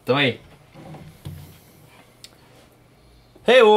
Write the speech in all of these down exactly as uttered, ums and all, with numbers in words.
Davai. Heu!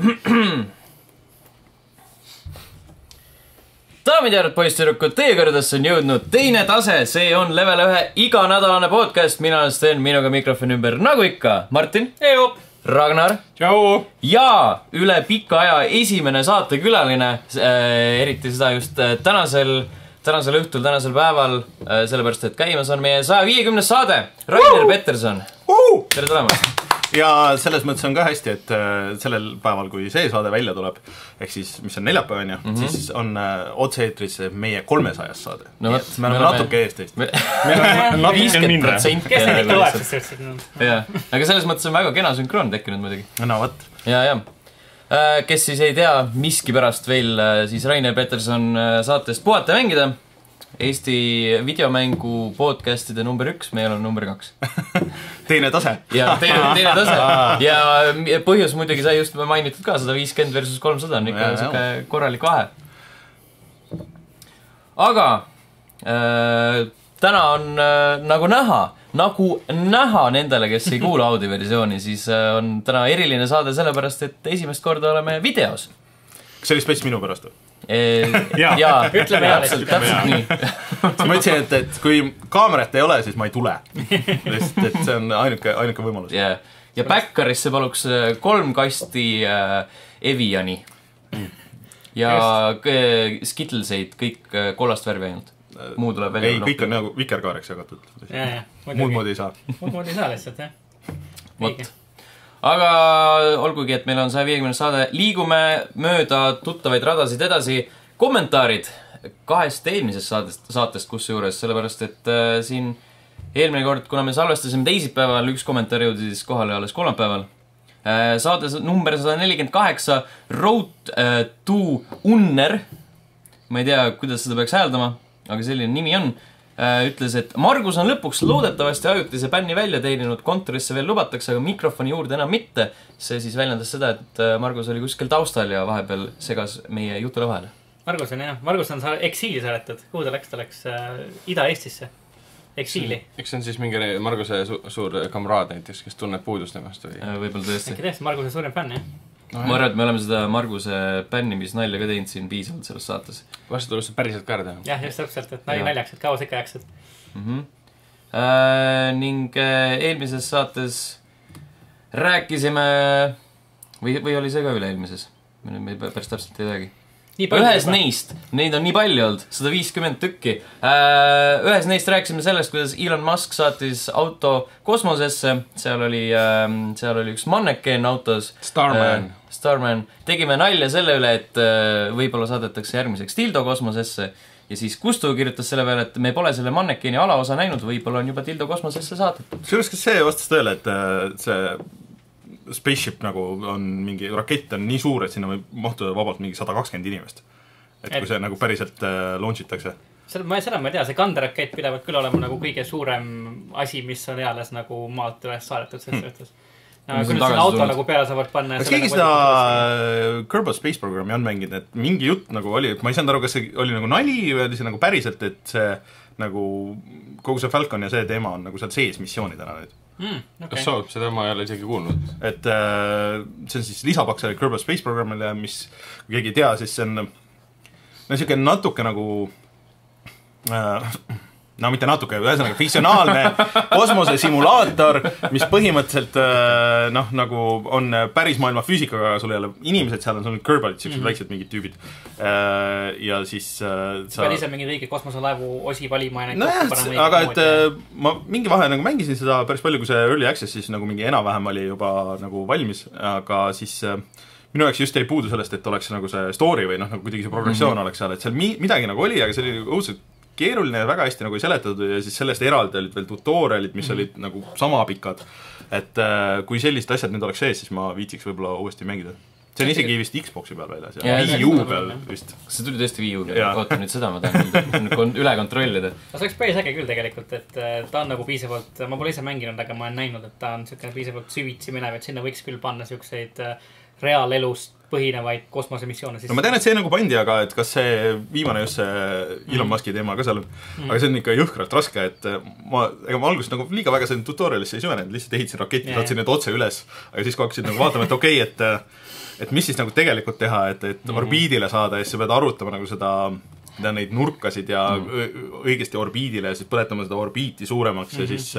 Daamid ja härrad, poisssüdrukud, teie kõrgedesse on jõudnud teine tase. See on level ühe iganädalane podcast. Mina olen Sten, minuga mikrofoni ümber nagu ikka Martin. Heu! Ragnar. Tšau! Ja üle pika aja esimene saatekülaline, äh, eriti seda just äh, tänasel, tänasel õhtul, tänasel päeval, äh, sellepärast, et käimas on meie saja viiekümnes saade. Rainer uh! Peterson. Uh! Tere tulemast! Ja selles mõttes on ka hästi, et äh, sellel päeval, kui see saade välja tuleb, ehk siis, mis on neljapäev, mm -hmm. siis on äh, otse-eetris meie kolmesajas saade. No võt, me oleme natuke eest teist. viiskümmend protsenti. Kes neid ikka loeb, sest üldse nüüd? Jah, aga selles mõttes on väga kena sünkroon tekkinud muidugi. No võt. Ja, ja. Kes siis ei tea miski pärast veel, siis Rainer Peterson saatest Puhata ja mängida. Eesti videomängu podcastide number üks, meil on number kaks. Teine tase. Ja teine, teine tase. Ja põhjus muidugi sai just mainitud ka, sada viiskümmend versus kolmsada on ikka siuke korralik vahe. Aga äh, täna on äh, nagu näha, nagu näha nendele, kes ei kuula audioversiooni, siis äh, on täna eriline saade sellepärast, et esimest korda oleme videos. Kas see oli spets minu pärast või? Jaa, ja, ütleme täpselt, täpselt nii. Ma ütlesin, et, et kui kaamerat ei ole, siis ma ei tule. Sest, et see on ainuke, ainuke võimalus. Yeah. Ja Backarisse paluks kolm kasti äh, Eviani. Ja Just. Skittleseid, kõik kollast värvi ainult. Muu tuleb välja. Ei, kõik on nagu vikerkaareks jagatud. Ja, ja. Muud moodi ei saa. Muud moodi ei saa lihtsalt, jah. Vot. Aga olgugi, et meil on saja viiekümne saade, liigume mööda tuttavaid radasid edasi. Kommentaarid kahest eelmisest saatest, saatest kus juures, sellepärast, et äh, siin eelmine kord, kuna me salvestasime teisipäeval, üks kommentaar jõudis kohale alles kolmapäeval. Äh, saade number sada nelikümmend kaheksa, Road äh, to Unner, ma ei tea, kuidas seda peaks hääldama, aga selline nimi on, ütles, et Margus on lõpuks loodetavasti ajutise bänni välja teeninud, kontorisse veel lubatakse, aga mikrofoni juurde enam mitte. See siis väljendas seda, et Margus oli kuskil taustal ja vahepeal segas meie jutule vahele. Margus on jah, Margus on eksiili saadetud. Kuhu ta läks? Ta läks äh, Ida-Eestisse. Eksiili. Eks see on siis mingi Marguse su suur kamraad näiteks, kes tunneb puudust temast või? Võib-olla tõesti. Äkki tõesti, Marguse suurem fänn, jah? No, ma arvan, et me oleme seda Marguse bännimisnalja ka teinud siin piisavalt selles saates. Vastu tuleks päriselt ka ära teha. Jah, just täpselt, et nali naljaks, et kaua ikka jaksad. Mm -hmm. äh, ning äh, eelmises saates rääkisime, või, või oli see ka üle-eelmises? Me ei päris täpselt ei teagi. Ühes juba. Neist, neid on nii palju olnud, sada viiskümmend tükki. Ühes neist rääkisime sellest, kuidas Elon Musk saatis auto kosmosesse. Seal oli, seal oli üks manneken autos. Starman. Starman. Tegime nalja selle üle, et võib-olla saadetakse järgmiseks Dildo kosmosesse. Ja siis Kustu kirjutas selle peale, et me pole selle mannekeni alaosa näinud, võib-olla on juba Dildo kosmosesse saadetud. Sellest, kas see vastas tõele, et see spaceship nagu on mingi, rakett on nii suur, et sinna võib mahtuda vabalt mingi sada kakskümmend inimest. Et kui see nagu päriselt äh, launchitakse. Ma seda ma ei tea, see kanderakett pidevalt küll olema nagu kõige suurem asi, mis on eales nagu maalt üles saadetud selles suhtes. No, kui nüüd selle auto nagu peale saavad panna. Kas keegi seda Kerbal Space Programmi on mänginud, et mingi jutt nagu oli, et ma ei saanud aru, kas see oli nagu nali või oli see nagu päriselt, et see nagu kogu see Falcon ja see teema on nagu seal sees missioonidena nüüd. Mm, okay. Kas soov, seda ma ei ole isegi kuulnud. Et äh, see on siis lisapaks Kerbal Space Programmile, mis kui keegi ei tea, siis see on no siuke natuke nagu äh, no mitte natuke, ühesõnaga fiktsionaalne kosmosesimulaator, mis põhimõtteliselt äh, noh, nagu on päris maailma füüsikaga, sul ei ole inimesed seal on, sul on Kerbalid, siuksed mm -hmm. väiksed mingid tüübid äh, ja siis äh, sa pead ise mingi õige kosmoselaevu osi valima ja no jah, aga et äh, ma mingi vahe nagu mängisin seda päris palju, kui see Early Access siis nagu mingi enam-vähem oli juba nagu valmis, aga siis äh, minu jaoks just ei puudu sellest, et oleks nagu see story või noh, nagu kuidagi see progressioon mm -hmm. oleks seal, et seal mi midagi nagu oli, aga see oli õudselt keeruline ja väga hästi nagu ei seletatud ja siis sellest eraldi olid veel tutorialid, mis mm -hmm. olid nagu sama pikad. Et äh, kui sellised asjad nüüd oleks sees, siis ma viitsiks võib-olla uuesti mängida. See on isegi vist Xboxi peal väljas ja Wii U peal vist. Kas see tuli tõesti Wii U peal? Oota nüüd seda ma tahan üle kontrollida. See oleks päris äge küll tegelikult, et ta on nagu piisavalt, ma pole ise mänginud, aga ma olen näinud, et ta on siuke piisavalt süvitsi minev, et sinna võiks küll panna siukseid reaalelust põhinevaid kosmosemissioone siis. no ma tean, et see nagu pandi, aga et kas see viimane just see Elon Muski teema ka seal on mm. aga see on ikka jõhkralt raske, et ma, ega ma alguses nagu liiga väga selle tutorialisse ei süvenenud, lihtsalt ehitasin raketti, saatsin need otse üles, aga siis kui hakkasin nagu vaatama, et okei okay,, et et mis siis nagu tegelikult teha, et, et mm. orbiidile saada ja siis sa pead arutama nagu seda neid nurkasid ja mm. õigesti orbiidile ja siis põletama seda orbiiti suuremaks mm -hmm. ja siis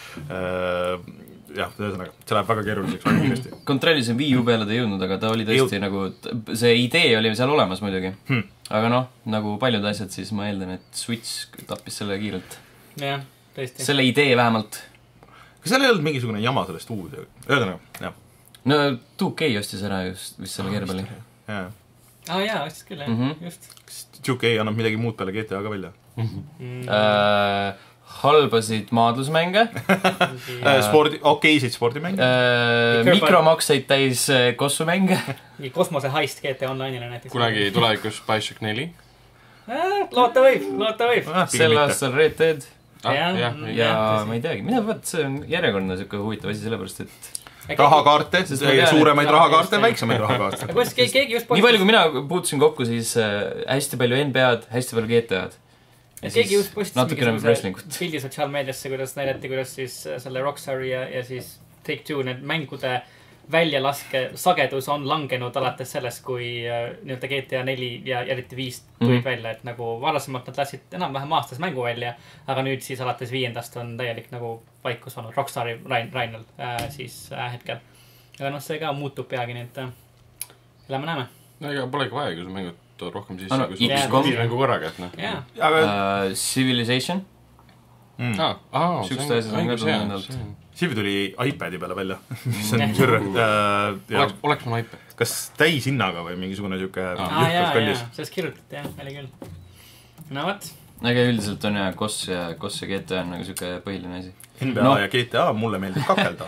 äh, jah, ühesõnaga, see läheb väga keeruliseks väga kiiresti. Kontrollisin Wii U peale ta ei jõudnud, aga ta oli tõesti Jõud. nagu, see idee oli seal olemas muidugi hmm.. aga noh, nagu paljud asjad, siis ma eeldan, et Switch tappis selle kiirelt. jah, tõesti. selle idee vähemalt. kas seal ei olnud mingisugune jama sellest uud? ühesõnaga, jah. no two K ostis ära just vist selle Kerbali. jaa. aa jaa, ostis küll, jah, mm -hmm. just. kas two K annab midagi muud peale G T A ka välja? Mm -hmm. uh, halbasid maadlusmänge spordi, okeisid spordimänge uh, mikromakseid täis kossumänge kosmose heist G T A Online'ile näiteks. kunagi tulevikus Bioshock neli loota võib, loota võib ah, sel aastal Red Dead ah, ja, ja, ja, ja ma ei teagi, mida vaat, see on järjekordne siuke huvitav asi, sellepärast et rahakaarte, suuremaid rahakaarte, väiksemaid rahakaarte. nii palju, kui mina puutusin kokku, siis hästi palju N B A-d, hästi palju G T A-d. ja keegi just postis mingisuguse pildi sotsiaalmeediasse, kuidas näidati, kuidas siis selle Rockstari ja, ja siis Take-Two need mängude väljalaske sagedus on langenud alates sellest, kui nii-öelda G T A neli ja eriti viis tulid mm -hmm. välja, et nagu varasemalt nad lasid enam-vähem aastas mängu välja, aga nüüd siis alates viiendast on täielik nagu vaikus olnud Rockstari Rain, Rainal äh, siis äh, hetkel. aga noh, see ka muutub peagi, nii et äh, lähme-näeme. no ega polegi vaja, kui sa mängud rohkem sisse, ah, no, kui sa viis mängu korraga, et noh. Yeah. Uh, Civilization mm. ah, ah, sükste asjad on ka tulnud endalt. Civi tuli iPadi peale välja, mis on sürr. Oleks, oleks mul iPad. Kas täishinnaga või mingisugune siuke ah, jõhkralt kallis? Sellest kirjutati, jah, oli küll. No võt. aga üldiselt on jah, Koss ja, Koss ja G T A on nagu siuke põhiline asi. N B A no. ja G T A, mulle meeldib kakelda.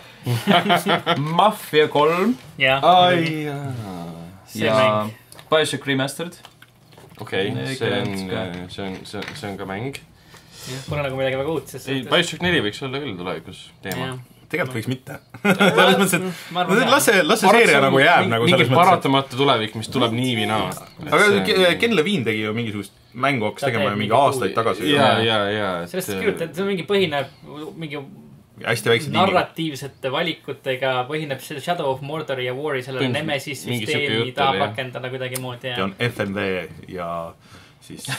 Mafia kolm. ai ja Bioshock Remastered. okei, okay, see on, see on, see on, see on ka mäng. Pole nagu midagi väga uut, sest ei, Bioshock neli võiks olla küll tulevikus teema. tegelikult võiks mitte. las see, las see seeria nagu jääb nagu mingi paratamatu tulevik, mis tuleb nii või naa. aga Ken Levine tegi ju mingisugust mängu hakkas tegema mingi aastaid tagasi. ja, ja, ja. sellest kirjutab, see on mingi põhineb, mingi hästi väiksed narratiivsete valikutega põhineb see Shadow of Mordori ja War'i sellele Nemesis süsteemi tahab rakendada kuidagi moodi. ja on F M V ja siis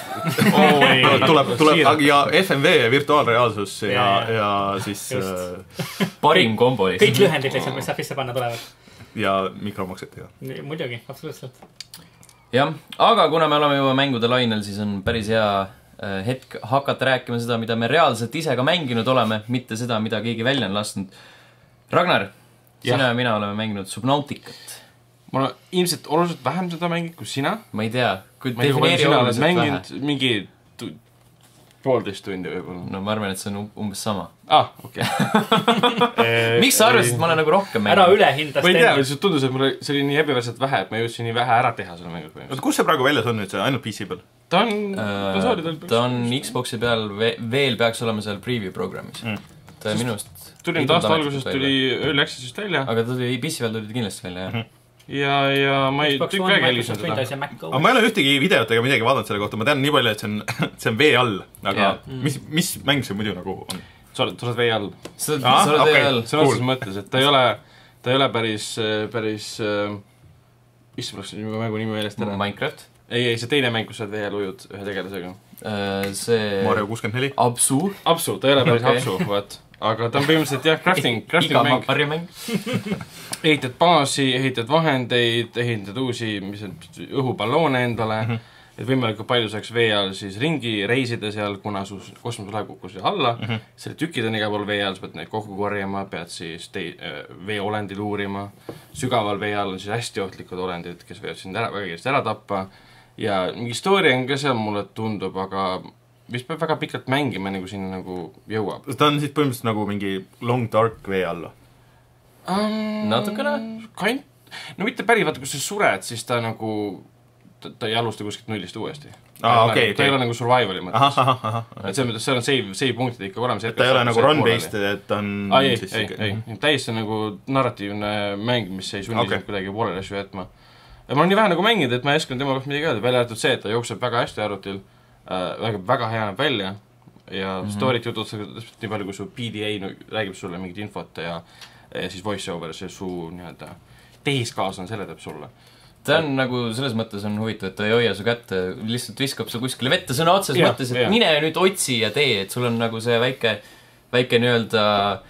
oh, tuleb, tuleb ja F M V virtuaalreaalsus ja, ja, ja siis äh, parim kombo. kõik lühendid lihtsalt, mis saab sisse panna tulevad. ja mikromaksetega. muidugi, absoluutselt. jah, aga kuna me oleme juba mängude lainel, siis on päris hea hetk hakata rääkima seda, mida me reaalselt ise ka mänginud oleme, mitte seda, mida keegi välja on lasknud. Ragnar, sina ja mina oleme mänginud Subnauticat. ma olen ilmselt oluliselt vähem seda mänginud kui sina. ma ei tea, kui ma defineeri oluliselt vähe. mingi tu poolteist tundi võib-olla. no ma arvan, et see on umbes sama. ah, okei okay. miks sa arvasid, et ma olen nagu rohkem mänginud? ära ülehindas. ma ei tea, see tundus, et mulle see oli nii ebaväärselt vähe, et ma jõudsin nii vähe ära teha selle mängu. oota, kus see praegu väljas on nüüd, see ainult P C peal? ta on uh, ta on Xboxi peal, veel peaks olema seal preview programmis mm.. ta minust tuli nüüd aasta algusest tuli Early Accessist välja. aga ta tuli P C peal tuli kindlasti välja, jah. ja, ja ma ei tükk väga hellisin seda. aga ma ei ole ühtegi videot ega midagi vaadanud selle kohta, ma tean nii palju, et see on, see on vee all, aga yeah. mis, mis mäng see muidu nagu on? sa oled, sa oled vee all. sa oled, ah, sa oled okay. vee all. sõna otseses mõttes, et ta ei ole, ta ei ole päris, päris äh, issand, ma läksin mängu nimi meelest ära. Minecraft? ei, ei, see teine mäng, kus sa oled vee all ujud ühe tegelasega uh, see Mario kuuskümmend neli Absu? Absu, ta ei ole päris okay. Absu, vaat. aga ta on põhimõtteliselt jah, crafting, crafting mäng. iga mäng ehitad baasi, ehitad vahendeid, ehitad uusi, mis on õhuballoone endale, mm -hmm. et võimalikult palju saaks vee all siis ringi reisida seal, kuna su kosmoselaev kukkus alla, mm -hmm. selle tükid on igal pool vee all, sa pead neid kokku korjama, pead siis veeolendil uurima, sügaval vee all on siis hästi ohtlikud olendid, kes võivad sind ära, väga kiiresti ära tappa, ja mingi story on ka seal, mulle tundub, aga vist peab väga pikalt mängima, nagu sinna nagu jõuab. ta on siis põhimõtteliselt nagu mingi long dark vee alla? Um, natukene? Kant, no mitte päris, vaata, kui sa sured, siis ta nagu ta, ta ei alusta kuskilt nullist uuesti. Ah, okay, ta okay. ei ole nagu survivali mõttes. Aha, aha, aha. Et selles mõttes seal on save, save punktid ikka olemas. Et ta ei ole nagu run-based, et on... Ah, ei, ei, ei, ei. Täiesti nagu narratiivne mäng, mis ei sunni okay. kuidagi poolele asju jätma. Ja ma olen nii vähe nagu mänginud, et ma ei oskanud tema kohta midagi öelda. Välja jäetud see, et ta jookseb väga hästi arvutil, äh, väga, väga hea näeb välja ja mm -hmm. story't jutud nii palju, kui su P D A no, räägib sulle mingit infot ja, ja siis voice-over, see su nii-öelda tehiskaaslane selle teeb sulle. ta on nagu, selles mõttes on huvitav, et ta ei hoia su kätte, lihtsalt viskab su kuskile vette sõna otses yeah, mõttes, et yeah. mine nüüd otsi ja tee, et sul on nagu see väike, väike nii-öelda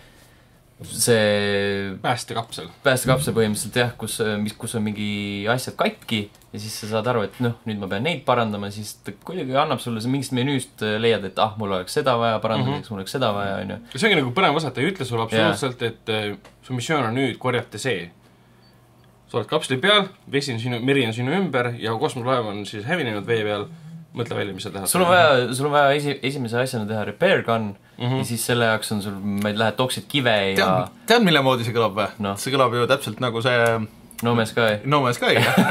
see päästekapsel. Päästekapsel põhimõtteliselt jah, kus, mis, kus on mingi asjad katki ja siis sa saad aru, et noh, nüüd ma pean neid parandama, siis ta kuidagi annab sulle see mingist menüüst leiad, et ah, mul oleks seda vaja parandada, mm -hmm. mul oleks seda vaja, on ju. See ongi nagu põnev osa, ta ei ütle sulle absoluutselt, yeah. et uh, su missioon on nüüd korjata see. Sa oled kapsli peal, vesi on sinu, meri on sinu ümber ja kosmoselaev on siis hävinenud vee peal. Mõtle välja, mis sa teha. Sul on vaja, sul on vaja esi, esimese asjana teha repair gun mm -hmm. ja siis selle jaoks on sul, ma lähed toksid kive ja... Tead, tead mille moodi see kõlab või? No. See kõlab ju täpselt nagu see... No Man's Sky. No Man's Sky, jah.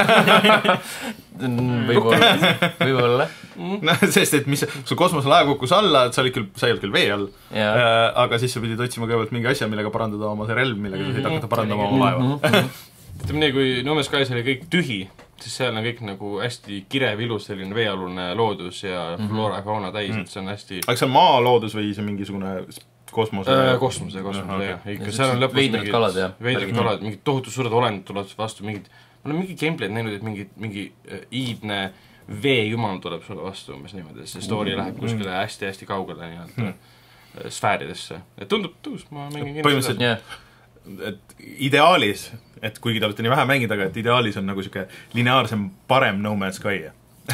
Võib-olla, võib-olla. No, sest, et mis, sul kosmoselaev kukkus alla, et sa olid küll, sa ei olnud küll vee all, äh, aga siis sa pidid otsima kõigepealt mingi asja, millega parandada oma see relv, millega sa said hakata parandama oma laeva. Ütleme nii, kui No Man's Skys oli kõik tühi, siis seal on kõik nagu hästi kirev ilus selline veealune loodus ja mm -hmm. flora ja fauna täis, et see on hästi... Aga see on maa loodus või see mingisugune kosmose... Äh, kosmose, kosmose, uh, jah. Ikka seal on lõpus mingid... kalad, jah. Veidrad kalad, mingid tohutud suured olendid tulevad vastu, mingid... Ma olen mingi gameplay'd näinud, et mingi, mingi uh, iidne veejumal tuleb sulle vastu umbes niimoodi, see story mm -hmm. läheb kuskile hästi-hästi kaugele nii-öelda mm -hmm. sfääridesse. Et tundub tõus, ma mängin kindlasti yeah. et ideaalis, et kuigi te olete nii vähe mängida, aga et ideaalis on nagu siuke lineaarsem parem No Man's Sky.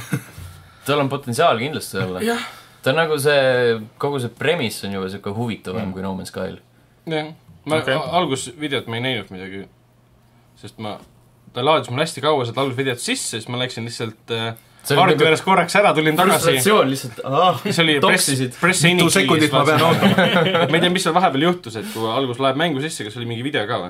tal on potentsiaal kindlasti olla. ta on nagu see, kogu see premise on juba siuke huvitavam mm. kui No Man's Skyl. jah, ma okay. algusvideot ma ei näinud midagi, sest ma, ta laadis mul hästi kaua seda algusvideot sisse, siis ma läksin lihtsalt äh, hardware'is nagu korraks ära, tulin tagasi. Frustratsioon lihtsalt, ah, see oli press, press mitu sekundit ma pean ootama. ma ei tea, mis seal vahepeal juhtus, et kui algus läheb mängu sisse, kas oli mingi video ka või?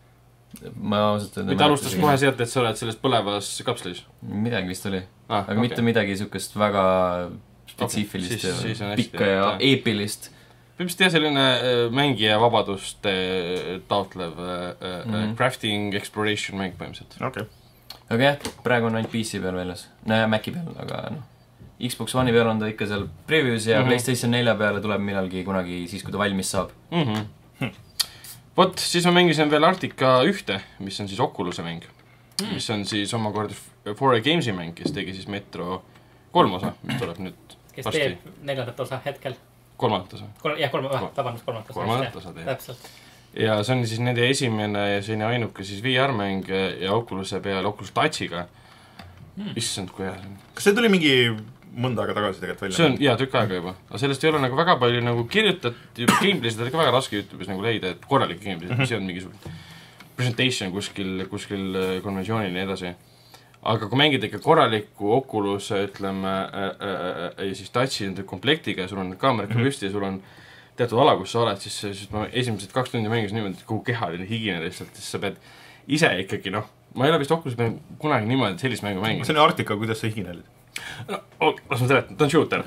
ma ausalt või ta alustas kohe sealt, et sa oled selles põlevas kapslis? Midagi vist oli ah, aga okay. mitte midagi sükest väga spetsiifilist okay. siis, ja pikka ja jah. eepilist. Põhimõtteliselt jah, selline äh, mängija vabadust äh, taotlev äh, mm -hmm. crafting exploration mäng põhimõtteliselt. Okay. aga jah, praegu on ainult P C peal väljas. no ja Maci peal, aga noh. Xbox One'i peal on ta ikka seal previews ja mm -hmm. PlayStation nelja peale tuleb millalgi kunagi siis, kui ta valmis saab. Mm -hmm. hm. Vot, siis ma mängisin veel Arctica ühte, mis on siis Oculus'e mäng. Mm. Mis on siis omakorda four A Games'i mäng, kes tegi siis Metro kolm osa, mis tuleb nüüd kes varsti. teeb neljandat osa hetkel. Kolmandat osa. Kol jah, kolm, vabandust, kolmandat osa. Kolmandat osa teeb. Täpselt. Ja see on siis nende esimene ja selline ainuke siis V R-mäng ja Oculus'e peal Oculus Touchiga. Mm. Issand, kui hea see on. Kas see tuli mingi mõnda aega tagasi tegelikult välja? See on, jaa, tükk aega juba. Aga sellest ei ole nagu väga palju nagu kirjutat, gameplay'sid oli ka väga raske YouTube'is nagu leida, et korralik gameplay'sid, mm -hmm. see on mingisugune presentation kuskil, kuskil konventsioonil ja nii edasi. Aga kui mängida ikka korraliku Oculus, ütleme, äh, äh, ja siis touchi nende komplektiga ja sul on kaamerad ka püsti ja sul on teatud ala, kus sa oled, siis, siis ma esimesed kaks tundi mängisin niimoodi, et kogu keha oli higine lihtsalt, siis sa pead ise ikkagi, noh, ma ei ole vist Oculus peal kunagi niimoodi sellist mängu mänginud. See on Arctica, kuidas sa higine olid? no, oh, las ma seletan, ta on shooter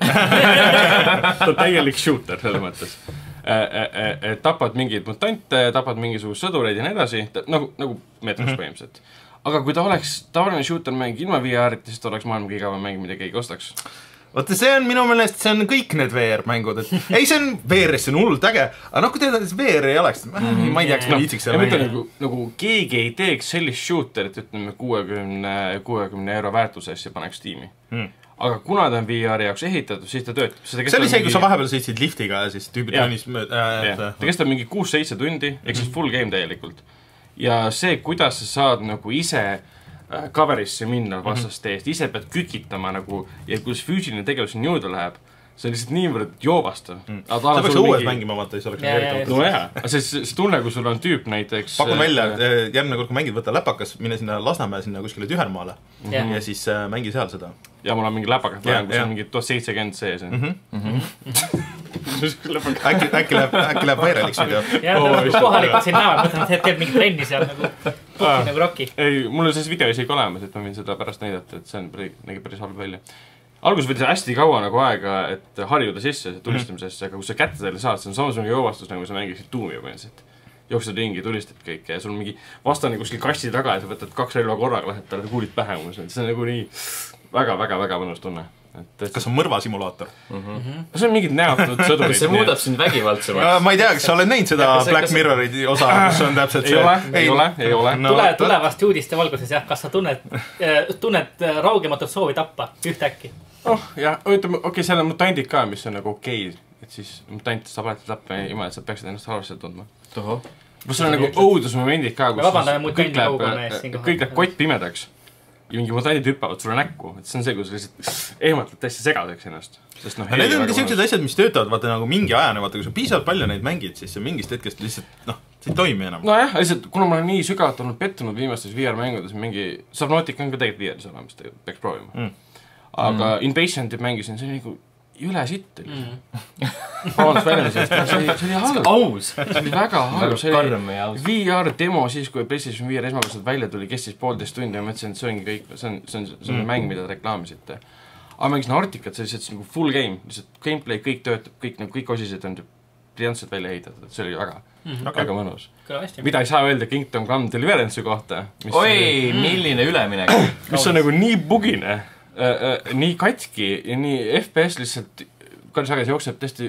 ta on täielik shooter selles mõttes e, e, e, tapad mingeid mutante, tapad mingisugust sõdureid ja nii edasi, nagu, nagu Metros mm -hmm. põhimõtteliselt. Aga kui ta oleks tavaline shooter mäng ilma V R-ita, siis ta oleks maailma kõige igavam mäng, mida keegi ostaks. Vaata, see on minu meelest, see on kõik need V R-mängud, et ei, see on V R-is, see on hullult äge, aga noh, kui teada, V R ei oleks, mm -hmm. ma ei tea, kas ma liitsiks selle mängida. Nagu, nagu keegi ei teeks sellist shooterit, ütleme, kuuekümne, kuuekümne euro väärtusesse ja paneks tiimi. Mm. Aga kuna ta on V R jaoks ehitatud, siis ta töötab. See oli see, mingi... kui sa vahepeal sõitsid liftiga ja siis tüübid joonis mööda. Äh, ta kestab mingi kuus-seitse tundi, ehk siis full game täielikult. Ja see, kuidas sa saad nagu ise coverisse minna vastast eest, ise pead kükitama nagu ja kuidas füüsiline tegevus siin juurde läheb, see on lihtsalt niivõrd joovastav. Mm. Sa peaks õues mingi... mängima, vaata, siis oleks ja, ja, ja, no jaa, see, see tunne, kui sul on tüüp näiteks pakun välja, järgmine kord, kui mängid, võta läpakas, mine sinna Lasnamäe, sinna kuskile Tühermaale mm -hmm. ja siis äh, mängi seal seda. Ja mul on mingi läpakas, kus on mingi tuhat seitsekümmend sees. Mm -hmm. äkki, äkki läheb, äkki läheb vairaliks video. jah, kohalikud siin näevad, mõtlen, et teeb mingi trenni seal nagu puhki nagu Rocky. Ei, mul on selles video isegi olemas, et ma võin seda pärast näidata, et see on päris, nägi päris halb välja. Alguses võttis hästi kaua nagu aega, et harjuda sisse tulistamisesse, aga kui sa kätte selle saad, see on samasugune joovastus, nagu sa mängiksid tuumi põhimõtteliselt. Jooksed ringi, tulistad kõik ja sul on mingi vastane kuskil kassi taga ja sa võtad kaks relva korraga, lähed talle kuulid pähe umbes. See on nagu nii väga-väga-väga mõnus tunne. Et, kas on mõrvasimulaator? Mm -hmm. See on mingid näotud sõdurid. Kas see muudab sind vägivaldsemaks? Ma ei tea, kas sa oled näinud seda kas Black Mirrori osa, kus on täpselt see... Ei ole, ei ole, ei ole. No, Tule, tulevast uudiste valguses, jah, kas sa tunned, tunned raugematut soovi tappa ühtäkki? Oh, jah, ütleme, okei, seal on mutandid ka, mis on nagu okei, et siis mutant saab alati tappa ilma, et sa peaksid ennast halvasti tundma. Toho. Kus on nagu õudusmomendid ka, kus vabandame, kõik läheb, kõik läheb kott pimedaks ja mingi mutandid hüppavad sulle näkku, et see on see, kus lihtsalt ehmatad täiesti segadeks ennast. Sest noh, need on sellised asjad, mis töötavad vaata nagu mingi ajana, vaata kui sa piisavalt palju neid mängid, siis see mingist hetkest lihtsalt, noh, see ei toimi enam. Nojah, lihtsalt, kuna ma olen nii sügavalt olnud pettunud viimastes V R-mängudes, mingi Subnautica on ka tegelikult V R-is olemas, peaks proovima. Mm. Aga mm. Invasionit mängisin, see oli nagu üle sitt. Vabandust väljendusest, see oli halb. Aus. See oli väga halb. See oli V R demo siis, kui PlayStation V R esmakordselt välja tuli, kestis poolteist tundi ja mõtlesin, et see ongi kõik, see on, see on, see on mm. mäng, mida reklaamisite. Aga mängisin Articat, see oli lihtsalt nagu full game, lihtsalt gameplay, kõik töötab, kõik, nagu kõik osised on briljantselt välja ehitatud, see oli väga, mm-hmm. väga mõnus. Mida ei saa öelda Kingdom Come Deliverance'i kohta. Oi, on, milline üleminek. Mis on nagu nii bugine. Äh, äh, nii katki ja nii F P S lihtsalt kallis agas jookseb tõesti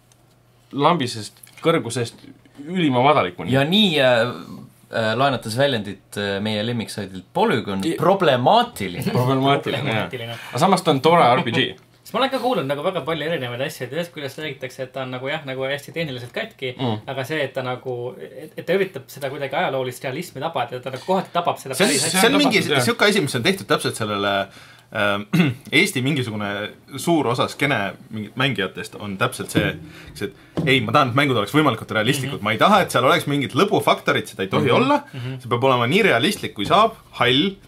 lambisest kõrgusest ülima madalikuni. Ja nii äh, äh, laenates väljendit äh, meie lemmiksaidilt Polygon, I... problemaatiline. Problemaatiline, jah. Aga samas ta on tore R P G. Ma olen ka kuulnud nagu väga palju erinevaid asju, et ühest kuidas räägitakse, et ta on nagu jah, nagu hästi tehniliselt katki, mm. aga see, et ta nagu, et ta üritab seda kuidagi ajaloolist realismi tabada ja ta nagu kohati tabab seda päris hästi. See on mingi siuke asi, mis on tehtud täpselt sellele Eesti mingisugune suur osa skene mängijatest on täpselt see, et ei, ma tahan, et mängud oleks võimalikult realistlikud. Mm-hmm. Ma ei taha, et seal oleks mingid lõbufaktorid, seda ei tohi mm-hmm. olla. Mm-hmm. See peab olema nii realistlik, kui saab, hall.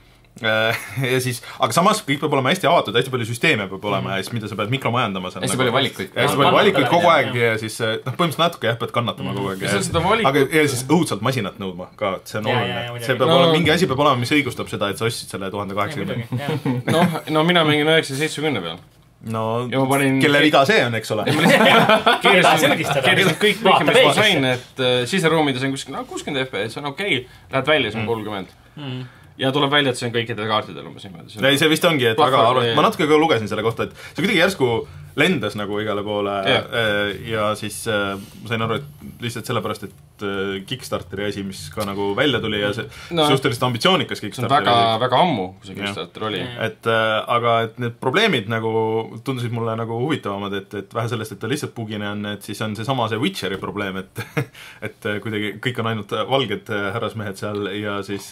Ja siis, aga samas kõik peab olema hästi avatud, hästi palju süsteeme peab olema mm-hmm. ja siis mida sa pead mikromajandama. Hästi nagu, palju valikuid. Hästi palju valikuid kogu aeg ja siis noh, põhimõtteliselt natuke jah, pead kannatama mm-hmm. kogu aeg. Ja, aga ja siis õudselt masinat nõudma ka, et see on oluline. See peab no, olema, mingi asi peab olema, mis õigustab seda, et sa ostsid selle tuhande kaheksakümne. no, no mina mängin üheksasaja seitsmekümne peal. No, panin... kelle viga see on, eks ole? Keerisin kõik, kõik, mis ma sain, et siseruumides on kuskil, no kuuskümmend F P S, see on okei, lähed välja, see on kolmkümmend. Ja tuleb välja, et see on kõikidel kaartidel umbes niimoodi. Ei, see vist ongi, et väga arvast. Ma natuke ka lugesin selle kohta, et see kuidagi järsku lendas nagu igale poole yeah. ja siis ma sain aru, et lihtsalt sellepärast, et Kickstarteri asi, mis ka nagu välja tuli ja see no, suhteliselt ambitsioonikas Kickstarteri. See on väga, väga ammu, kui see Kickstarter ja. Oli. Et, aga et need probleemid nagu tundusid mulle nagu huvitavamad, et, et vähe sellest, et ta lihtsalt bugine on, et siis on see sama see Witcheri probleem, et, et kuidagi kõik on ainult valged härrasmehed seal ja siis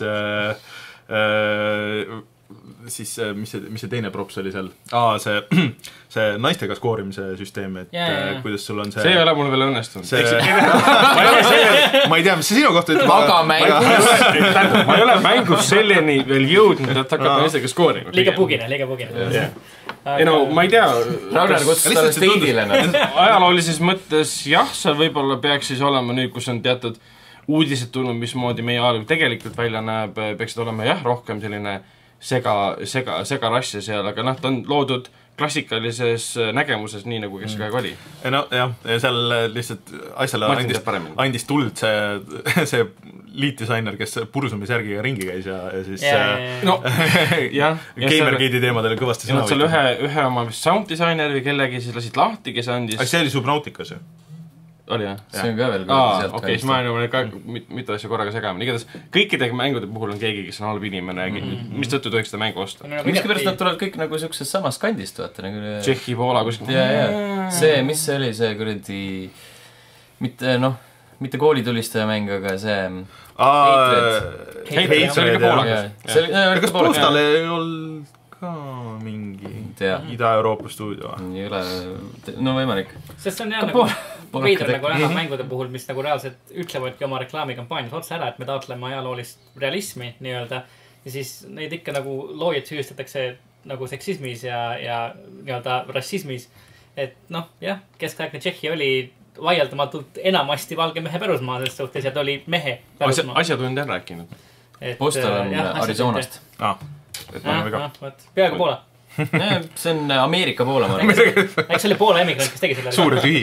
äh, siis mis see, mis see teine props oli seal? Aa, see, see naistega skoorimise süsteem, et yeah, yeah. kuidas sul on see... See ei ole mul veel õnnestunud. See... ma ei tea, mis see sinu kohta ütleb. Aga mängus. Ma ei ole mängus selleni veel jõudnud, et hakkab no. naistega skoorima. Liiga bugine, liiga bugine. Yeah. Aga... Ei no, ma ei tea. Ragnar kutsus talle steidile. Ajaloolises mõttes jah, seal võib-olla peaks siis olema nüüd, kus on teatud uudised tulnud, mismoodi meie ajalugu tegelikult välja näeb, peaksid olema jah, rohkem selline sega, sega, sega rasse seal, aga noh, ta on loodud klassikalises nägemuses nii, nagu kes ka oli. No jah, seal lihtsalt asjale andis, andis tuld see, see liitdisainer, kes pursumisjärgiga ringi käis ja, ja siis yeah, yeah, yeah. no, jah, Gamergate'i teemadele kõvasti sõna võtta. Ühe, ühe oma sound designer või kellegi siis lasid lahti, kes andis... Aga see oli Subnauticas ju? Oli jah? See on ka veel sealt okei, siis ma olen ka mitu asja korraga segama. Igatahes kõikide mängude puhul on keegi, kes on halb inimene, mm-hmm. mis tõttu tohiks seda mängu osta. Miskipärast nad tulevad kõik nagu siuksest samast kandist, vaata nagu... Tšehhi, Poola kuskil. Ja, ja. See, mis see oli, see kuradi... Mitte, noh, mitte koolitulistaja mäng, aga see... Hatred. Hatred, see oli ka Poolakas. Kas Postal ei olnud ka mingi Ida-Euroopa stuudio? Ei ole, no võimalik. Sest see on jah nagu veidra nagu näha mängude puhul, mis nagu reaalselt ütlevadki oma reklaamikampaanias otse ära, et me taotleme ajaloolist realismi nii-öelda ja siis neid ikka nagu loojad süüstatakse nagu seksismis ja, ja nii-öelda rassismis et noh, jah, keskaegne Tšehhi oli vaieldamatult enamasti valge mehe pärusmaa selles suhtes ja ta oli mehe pärusmaa. Asjatund on rääkinud. Postal on jah, Arizonast. Ah, et ma olen väga. Peaaegu Poola. See on Ameerika Poola, ma räägin. Eks see oli Poola emigrant, kes tegi selle. Suur tühi.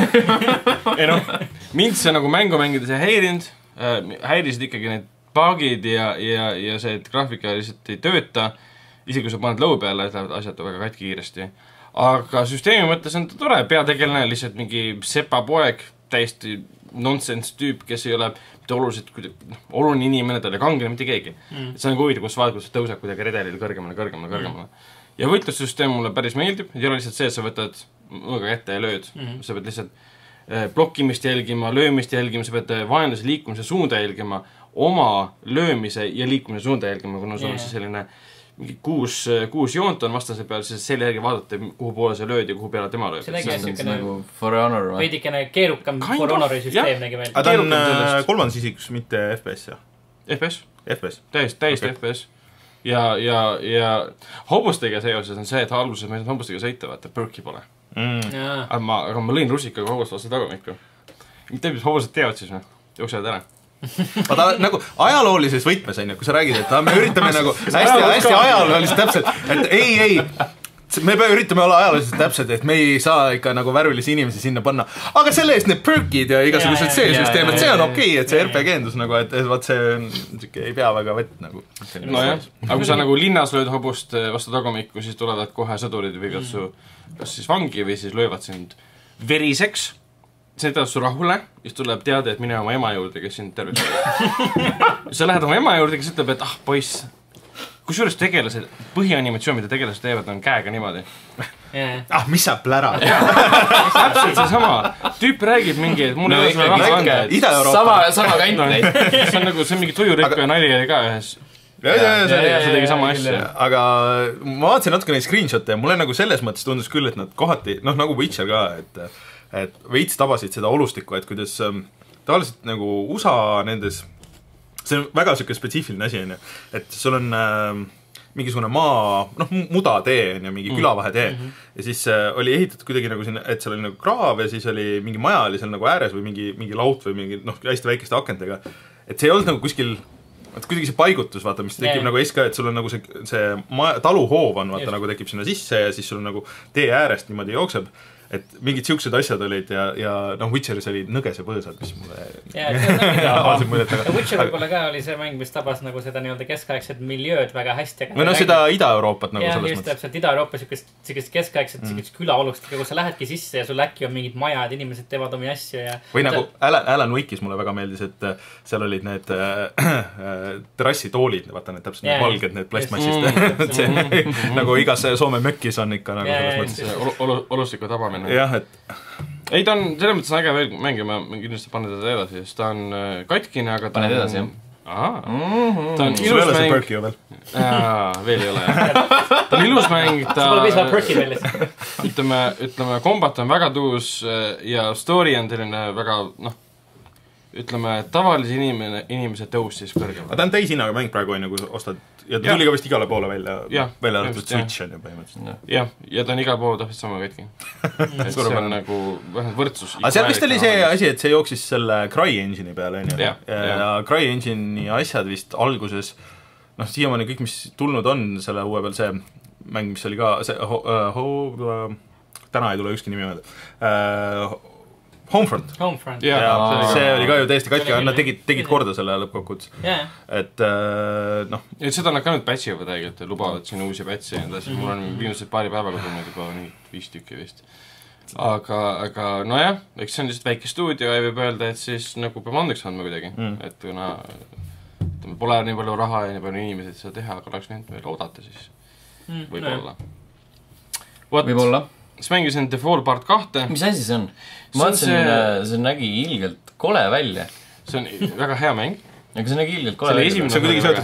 Ei noh, mind see nagu mängu mängides ei häirinud. Häirisid ikkagi need bugid ja, ja, ja see, et graafika lihtsalt ei tööta. Isegi kui sa paned lõu peale, et lähevad asjad väga katki kiiresti. Aga süsteemi mõttes on ta tore. Peategelane lihtsalt mingi sepa poeg, täiesti nonsense tüüp, kes ei ole mitte oluliselt, oluline inimene, ta ei ole kangene, mitte keegi. Mm. Et see on huvitav, kus vaadad, kus ta tõuseb kuidagi redelil kõrgemale, kõrgemale, kõrgemale. Mm. Ja võitlussüsteem mulle päris meeldib. Ei ole lihtsalt see, et sa võtad mõõga kätte ja lööd. Mm. Sa pead lihtsalt blokkimist jälgima, löömist jälgima, sa pead vaenlase liikumise suunda jälgima, oma löömise ja liikumise suunda jälgima, kuna sul on siis selline mingi kuus, kuus joont on vastase peal, siis selle järgi vaadata, kuhu poole sa lööd ja kuhu peale tema lööb. See nägi see nagu For Honor või? Veidikene keerukam kind For Honori süsteem nägi veel. Aga ta on kolmandas isikus, mitte F P S, jah? F P S. F P S. Täiesti, täiesti okay. F P S. Ja, ja, ja hobustega seoses on see, et alguses ma ei saanud hobustega sõita, vaata, perki pole. Mm. Aga, ma, aga ma lõin rusikaga hobust vastu tagumikku. Mitte mis hobused teevad siis, jooksevad ära. Vaata, nagu ajaloolises võtmes on ju, kui sa räägid, et me üritame nagu hästi, hästi ajalooliselt täpselt, et ei, ei, me üritame olla ajalooliselt täpselt, et me ei saa ikka nagu värvilisi inimesi sinna panna, aga selle eest need perkid ja igasugused see süsteem, et see on okei, et see R P G-endus nagu, et vaat see on, ei pea väga vett nagu. No jah, aga kui sa nagu linnas lööd hobust vastu tagumikku, siis tulevad kohe sõdurid ja viivad su kas siis vangi või siis löövad sind veriseks. See tead su rahule, siis tuleb teada, et mine oma ema juurde, kes sind tervitab. Sa lähed oma ema juurde, kes ütleb, et ah, poiss, kusjuures tegelased, põhianimatsioon, mida tegelased teevad, on käega niimoodi. Yeah. Ah, mis sa plärad? Täpselt see sama. Tüüp räägib mingi, et mul no, ei ole sulle raha anda. Sama, sama kant neid. See on nagu, see on mingi tujurikku ja nali oli ka ühes. Ja, ja, ja, ja, see tegi sama asja. Aga ma vaatasin natuke neid screenshotte ja mulle nagu selles mõttes tundus küll, et nad kohati, noh nagu Witcher ka, et et veits tabasid seda olustikku, et kuidas ähm, tavaliselt nagu U S A nendes, see on väga siuke spetsiifiline asi, on ju, et sul on ähm, mingisugune maa, noh, mudatee on ju, mingi mm. külavahetee mm -hmm. ja siis äh, oli ehitatud kuidagi nagu sinna, et seal oli nagu kraav ja siis oli mingi maja oli seal nagu ääres või mingi, mingi laut või mingi, noh, hästi väikeste akentega, et see ei olnud nagu kuskil et kuidagi see paigutus, vaata, mis tekib yeah. nagu S K, et sul on nagu see, see maja, taluhoov on, vaata, yes. nagu tekib sinna sisse ja siis sul on nagu tee äärest niimoodi jookseb. Et mingid siuksed asjad olid ja, ja noh, Witcheris oli nõgese põõsad, mis mulle ja, see on ja Witcher võib-olla ka oli see mäng, mis tabas nagu seda nii-öelda keskaegset miljööd väga hästi. Või noh, seda Ida-Euroopat nagu ja, selles mõttes. Ja, just täpselt Ida-Euroopa siukest, siukest keskaegset mm. siukest külaolust, kus sa lähedki sisse ja sul äkki on mingid majad, inimesed teevad omi asju ja... Või nagu Alan, Alan Wake'is mulle väga meeldis, et seal olid need äh, terrassitoolid, vaata need täpselt yeah, valged, need plastmassist mm. see, mm. nagu igas Soome mökkis on ikka nagu yeah, selles mõttes olustiku tabamine. Jah, et ei, ta on selles mõttes äge veel mängima, ma kindlasti panen teda edasi, sest ta on katkine, aga ta paned on... edasi, jah? Aha. Mm-hmm. Ta on ilus mäng. Perki ju veel. Jaa, veel ei ole, jah. Ta on ilus mäng, ta... Sul pole piisavalt perki veel lihtsalt. Ütleme, ütleme, kombat on väga tuus ja story on selline väga, noh, ütleme, tavalise inimene, inimese tõus siis kõrgem. Aga ta on täishinnaga mäng praegu, on ju, kui ostad ja ta ja. tuli ka vist igale poole välja, ja, välja arvatud Switch on ju põhimõtteliselt. Jah, ja ta on igale poole täpselt sama katki. et see on nagu võrdsus. Aga seal vist oli see asi, et see jooksis selle CryEngine'i peale, on ju. Ja, ja, ja CryEngine'i asjad vist alguses, noh, siiamaani kõik, mis tulnud on selle uue peal, see mäng, mis oli ka, see ho, ho, täna ei tule ükski nimi mõelda. Uh, Homefront. Homefront. Ja, ja see, see oli ka ju täiesti katki, aga nad tegid, tegid korda selle lõppkokkuvõttes. Yeah. Et äh, noh. Et seda nad ka nüüd patchi juba tegelikult, lubavad siin uusi patchi ja edasi. Mm -hmm. Mul on viimased paari päevaga tulnud juba nii viis tükki vist. Aga, aga nojah, eks see on lihtsalt väike stuudio ja võib öelda, et siis nagu peab andeks andma kuidagi. Mm. Et kuna ütleme, pole nii palju raha ja nii palju inimesed seda teha, aga oleks nüüd veel oodata siis. Mm, võib-olla. Võib-olla. Siis mängisin The Fall Part kahte. Mis asi see on? Ma vaatasin, see... see nägi ilgelt kole välja. See on väga hea mäng. Aga see nägi ilgelt kole välja. See on kuidagi seotud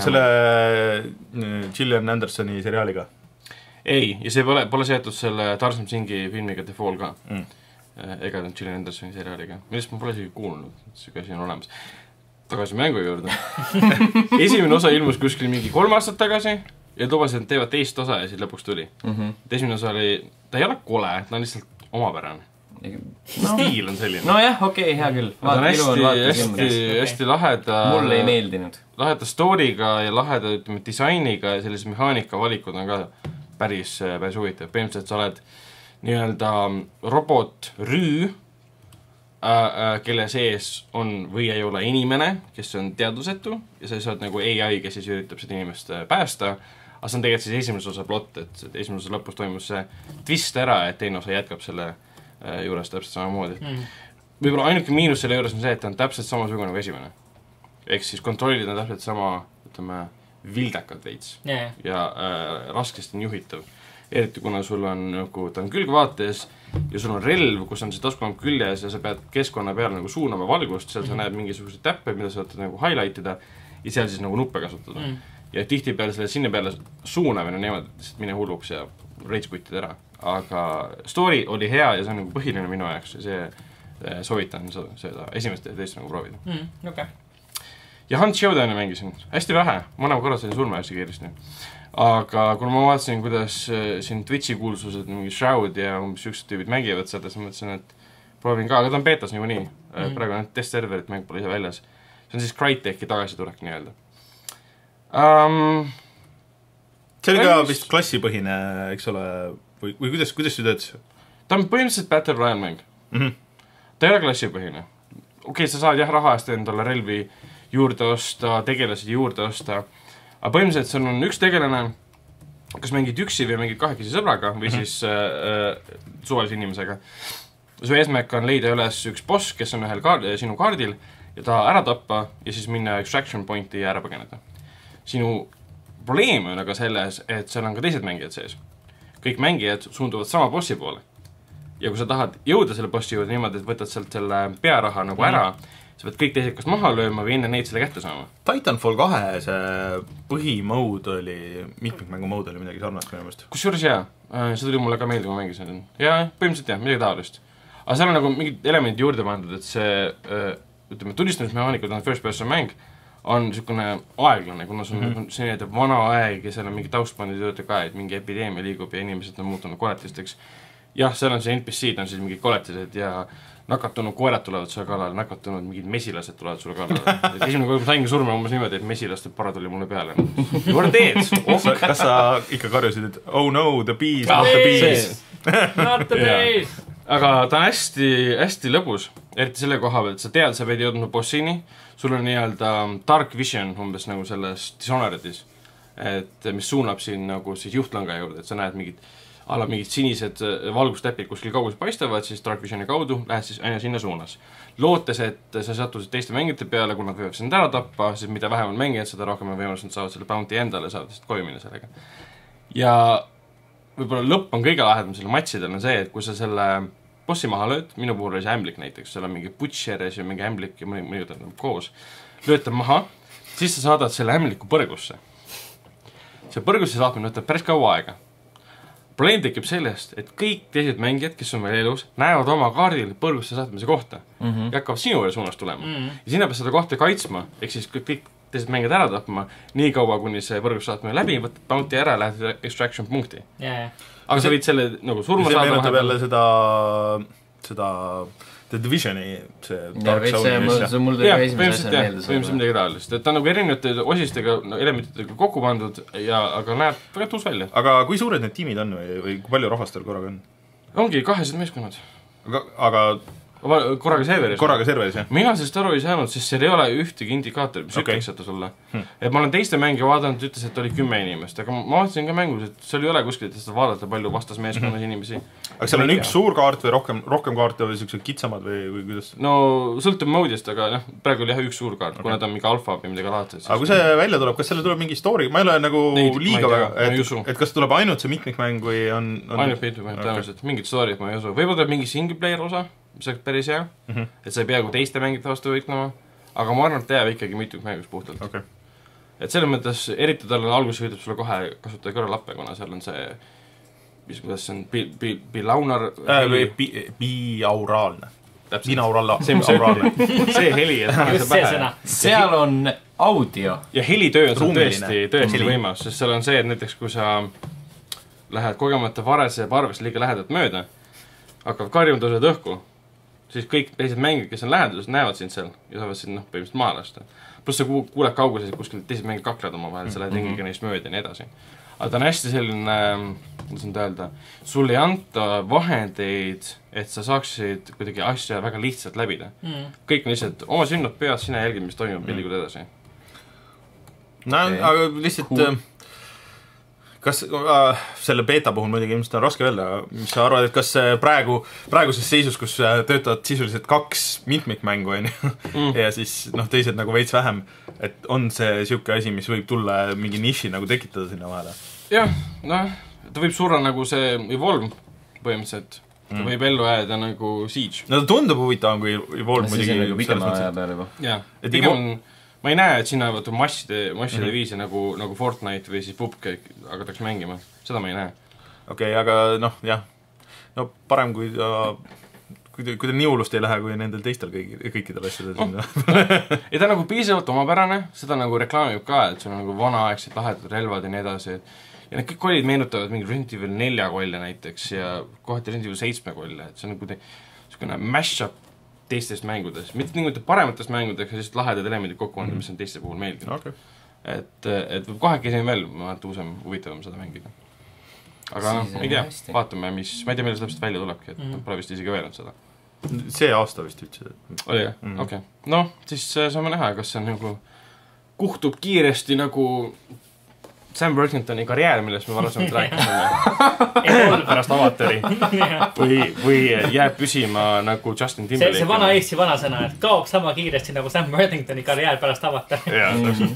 selle Gillian Andersoni seriaaliga. Ei, ja see pole, pole seotud selle Tarzan Singi filmiga The Fall ka. Mm. Ega Gillian Andersoni seriaaliga. Millest ma pole isegi kuulnud, et see asi on olemas. Tagasi mängu juurde. Esimene osa ilmus kuskil mingi kolm aastat tagasi ja lubasid, et teevad teist osa ja siis lõpuks tuli. Mm -hmm. Esimene osa oli, ta ei ole kole, ta on lihtsalt omapärane no. Stiil on selline. Nojah, okei, okay, hea küll. Ta on hästi, hästi, hästi laheda... Mulle ei meeldinud. Laheda story'ga ja laheda, ütleme, disainiga ja sellise mehaanika valikud on ka päris, päris huvitav. Põhimõtteliselt sa oled nii-öelda robotrüü, äh, äh, kelle sees on või ei ole inimene, kes on teadvusetu ja sa oled nagu A I, kes siis üritab seda inimest päästa. Aga see on tegelikult siis esimese osa plott, et esimese osa lõpus toimus see twist ära, et teine osa jätkab selle juures täpselt samamoodi. Mm. Võib-olla ainuke miinus selle juures on see, et ta on täpselt samasugune nagu esimene. Ehk siis kontrollid on täpselt sama, ütleme, vildakad veits yeah. ja äh, raskesti on juhitav. Eriti kuna sul on, nagu, ta on külgvaates ja sul on relv, kus on see taskulamp küljes ja sa pead keskkonna peale nagu suunama valgust, seal sa mm. näed mingisuguseid täppe, mida sa saad nagu highlightida ja seal siis nagu nuppe kasutada. Mm. Ja tihti peale selle sinna peale suunamine niimoodi, et mine hulluks ja reits puttid ära. Aga story oli hea ja see on nagu põhiline minu ajaks ja see soovitan seda esimest ja teist nagu proovida. Mm, okay. Ja Hunt Showdowni mängisin. Hästi vähe. Mõnema korra sain surma hästi kiiresti. Aga kuna ma vaatasin, kuidas siin Twitchi kuulsused, mingi Shroud ja umbes üksid tüübid mängivad seda, siis mõtlesin, et proovin ka. Aga ta on betas nagu nii. Mm. Praegu on test-serverit, mäng pole ise väljas. See on siis Crytek'i tagasitulek nii-öelda. Um, see oli ka vist klassipõhine, eks ole, või, või kuidas, kuidas see töötas? Ta on põhimõtteliselt Battle Royale mäng. Mm -hmm. Ta ei ole klassipõhine. Okei, okay, sa saad jah raha eest endale relvi juurde osta, tegelasid juurde osta, aga põhimõtteliselt sul on üks tegelane, kas mängid üksi või mängid kahekesi sõbraga või mm -hmm. siis äh, suvalise inimesega. Su eesmärk on leida üles üks boss, kes on ühel kaard, sinu kaardil ja ta ära tappa ja siis minna extraction pointi ja ära põgeneda. Sinu probleem on aga selles, et seal on ka teised mängijad sees. Kõik mängijad suunduvad sama bossi poole. Ja kui sa tahad jõuda selle bossi juurde niimoodi, et võtad sealt selle pearaha nagu ära, mm. sa pead kõik teised kas maha lööma või enne neid selle kätte saama. Titanfall kahe see põhimood oli, mitmikmängu mood oli midagi sarnast minu meelest. Kusjuures jaa, see tuli mulle ka meelde, kui ma mängisin. Jaa, põhimõtteliselt jah, midagi taolist. Aga seal on nagu mingid elemendid juurde pandud, et see, ütleme, tulistamismehaanikad on first person mäng, on niisugune aeglane, kuna see on mm -hmm. selline vana aeg ja seal on mingi taustpandid juurde ka, et mingi epideemia liigub ja inimesed on muutunud koletisteks. Jah, seal on see N P C-d, on siis mingid koletised ja nakatunud koerad tulevad sulle kallale, nakatunud mingid mesilased tulevad sulle kallale. Esimene kord ma saingi surma umbes niimoodi, et mesilaste para tuli mulle peale. Juurde teed! Oh, kas sa ikka karjusid, et oh no, the bees, not the bees? Not the bees! Aga ta on hästi, hästi lõbus, eriti selle koha peal, et sa tead, sa pead jõudma bossini, sul on nii-öelda dark vision umbes nagu selles Dishonored'is, et mis suunab siin nagu siis juhtlanga juurde, et sa näed mingid, alla mingid sinised valgustäpid kuskil kaugus paistavad, siis dark visioni kaudu lähed siis aina sinna suunas. Lootes, et sa sattusid teiste mängijate peale, kui nad võivad sind ära tappa, siis mida vähem on mängijad, seda rohkem on võimalus, nad saavad selle bounty endale, saavad lihtsalt koju minna sellega. Ja võib-olla lõpp on kõige lahedam selle matšidel on see, et kui sa selle bossi maha lööd, minu puhul oli see ämblik näiteks, seal on mingi butcher ja siis on mingi ämblik ja mõni, mõni mõni koos, lööd ta maha, siis sa saadad selle ämbliku põrgusse. See põrgusse saatmine võtab päris kaua aega. Probleem tekib sellest, et kõik teised mängijad, kes on veel elus, näevad oma kaardil põrgusse saatmise kohta mm -hmm. ja hakkavad sinu üle suunas tulema. Mm -hmm. Ja sina pead seda kohta kaitsma, ehk siis kõik teised mängijad ära tapma, nii kaua, kuni see põrgusse saatmine läbi, võtad bounty ära, lähed extraction punkti. Yeah, yeah. Aga sa võid selle nagu surma saada. See meenutab jälle seda, seda The Divisioni, see Dark Zone. See mul tuli ka esimese asjana meelde. Põhimõtteliselt midagi taolist. Et ta on nagu erinevate osistega, no, elementidega kokku pandud, ja, aga näeb väga tuus välja. Aga kui suured need tiimid on või, või kui palju rahvast teil korraga on? Ongi kahesed meeskonnad. Aga, aga korraga serveris. Korraga serveris, jah. Mina sellest aru ei saanud, sest seal ei ole ühtegi indikaatori, mis okay. ütleks seda sulle. Hmm. Et ma olen teiste mänge vaadanud, ütles, et oli kümme inimest, aga ma vaatasin ka mängus, et seal ei ole kuskil, et seda vaadata palju vastas meeskonnas hmm. inimesi. Aga seal on üks suur kaart või rohkem, rohkem kaarte või sellised kitsamad või, või kuidas? No sõltub moodist, aga noh, praegu oli jah üks suur kaart, okay. kuna ta on mingi alfa või midagi laadset. Aga kui see välja tuleb, kas selle tuleb mingi story? Ma ei ole nagu Neid, liiga väga, et, et kas tuleb ainult see mitmikmäng või on... on... Ainult mitmikmäng, okay. tõenäoliselt. Mingid story'd ma ei usu. Võib-olla tuleb mingi single player osa, mis oleks päris hea, mm -hmm. et sa ei pea kui teiste mängite vastu võitlema, aga ma arvan, et ta jääb ikkagi mitmikmängus puhtalt. Okay. Et selles mõttes, eriti tal on alguses ütleb sulle kohe kasutada kõrvalappe, kuna seal on see, mis kuidas see on, bi, bi, bilaunar äh, või bi, biauraalne. Binauralla. See, mis auraalne. See heli, et just see sõna. Seal on audio. Ja helitöö on seal tõesti, tõesti võimas, sest seal on see, et näiteks kui sa lähed kogemata varese parvest liiga lähedalt mööda, hakkavad karjuma, tõusevad õhku, siis kõik teised mängid, kes on läheduses, näevad sind seal ja saavad sind noh, põhimõtteliselt maha lasta. Pluss sa kuuled kauguses, et kuskil teised mängid kaklevad oma vahel, sa lähed ringiga neist mööda ja nii edasi. Aga ta on hästi selline, kuidas nüüd öelda, sul ei anta vahendeid, et sa saaksid kuidagi asja väga lihtsalt läbida. Mm. Kõik on lihtsalt, oma sünnad pead, sina jälgid, mis toimub pillikud edasi. No, okay. Aga lihtsalt cool. Kas äh, selle beta puhul muidugi ilmselt on raske öelda, mis sa arvad, et kas praegu, praeguses seisus, kus töötavad sisuliselt kaks mitmikmängu on, mm. ja siis noh, teised nagu veits vähem, et on see siuke asi, mis võib tulla mingi niši nagu tekitada sinna vahele? Jah, noh, ta võib surra nagu see Evolve põhimõtteliselt. Ta mm. võib ellu jääda nagu Siege. No ta tundub huvitavam kui Evolve muidugi. See on nagu pikema aja peale juba. Jah, pigem on ma ei näe, et sinna võtu masside, masside mm-hmm. viise nagu, nagu Fortnite või siis P U B G hakataks mängima. Seda ma ei näe. Okei, okay, aga noh, jah. No parem, kui ta, kui ta, kui ta nii hullust ei lähe, kui nendel teistel kõigi, kõikidel asjadel oh. Ei ta nagu piisavalt omapärane, seda nagu reklaamib ka, et sul on nagu vanaaegsed lahedad relvad ja nii edasi. Ja need kõik kollid meenutavad mingi Resident Evil nelja kolle näiteks ja kohati Resident Evil seitsme kolle. Et see on nagu niisugune mash-up teistest mängudest, mitte niimoodi parematest mängudest, lihtsalt lahedad elemendid kokku on, mis on teiste puhul meeldinud. Okay. Et, et võib kohekesi veel, ma vaat uusem, huvitavam seda mängida. Aga noh, ei tea, vaatame, mis, ma ei tea, millest täpselt välja tulebki, et mm. pole vist isegi öelnud seda. See aasta vist üldse. Oli jah? Mm. Okei. Okay. Noh, siis saame näha, kas see on nagu kuhtub kiiresti nagu Sam Worthingtoni karjäär, millest me varasemalt rääkisime pärast avatari või, või jääb püsima nagu Justin Timberlake. See, see vana Eesti vanasõna, et kaob sama kiiresti nagu Sam Worthingtoni karjäär pärast avatari. Ja,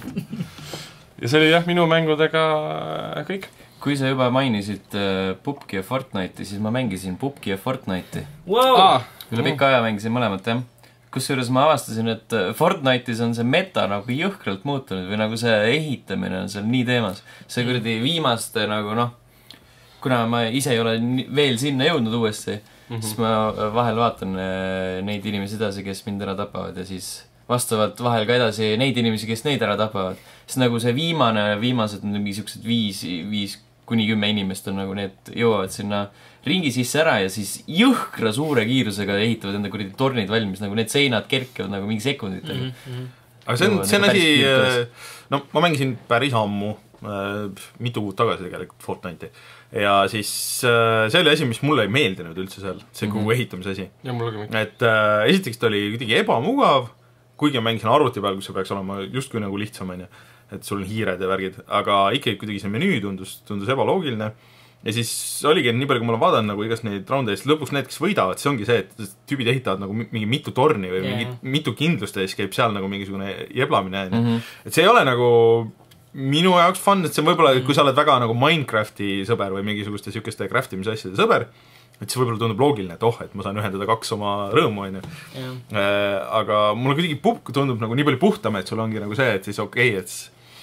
ja see oli jah minu mängudega kõik. Kui sa juba mainisid uh, P U B G ja Fortnite'i, siis ma mängisin P U B G ja Fortnite'i. Wow. Ah, üle pikka aja mängisin mõlemat, jah. Kusjuures ma avastasin, et Fortnite'is on see meta nagu jõhkralt muutunud või nagu see ehitamine on seal nii teemas. See kuradi viimaste nagu noh, kuna ma ise ei ole veel sinna jõudnud uuesti, mm-hmm. siis ma vahel vaatan neid inimesi edasi, kes mind ära tapavad ja siis vastavalt vahel ka edasi neid inimesi, kes neid ära tapavad. Siis nagu see viimane, viimased mingi siuksed viis, viis kuni kümme inimest on nagu need jõuavad sinna ringi sisse ära ja siis jõhkra suure kiirusega ehitavad enda kuradi tornid valmis, nagu need seinad kerkivad nagu mingi sekunditega. Mm-hmm. Aga see on, see on asi, no ma mängisin päris ammu, äh, mitu kuud tagasi tegelikult Fortnite'i. Ja siis äh, see oli asi, mis mulle ei meeldinud üldse seal, see mm-hmm. kogu ehitamise asi. Ja mulle ka mitte. Et äh, esiteks ta oli kuidagi ebamugav, kuigi ma mängisin arvuti peal, kus see peaks olema justkui nagu lihtsam, et sul on hiired ja värgid, aga ikkagi kuidagi see menüü tundus, tundus ebaloogiline. Ja siis oligi nii palju, kui mulle vaadanud nagu igast neid raunde eest, lõpuks need, kes võidavad, see ongi see, et tüübid ehitavad nagu mingi mitu torni või yeah. mingi mitu kindlust ja siis käib seal nagu mingisugune jeblamine. Mm-hmm. Et see ei ole nagu minu jaoks fun, et see on võib-olla, kui sa oled väga nagu Minecrafti sõber või mingisuguste sükeste craftimise asjade sõber, et see võib-olla tundub loogiline, et oh, et ma saan ühendada kaks oma rõõmu, on ju. Yeah. Äh, aga mulle kuidagi pupk tundub nagu nii palju puhtam, et sul ongi nagu see, et siis okei, okay,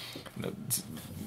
et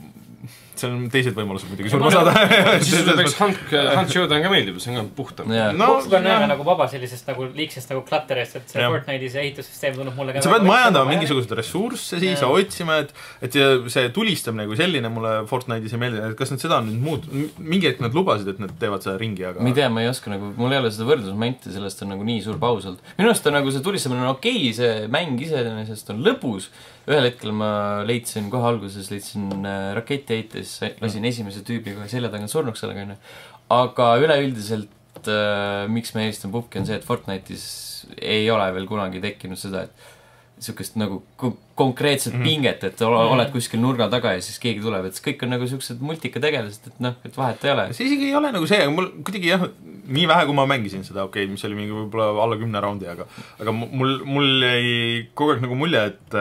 see on teised võimalused muidugi surma saada. Siis sulle peaks Hunt Showdown ka meeldib, see on puhtam. No, Pukk on näeme nagu vaba sellisest nagu liiksest nagu klatterist, et see Fortnite'is ehitussüsteem tundub mulle ka sa pead majandama mingisugused ressursse siis, sa otsima, et, et see tulistamine kui selline mulle Fortnite'is ei meeldi, et kas nad seda on nüüd muud, mingi hetk nad lubasid, et nad teevad seda ringi, aga... Ma ei tea, ma ei oska nagu, mul ei ole seda võrdlusmenti, sellest on nagu nii suur paus olnud. Minu arust on nagu see tulistamine on okei, see mäng ise, sest on lõpus. Ühel hetkel ma leidsin, kohe alguses leidsin raketi heites, lasin mm. esimese tüübiga selja tagant surnuks sellega, aga üleüldiselt äh, miks ma eelistan P U B G on see, et Fortnite'is ei ole veel kunagi tekkinud seda, et niisugust nagu konkreetset mm. pinget, et oled kuskil nurga taga ja siis keegi tuleb, et kõik on nagu niisugused multikategelased, et noh, et vahet ei ole. See isegi ei ole nagu see, aga mul kuidagi jah, nii vähe, kui ma mängisin seda, okei okay,, mis oli mingi võib-olla alla kümne raundi, aga, aga mul, mul jäi kogu aeg nagu mulje, et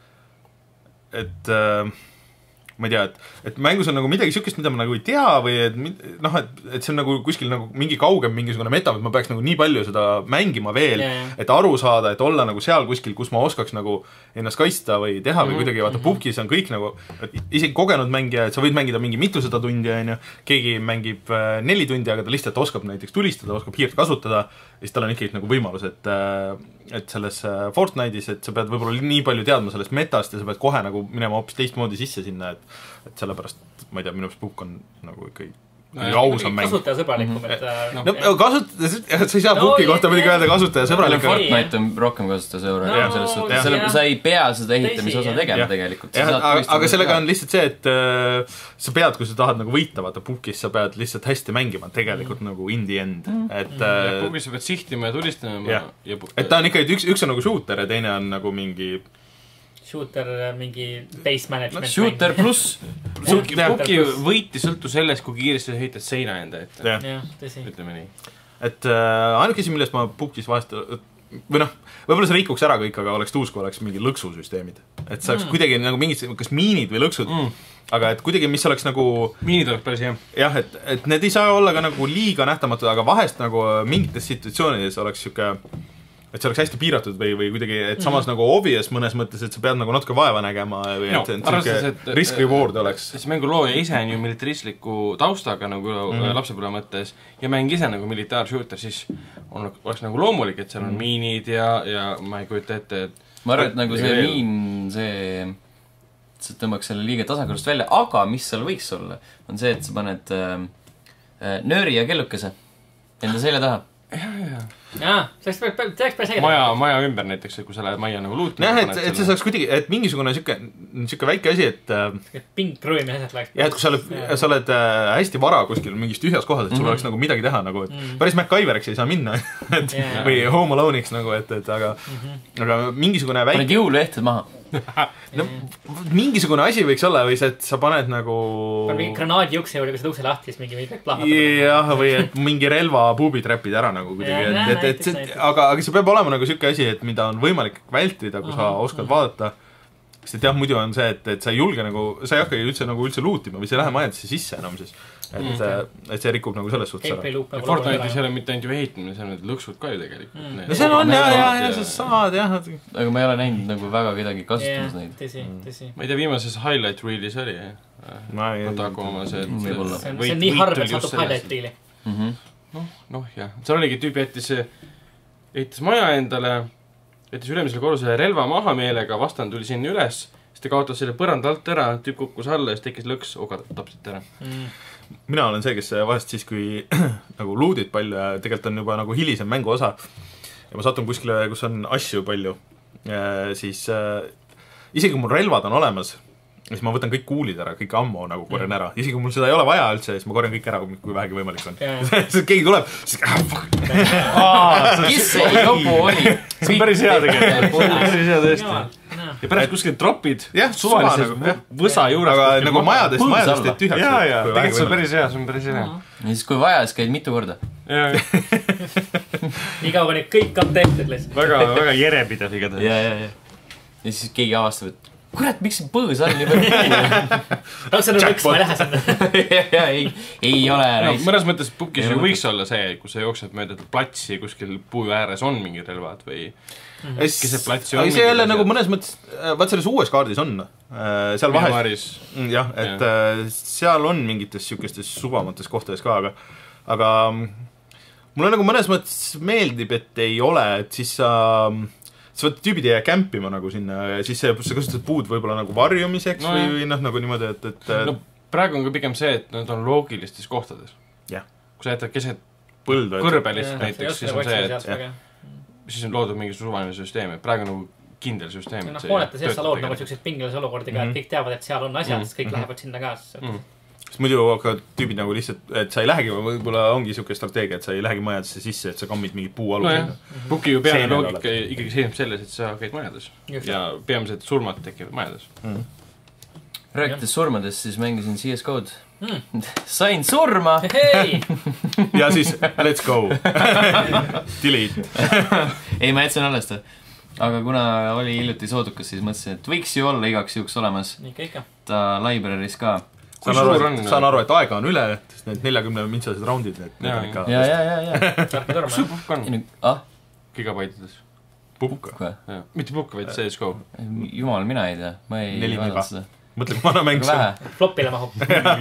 et äh, ma ei tea, et, et mängus on nagu midagi siukest, mida ma nagu ei tea või et noh, et, et see on nagu kuskil nagu mingi kaugem mingisugune meta, et ma peaks nagu nii palju seda mängima veel, yeah. et aru saada, et olla nagu seal kuskil, kus ma oskaks nagu ennast kaitsta või teha või mm-hmm. kuidagi, vaata P U B G-s on kõik nagu, isegi kogenud mängija, et sa võid mängida mingi mitusada tundi, on ju, keegi mängib äh, neli tundi, aga ta lihtsalt oskab näiteks tulistada, oskab hiirt kasutada, ja siis tal on ikkagi nagu võimalus, et äh, et selles Fortnite'is, et sa pead võib-olla nii palju teadma sellest metast ja sa pead kohe nagu minema hoopis teistmoodi sisse sinna, et, et sellepärast, ma ei tea, minu arust P U B G on nagu ikka ausam mäng. Kasutajasõbralikum, et no, no kasutaja, sa ei saa Puki no, kohta muidugi öelda kasutajasõbralik. Fortnite on rohkem kasutajasõbralik no, selles suhtes. Selle, sa ei pea seda ehitamise osa tegema ja. Tegelikult. Ja, aga, aga sellega on lihtsalt see, et äh, sa pead, kui sa tahad nagu võita, vaata Pukis sa pead lihtsalt hästi mängima, tegelikult mm. nagu in the end. Et, mm. Pukis sa pead sihtima ja tulistama. Ja. Ja, et ta on ikka, üks, üks on nagu shooter ja teine on nagu mingi shooter, mingi base management. Shooter pluss. Puki võiti sõltu sellest, kui kiiresti sa heitad seina enda ette. jah, tõsi. Ütleme nii. Et äh, ainuke asi, millest ma Pukis vahest või noh, võib-olla see rikuks ära kõik, aga oleks tuus, kui oleks mingi lõksusüsteemid. Et saaks mm. kuidagi nagu mingid, kas miinid või lõksud, mm. aga et kuidagi, mis oleks nagu miinid oleks päris hea. Jah, et, et need ei saa olla ka nagu liiga nähtamatud, aga vahest nagu mingites situatsioonides oleks siuke et see oleks hästi piiratud või, või kuidagi, et samas mm-hmm. nagu obvious mõnes mõttes, et sa pead nagu natuke vaeva nägema või no, et, et, et risk-reward oleks. See mängu looja ise on ju militaristliku taustaga nagu mm-hmm. lapsepõlve mõttes ja mäng ise nagu militaarshooter, siis on, oleks nagu loomulik, et seal on mm-hmm. miinid ja, ja ma ei kujuta ette, et ma arvan, et nagu see veel... miin, see sa tõmbaks selle liiga tasakaalust välja, aga mis seal võiks olla, on see, et sa paned äh, nööri ja kellukese enda selja taha. Ja, ja. Jaa, see oleks päris äge. Maja, maja ümber näiteks, kui sa lähed majja nagu luutima. Näh, et, et see saaks kuidagi, et mingisugune siuke, siuke väike asi, et pink ruumi asjad läheks. Ja, et kui sa oled, sa oled äh, hästi vara kuskil mingis tühjas kohas, et sul mm-hmm. oleks nagu midagi teha, nagu, et mm-hmm. päris MacGyveriks ei saa minna et, yeah. või Home Alone'iks nagu, et, et aga, mm-hmm. aga mingisugune väike... Paned jõuluehted maha. no, mingisugune asi võiks olla või see, et sa paned nagu mingi granaadi ukse juurde, kui sa ukse lahti, siis mingi mingi plahvatab. jah, või et mingi relva puubitrapid ära nagu kuidagi, et, et, et, et, et aga, aga see peab olema nagu siuke asi, et mida on võimalik vältida, kui sa oskad vaadata. Sest et jah, muidu on see, et, et sa ei julge nagu, sa ei hakka üldse nagu üldse lootima või sa ei lähe majadesse sisse enam siis. Et, mm. et see rikub nagu selles suhtes ära. Fortnite'is ei ole mitte ainult ju ehitamine, see on need lõksud ka ju tegelikult. Mm. No see on jah, jah, jah, sa saad jah. Aga ma ei ole näinud nagu väga kedagi kasutamas neid. Tõsi, tõsi. Ma ei tea, viimases highlight reelis oli, jah. Kotaku oma see, et see on nii harv, et satub highlight reeli. Noh, noh jah. Seal oligi tüüp jättis, ehitas maja endale, jättis ülemisele korrusele relva maha meelega, vastan tuli sinna üles, siis ta kaotas selle põrand alt ära, tüüp kukkus alla ja siis tekkis lõks, oga tapsite ära. Mina olen see, kes vahest siis, kui nagu luudid palju ja tegelikult on juba nagu hilisem mängu osa ja ma satun kuskile, kus on asju palju, siis äh, isegi kui mul relvad on olemas, siis ma võtan kõik kuulid ära, kõik ammo nagu korjan ära. Isegi kui mul seda ei ole vaja üldse, siis ma korjan kõik ära, kui vähegi võimalik on. siis keegi tuleb, siis ah, fuck. Kes see jopu oli? See on päris hea tegelikult. Päris hea tõesti. Ja pärast kuskil tropid suvaliselt võsa juures. Aga nagu majadest, majadest teed tühjaks. Jaa, jaa, tegelikult see on päris hea, see on päris hea. Ja siis kui vaja, siis käid mitu korda. Nii kaua nii kõik on tehtud lihtsalt. Väga, väga jerepidev igatahes. Ja, ja, ja. Ja siis keegi avastab, et kurat, miks see põõs on nii palju? Raus on üks, ma ei lähe sinna. Ja, ei, ei ole. No, mõnes mõttes Pukis ju võiks olla see, kui sa jooksed mööda platsi kuskil puu ääres on mingi relvad või mm-hmm. keset platsi on. See jälle nagu mõnes mõttes, vaat selles uues kaardis on. Seal vahest, jah, et ja. Seal on mingites siukestes subamates kohtades ka, aga, aga mulle nagu mõnes mõttes meeldib, et ei ole, et siis sa sa võtta tüübid ei jää kämpima nagu sinna ja siis sa kasutad puud võib-olla nagu varjumiseks no, või, või noh, nagu niimoodi, et, et no, praegu on ka pigem see, et nad on loogilistes kohtades. Yeah. Kui sa jätad keset põldu kõrbelist ja, näiteks, siis on see, et ja. Siis on loodud mingi suvaline süsteem, et praegu nagu kindel süsteem. No, hoonete sees sa lood nagu sellised pingelise olukordi ka, et kõik teavad, et seal on asjad, siis kõik lähevad sinna ka. Sest muidu hakkavad tüübid nagu lihtsalt, et sa ei lähegi, võib-olla ongi siuke strateegia, et sa ei lähegi majadesse sisse, et sa kammid mingi puu alusel. No Puki ju peale loogika ikkagi seisab selles, et sa käid majades. Just. Ja peamiselt surmad tekivad majades. Mm. Rääkides surmadest, siis mängisin C S G O'd. Mm. Sain surma! Hei! ja siis, let's go! Delete! ei, ma jätsin alles ta. Aga kuna oli hiljuti soodukas, siis mõtlesin, et võiks ju olla igaks juhuks olemas. Ikka, ikka. Ta library's ka. Saan aru, et, saan aru, et aega on üle, sest need neljakümne mintsased roundid, et need on ikka... Ja, ja, ja, ja. Tarki torma. Sul pukk on? Ah? Gigabaitides. Pukk? Mitte pukk, vaid C S G O. Jumal, mina ei tea. Ma ei vaadanud seda. Mõtle, kui vana mäng see on. Flopile mahub.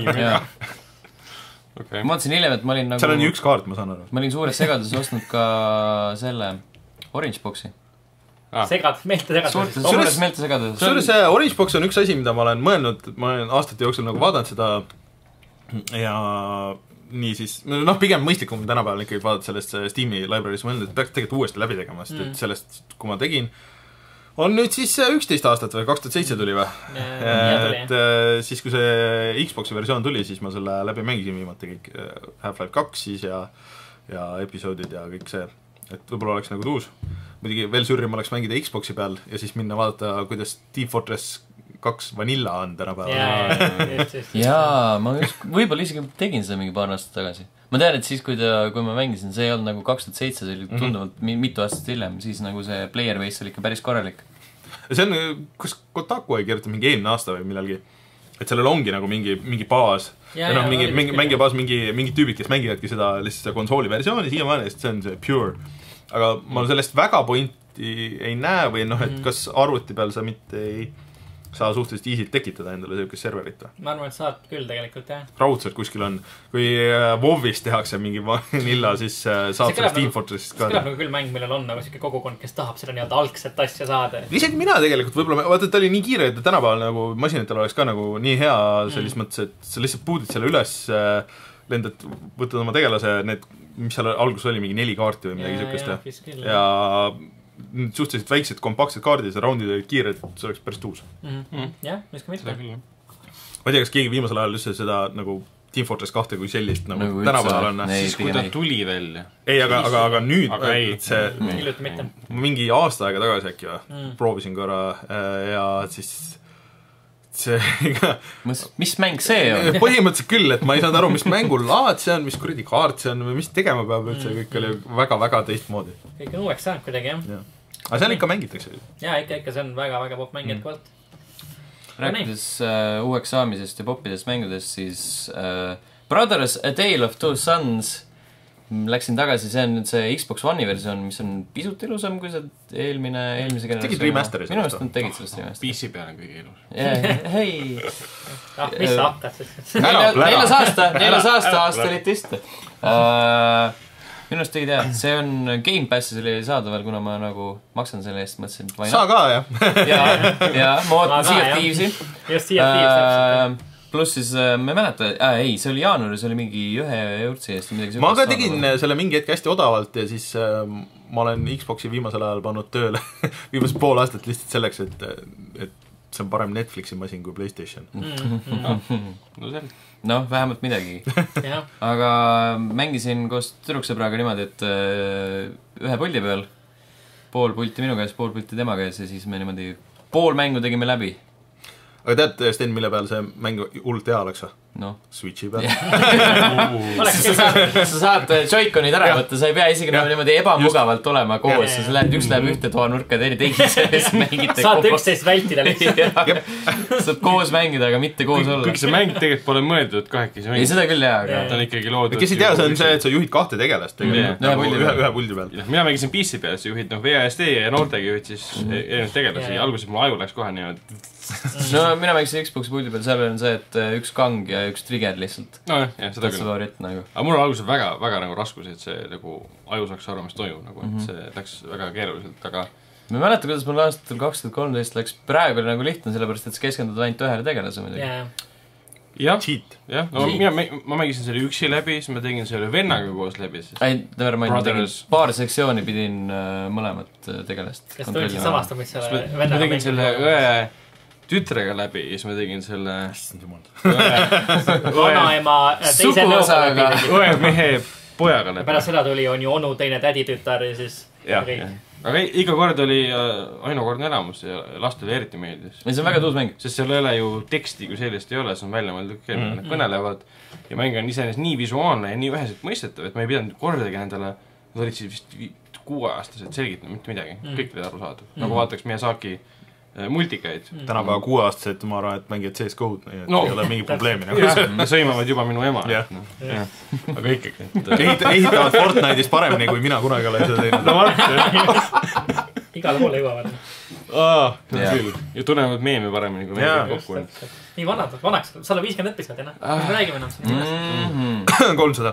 Okay. Ma mõtlesin hiljem, et ma olin nagu... Seal on ju üks kaart, ma saan aru. Ma olin suures segaduses ostnud ka selle Orange Boxi. Ah. Segad, meelte segad. Suures meelte segaduses. Suures Orange Box on üks asi, mida ma olen mõelnud, ma olen aastate jooksul nagu vaadanud seda ja nii siis, noh, pigem mõistlikum tänapäeval ikkagi vaadata sellest Steam'i library's mõelnud, et peaks tegelikult uuesti läbi tegema, sest mm. et sellest, kui ma tegin, on nüüd siis üksteist aastat või kaks tuhat seitse tuli või? Et siis, kui see Xbox'i versioon tuli, siis ma selle läbi mängisin viimati kõik Half-Life kaks siis ja, ja episoodid ja kõik see, et võib-olla oleks nagu tuus. Muidugi veel sürrim oleks mängida Xbox'i peal ja siis minna vaadata, kuidas Team Fortress kaks Vanilla on tänapäeval. Jaa, jaa, ma just, võib-olla isegi tegin seda mingi paar aastat tagasi. Ma tean, et siis, kui, ta, kui ma mängisin, see ei olnud nagu kaks tuhat seitse, see oli tunduvalt mm-hmm. mitu aastat hiljem, siis nagu see player base oli ikka päris korralik. See on, kas Kotaku ei kirjuta mingi eelmine aasta või millalgi, et sellel ongi nagu mingi, mingi baas ja, ja no, mingi, mingi, mingi baas, mingi, mingi tüübid, kes mängivadki seda lihtsalt seda konsooli versiooni siiamaani, sest see on see pure. Aga ma sellest väga pointi ei näe või noh, et kas arvuti peal sa mitte ei saa suhteliselt easy't tekitada endale sellist serverit või? Ma arvan, et saad küll tegelikult, jah. Raudselt kuskil on. Kui WoW'is tehakse mingi vanilla, siis saab sellest Team Fortressist ka. See kõlab nagu küll mäng, millel on nagu siuke kogukond, kes tahab seda nii-öelda algset asja saada. Isegi mina tegelikult võib-olla, vaata, et oli nii kiire, et tänapäeval nagu masinatel oleks ka nagu nii hea selles mm. mõttes, et sa lihtsalt puudid selle üles, lendad, võtad oma tegelase, need, mis seal alguses oli, mingi neli kaarti või midagi siukest. Ja, ja suhteliselt väiksed, kompaktsed kaardid ja roundid olid kiired, see oleks päris tuus. Mm-hmm. Jah, mis ka mitte. Ma ei tea, kas keegi viimasel ajal üldse seda nagu Team Fortress kahte kui sellist nagu, nagu tänapäeval on. Siis kui ta tuli välja. Ei, aga, aga, aga nüüd aga ei. see mm. mingi aasta aega tagasi äkki või mm. proovisin korra ja siis see mis, mis mäng see on? Põhimõtteliselt küll, et ma ei saanud aru, mis mängul laad see on, mis kuradi kaart see on või mis tegema peab üldse, kõik oli väga-väga teistmoodi. Kõik on uueks saanud kuidagi, jah. Ja. Aga seal ikka mängitakse. Jaa, ikka, ikka see on väga-väga popp mängijad kvalt. Rääkides uh, uueks saamisest ja poppidest mängudest, siis uh, Brothers A Tale of Two Sons läksin tagasi, see on nüüd see Xbox One'i versioon, mis on pisut ilusam kui see eelmine, eelmise generatsioon. Tegid remaster'i? Minu arust nad tegid sellest remaster'i. P C peal on kõige ilus. Yeah, hei! Ah, mis sa hakkad siis? Neljas aasta, neljas aasta aasta olid tõst. Uh, minu arust tegid jah, see on Game Passis oli saadaval, kuna ma nagu maksan selle eest, mõtlesin, et vaina. Saa ka, jah? ja, ja, ma ootan Sea of Thieves'i. Just Sea of Thieves täpselt. Pluss siis, ma ei mäleta, äh, ei, see oli jaanuaris, oli mingi ühe eurtsi eest. Ma ka tegin saadavalt. Selle mingi hetk hästi odavalt ja siis äh, ma olen Xboxi viimasel ajal pannud tööle viimased pool aastat lihtsalt selleks, et, et see on parem Netflixi masin kui PlayStation. Mm-hmm. no see noh, vähemalt midagi. Aga mängisin koos tüdruksõbraga niimoodi, et äh, ühe puldi peal, pool pulti minu käes, pool pulti tema käes ja siis me niimoodi pool mängu tegime läbi. Aga tead, Sten, mille peal see mäng hullult hea oleks? No. Switchi peal. sa, sa saad Joy-Conid ära võtta, sa ei pea isegi nagu niimoodi ebamugavalt olema koos, sa lähed, üks läheb ühte toa nurka, teine teise, siis mängite saad koos. üksteist vältida lihtsalt. saad koos mängida, aga mitte koos olla. Kõik see mäng tegelikult pole mõeldud kahekesi mängida. Ei, seda küll jaa, aga ta on ikkagi loodud. Kes ei tea, see on see, et sa juhid kahte tegelast tegelikult. Ühe puldi peal. Mina mängisin P C peal, sa juhid V A S D ja noortega juhid siis erinevad tegelasi. Alguses mul aju läks kohe nii. No mina mängisin Xboxi puldi peal, seal on see, et üks kang ja üks trigger lihtsalt. No jah, jah, seda küll. Nagu. Aga mul on alguses väga, väga nagu raskusi, et see nagu aju saaks aru, mis toimub, nagu, et see läks väga keeruliselt, aga ma ei mäleta, kuidas mul aastatel kaks tuhat kolmteist läks praegu nagu lihtne, sellepärast, et sa keskendud ainult ühele tegelase muidugi. jah, jah, no mina, ma mängisin selle üksi läbi, siis ma tegin selle vennaga koos läbi. Ei, never mind, ma tegin paar sektsiooni pidin äh, mõlemat tegelast. Kas tundsid samastamist selle vennaga? Ma tegin selle õe tütrega läbi ja siis ma tegin selle vanaema teise nõuga õe mehe pojaga läbi. Pärast seda tuli, on ju onu teine tädi tütar ja siis ja, ja. Aga iga kord oli ainukordne elamus ja lastele eriti meeldis. See on väga tuus mäng. Sest seal ei ole ju teksti kui sellist ei ole, see on välja mõeldud keele, mm. kõnelevad ja mäng on iseenesest nii visuaalne ja nii väheselt mõistetav, et ma ei pidanud kordagi nendele, nad olid siis vist kuueaastased selgitanud mitte midagi, mm. kõik olid aru saadud. Mm. Nagu vaataks Miyazaki multikaid. Mm. Tänapäeva kuueaastased, ma arvan, et mängivad C S G O-d, nii et no, ei ole mingi probleemi. Nad sõimavad juba minu ema. Ja. No, ja. Aga ikkagi. Et... ehitavad Fortnite'is paremini, kui mina kunagi olen seda teinud. No vaat, igale poole jõuavad. Aa, küll. Ja tunnevad meemi paremini, kui meemi kokku on. Nii vanad, vanaks, sada viiskümmend episood, jah? Mis me räägime enam siin? kolmsada.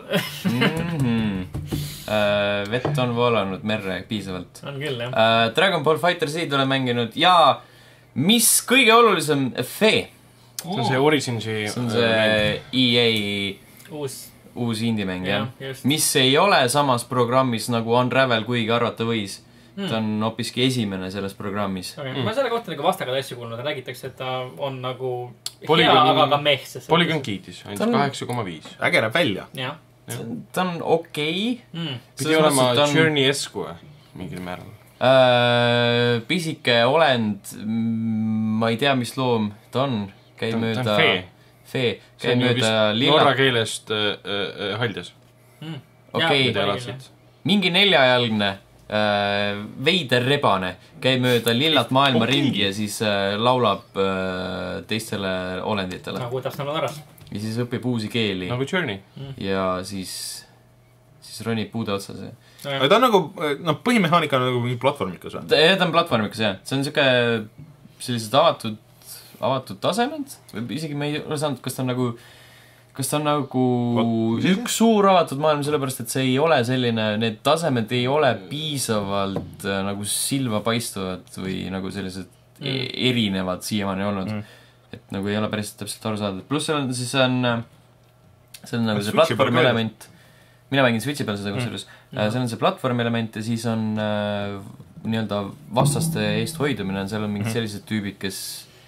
Uh, vett on voolanud merre piisavalt. On küll, jah. Uh, Dragon Ball Fighter Z olen mänginud ja mis kõige olulisem, Fe. See on see Originsi... See on see E A... Uus uus indie-mäng, jah. Ja, mis ei ole samas programmis nagu Unravel, kuigi arvata võis. Mm. Ta on hoopiski esimene selles programmis. Okay. Mm. Ma selle kohta nagu vastakaid asju kuulnud. Räägitakse, et ta on nagu Polygon, hea, aga ka meh. Polygon kiitis. Ainult kaheksa koma viis. Äge näeb välja. Ja. Ta on okei. Okay. Mm. Pidi olema on... Journey-esku mingil määral. Äh, pisike olend, ma ei tea, mis loom ta on. Käib ta, mööda... Ta on fee. Fee. Käib mööda lilla... Norra keelest äh, äh, haljas. Mm. Okei. Okay. Mingi neljajalgne Äh, veider rebane käib mööda lillat maailma okay. ringi ja siis äh, laulab äh, teistele olenditele. Nagu täpselt nagu Norras. Ja siis õpib uusi keeli. Nagu Journey. Ja siis, siis ronib puude otsas. Aga ta on nagu, noh, põhimehaanika on nagu mingi platvormikas või? Ta, ta on platvormikas, jah. See on siuke sellised avatud, avatud tasemed. Või isegi me ei ole saanud, kas ta on nagu kas ta on nagu What? üks suur avatud maailm, sellepärast, et see ei ole selline, need tasemed ei ole piisavalt äh, nagu silma paistuvad või nagu sellised mm. erinevad siiamaani olnud. Mm. Et nagu ei ole päris täpselt aru saada. Pluss seal on, siis on, see on nagu see platvorm element. Mina mängin Switchi peal seda kusjuures. Mm. See on see platvorm element ja siis on äh, nii-öelda vastaste eest hoidumine on, seal on mingid mm. sellised tüübid, kes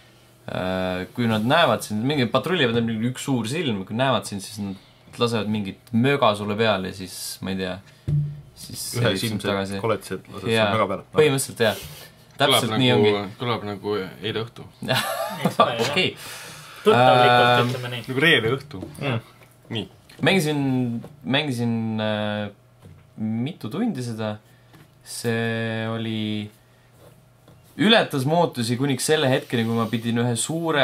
kui nad näevad sind, mingi patrullivad on üks suur silm, kui näevad sind, siis nad lasevad mingit möga sulle peale ja siis, ma ei tea, siis ühe silmsed koletised lased ja, möga peale. Põhimõtteliselt, jah. Täpselt kõlab nii nagu, ongi. Kõlab nagu eile õhtu. Okei. Tuttavlikult ütleme nii. Nagu reede õhtu. Mm. Nii. Mängisin, mängisin äh, mitu tundi seda. See oli... ületas mootusi kuniks selle hetkeni, kui ma pidin ühe suure,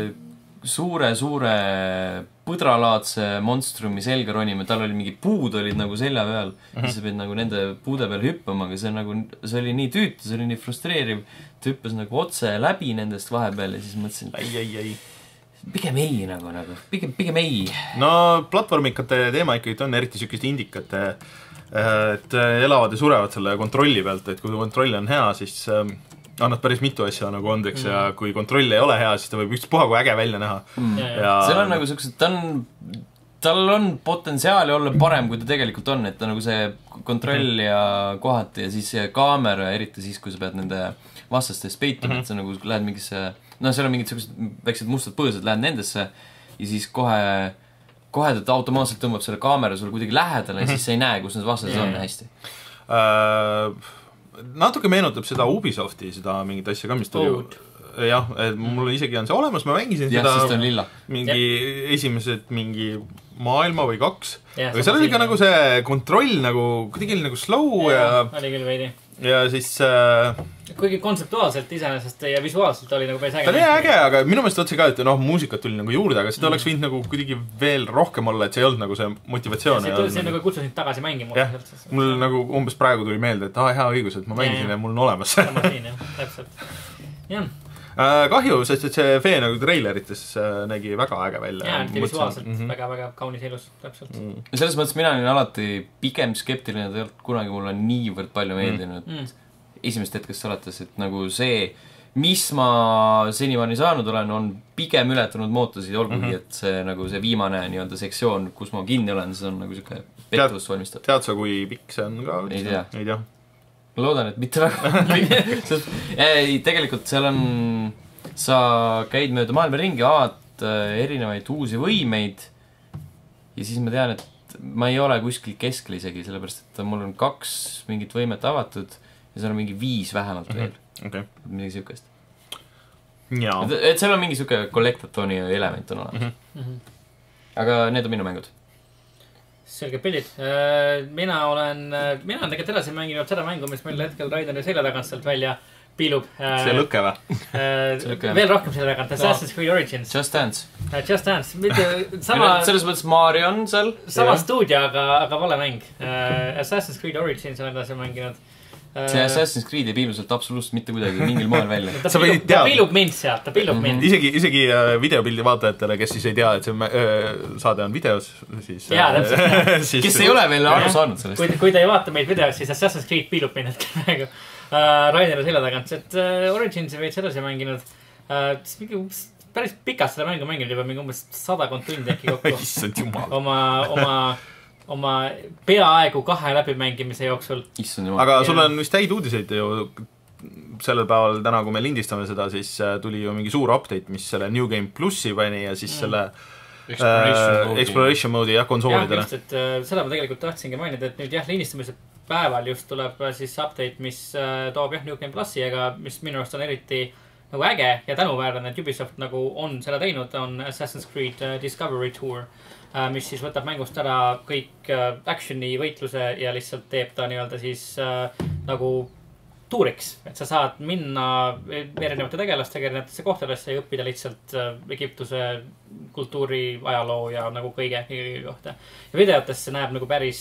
suure, suure põdralaadse monstrumi selga ronima. Tal oli mingi puud olid nagu selja peal. Mm-hmm. Siis sa pidid nagu nende puude peal hüppama, aga see, nagu, see oli nii tüütu, see oli nii frustreeriv. Ta hüppas nagu otse läbi nendest vahepeal ja siis mõtlesin, ei, ei, ei. Pigem ei nagu, nagu. Pigem, pigem ei. No platvormikate teema ikkagi on eriti sükest indikate, et elavad ja surevad selle kontrolli pealt, et kui kontroll on hea, siis annad päris mitu asja nagu andeks mm. ja kui kontroll ei ole hea, siis ta võib ükspuha kui äge välja näha. Mm. Ja... seal on nagu sellised, ta on, tal on potentsiaali olla parem, kui ta tegelikult on, et ta nagu see kontroll mm. ja kohati ja siis see kaamera, eriti siis, kui sa pead nende vastastest peituma, mm. et sa nagu lähed mingisse, no seal on mingid sellised väiksed mustad põõsad, lähed nendesse ja siis kohe, kohe ta automaatselt tõmbab selle kaamera sulle kuidagi lähedale ja mm. siis sa ei näe, kus need vastased mm. on hästi. Uh... natuke meenutab seda Ubisofti, seda mingit asja ka, mis tuli oh. jah, et mul isegi on see olemas, ma mängisin ja, seda lilla. mingi ja. esimesed mingi maailma või kaks ja, aga seal oli ka nagu see kontroll nagu kuidagi nagu slow ja, ja oli küll veidi ja siis äh, kuigi kontseptuaalselt iseenesest ja visuaalselt oli nagu päris äge. ta oli äge, aga minu meelest otsi ka, et noh, muusikat tuli nagu juurde, aga seda mm. oleks võinud nagu kuidagi veel rohkem olla, et see ei olnud nagu see motivatsioon. See, see nagu kutsus sind tagasi mängima. jah, mul nagu umbes praegu tuli meelde, et ah, hea õigus, et ma mängisin ja, ja mul on olemas. sama siin, jah, täpselt. jah. Kahju, sest et see fee nagu treilerites nägi väga äge välja. Jaa, et visuaalselt mm-hmm. väga-väga kaunis ilus, täpselt. Mm. Selles mõttes mina olin alati pigem skeptiline, et kunagi mulle niivõrd palju meeldinud mm. esimest hetkest alates, et nagu see, mis ma senimaani saanud olen, on pigem ületanud mootusid, olgugi, mm-hmm. et see, nagu see viimane nii-öelda sektsioon, kus ma kinni olen, see on nagu siuke pettust valmistab. Tead sa, kui pikk see on ka? Ei tea. Ei tea. Loodan, et mitte väga ei, tegelikult seal on, sa käid mööda maailma ringi, avad erinevaid uusi võimeid ja siis ma tean, et ma ei ole kuskil keskel isegi, sellepärast, et mul on kaks mingit võimet avatud ja seal on mingi viis vähemalt veel. Okay. Midagi siukest. Jaa. Et, et seal on mingi siuke kollektatooni element on olemas. Mm-hmm. Aga need on minu mängud. Selge pildid. Mina olen, mina olen tegelikult edasi mänginud seda mängu, mis meil hetkel Raideri selja tagant sealt välja piilub. See lõkke või? Veel rohkem selle tagant. Assassin's Creed Origins. Just Dance. Just Dance. Sama, selles mõttes Mario on seal. Sama stuudio, aga, aga vale mäng. Assassin's Creed Origins on edasi mänginud. See Assassin's Creed ei piilu sealt absoluutselt mitte kuidagi mingil moel välja. ta, piilub, ta piilub mind sealt, ta piilub mind. Isegi, isegi videopildi vaatajatele, kes siis ei tea, et see öö, saade on videos, siis... Jaa, täpselt. siis kes ei ole veel aru saanud sellest. Kui, kui ta ei vaata meid videos, siis Assassin's Creed piilub mind hetkel praegu. Uh, Raineri selja tagant, et uh, Originsi veits edasi mänginud. Uh, päris pikalt seda mängu mänginud juba mingi umbes sadakond tundi äkki kokku. Issand jumal. Oma, oma, oma peaaegu kahe läbimängimise jooksul. Issand jumal. Aga sul on vist häid uudiseid ju sellel päeval täna, kui me lindistame seda, siis tuli ju mingi suur update, mis selle New Game Plussi pani ja siis mm. selle Exploration, äh, Exploration mode'i jah, konsoolidele. Jah, just, et äh, seda ma tegelikult tahtsingi mainida, et nüüd jah, lindistamise päeval just tuleb äh, siis update, mis äh, toob jah New Game Plussi, aga mis minu arust on eriti nagu äge ja tänuväärne, et Ubisoft nagu on seda teinud, on Assassin's Creed äh, Discovery Tour, äh, mis siis võtab mängust ära kõik äh, actioni võitluse ja lihtsalt teeb ta nii-öelda siis äh, nagu tuuriks, et sa saad minna erinevate tegelastega erinevatesse kohtadesse ja õppida lihtsalt Egiptuse kultuuri, ajaloo ja nagu kõige, kõige kohta. Ja videotes see näeb nagu päris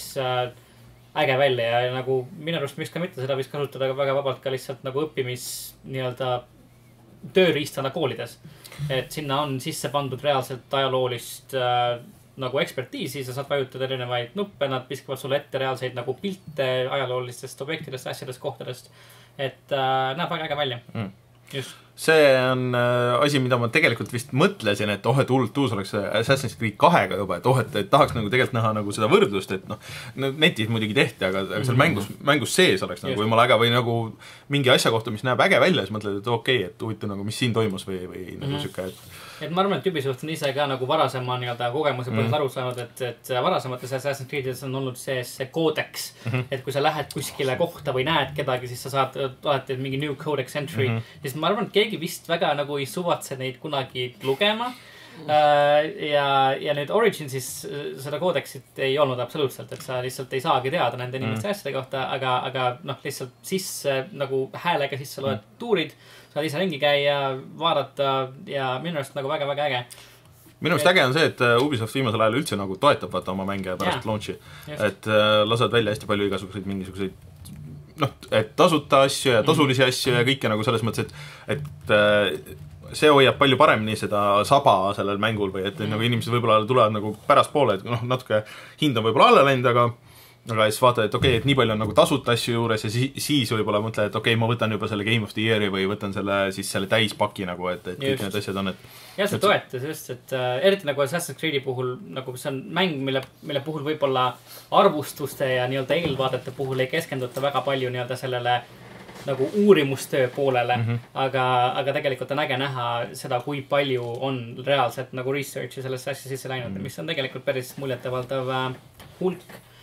äge välja ja nagu minu arust miks ka mitte seda võiks kasutada väga vabalt ka lihtsalt nagu õppimis nii-öelda tööriistana koolides. Et sinna on sisse pandud reaalselt ajaloolist nagu ekspertiisi, sa saad vajutada erinevaid nuppe, nad viskavad sulle ette reaalseid nagu pilte ajaloolistest objektidest, asjadest, kohtadest. Et äh, näeb väga äge välja. Mm. Just. See on äh, asi, mida ma tegelikult vist mõtlesin, et oh, et hullult uus oleks Assassin's Creed kahega juba, et oh, et, et tahaks nagu tegelikult näha nagu seda võrdlust, et noh, netis muidugi tehti, aga, aga seal mängus, mängus sees oleks nagu jumala äge või nagu mingi asja kohta, mis näeb äge välja, siis mõtled, et okei, okay, et huvitav nagu, mis siin toimus või, või mm-hmm. nagu süke, et et ma arvan, et Ubisoft on ise ka nagu varasema nii-öelda kogemuse põhjus mm. aru saanud, et, et varasemates Assassin's Creed'is on olnud see, see koodeks, mm -hmm. et kui sa lähed kuskile kohta või näed kedagi, siis sa saad alati mingi new codex entry, mm -hmm. siis ma arvan, et keegi vist väga nagu ei suvatse neid kunagi lugema. Mm. Uh, ja, ja nüüd Originsis seda koodeksit ei olnud absoluutselt, et sa lihtsalt ei saagi teada nende inimeste mm. asjade kohta, aga, aga noh, lihtsalt sisse nagu häälega sisse loed mm. tuurid, saad ise ringi käia, vaadata ja minu arust nagu väga-väga äge. Minu arust äge on see, et Ubisoft viimasel ajal üldse nagu toetab vaata oma mänge pärast ja, launchi. Et äh, lased välja hästi palju igasuguseid mingisuguseid noh, et tasuta asju ja tasulisi mm. asju ja kõike nagu selles mõttes, et, et äh, see hoiab palju paremini seda saba sellel mängul või et mm. nagu inimesed võib-olla tulevad nagu pärast poole, et noh, natuke hind on võib-olla alla läinud, aga aga siis vaatad, et okei okay,, et nii palju on nagu tasuta asju juures ja siis, siis võib-olla mõtled, et okei okay,, ma võtan juba selle Game of the Year'i või võtan selle, siis selle täispaki nagu, et, et kõik need asjad on, et jah, see toetas just, et äh, eriti nagu Assassin's Creed'i puhul, nagu see on mäng, mille, mille puhul võib-olla arvustuste ja nii-öelda eelvaadete puhul ei keskenduta väga palju nii-öelda sellele nagu uurimustöö poolele, mm -hmm. aga, aga tegelikult on äge näha seda, kui palju on reaalselt nagu research'i sellesse asja sisse läinud, mm -hmm. mis on tegelikult päris muljetavaldav äh, hulk.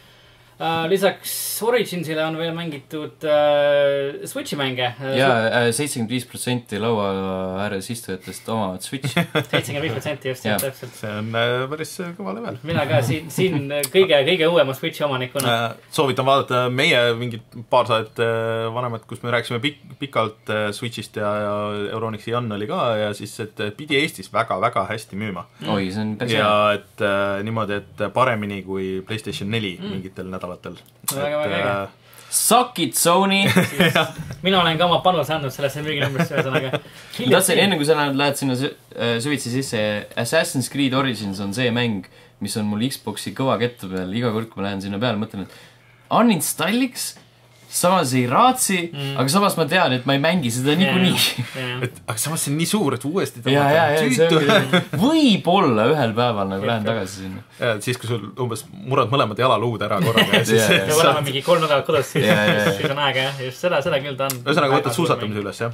Uh, lisaks Originsile on veel mängitud uh, Switchi mänge. Jaa, seitsekümmend viis protsenti laua ääres istujatest omavad Switchi. seitsekümmend viis protsenti just, jah, täpselt. See on äh, päris kõva level. Mina ka siin, siin kõige, kõige uuema Switchi omanikuna. Äh, soovitan vaadata meie mingid paar saadet äh, vanemad, kus me rääkisime pik pikalt äh, Switchist ja, ja Euronixi Jan oli ka ja siis, et pidi Eestis väga-väga hästi müüma. Mm. Oi, see on päris ja et äh, niimoodi, et paremini kui PlayStation neli mm. mingitel nädalatel. Väga, väga äge. Suck it, Sony! Mina olen ka oma panuse andnud sellesse müüginumbrisse ühesõnaga. Tahtsin, enne kui sa lähed sinna süvitsi sisse, Assassin's Creed Origins on see mäng, mis on mul Xboxi kõva kettu peal. Iga kord, kui ma lähen sinna peale, mõtlen, et uninstalliks, samas ei raatsi, mm. aga samas ma tean, et ma ei mängi seda niikuinii. Yeah. Et, aga samas see on nii suur, et uuesti ja, ja, ja, see võib-olla ühel päeval nagu lähen tagasi sinna. Ja, siis, kui sul umbes murad mõlemad jalaluud ära korraga ja siis... Me oleme mingi kolm nädalat kodus, siis, siis on aega, jah. Just seda, seda küll ta on. Ühesõnaga võtad suusatamise üles, jah?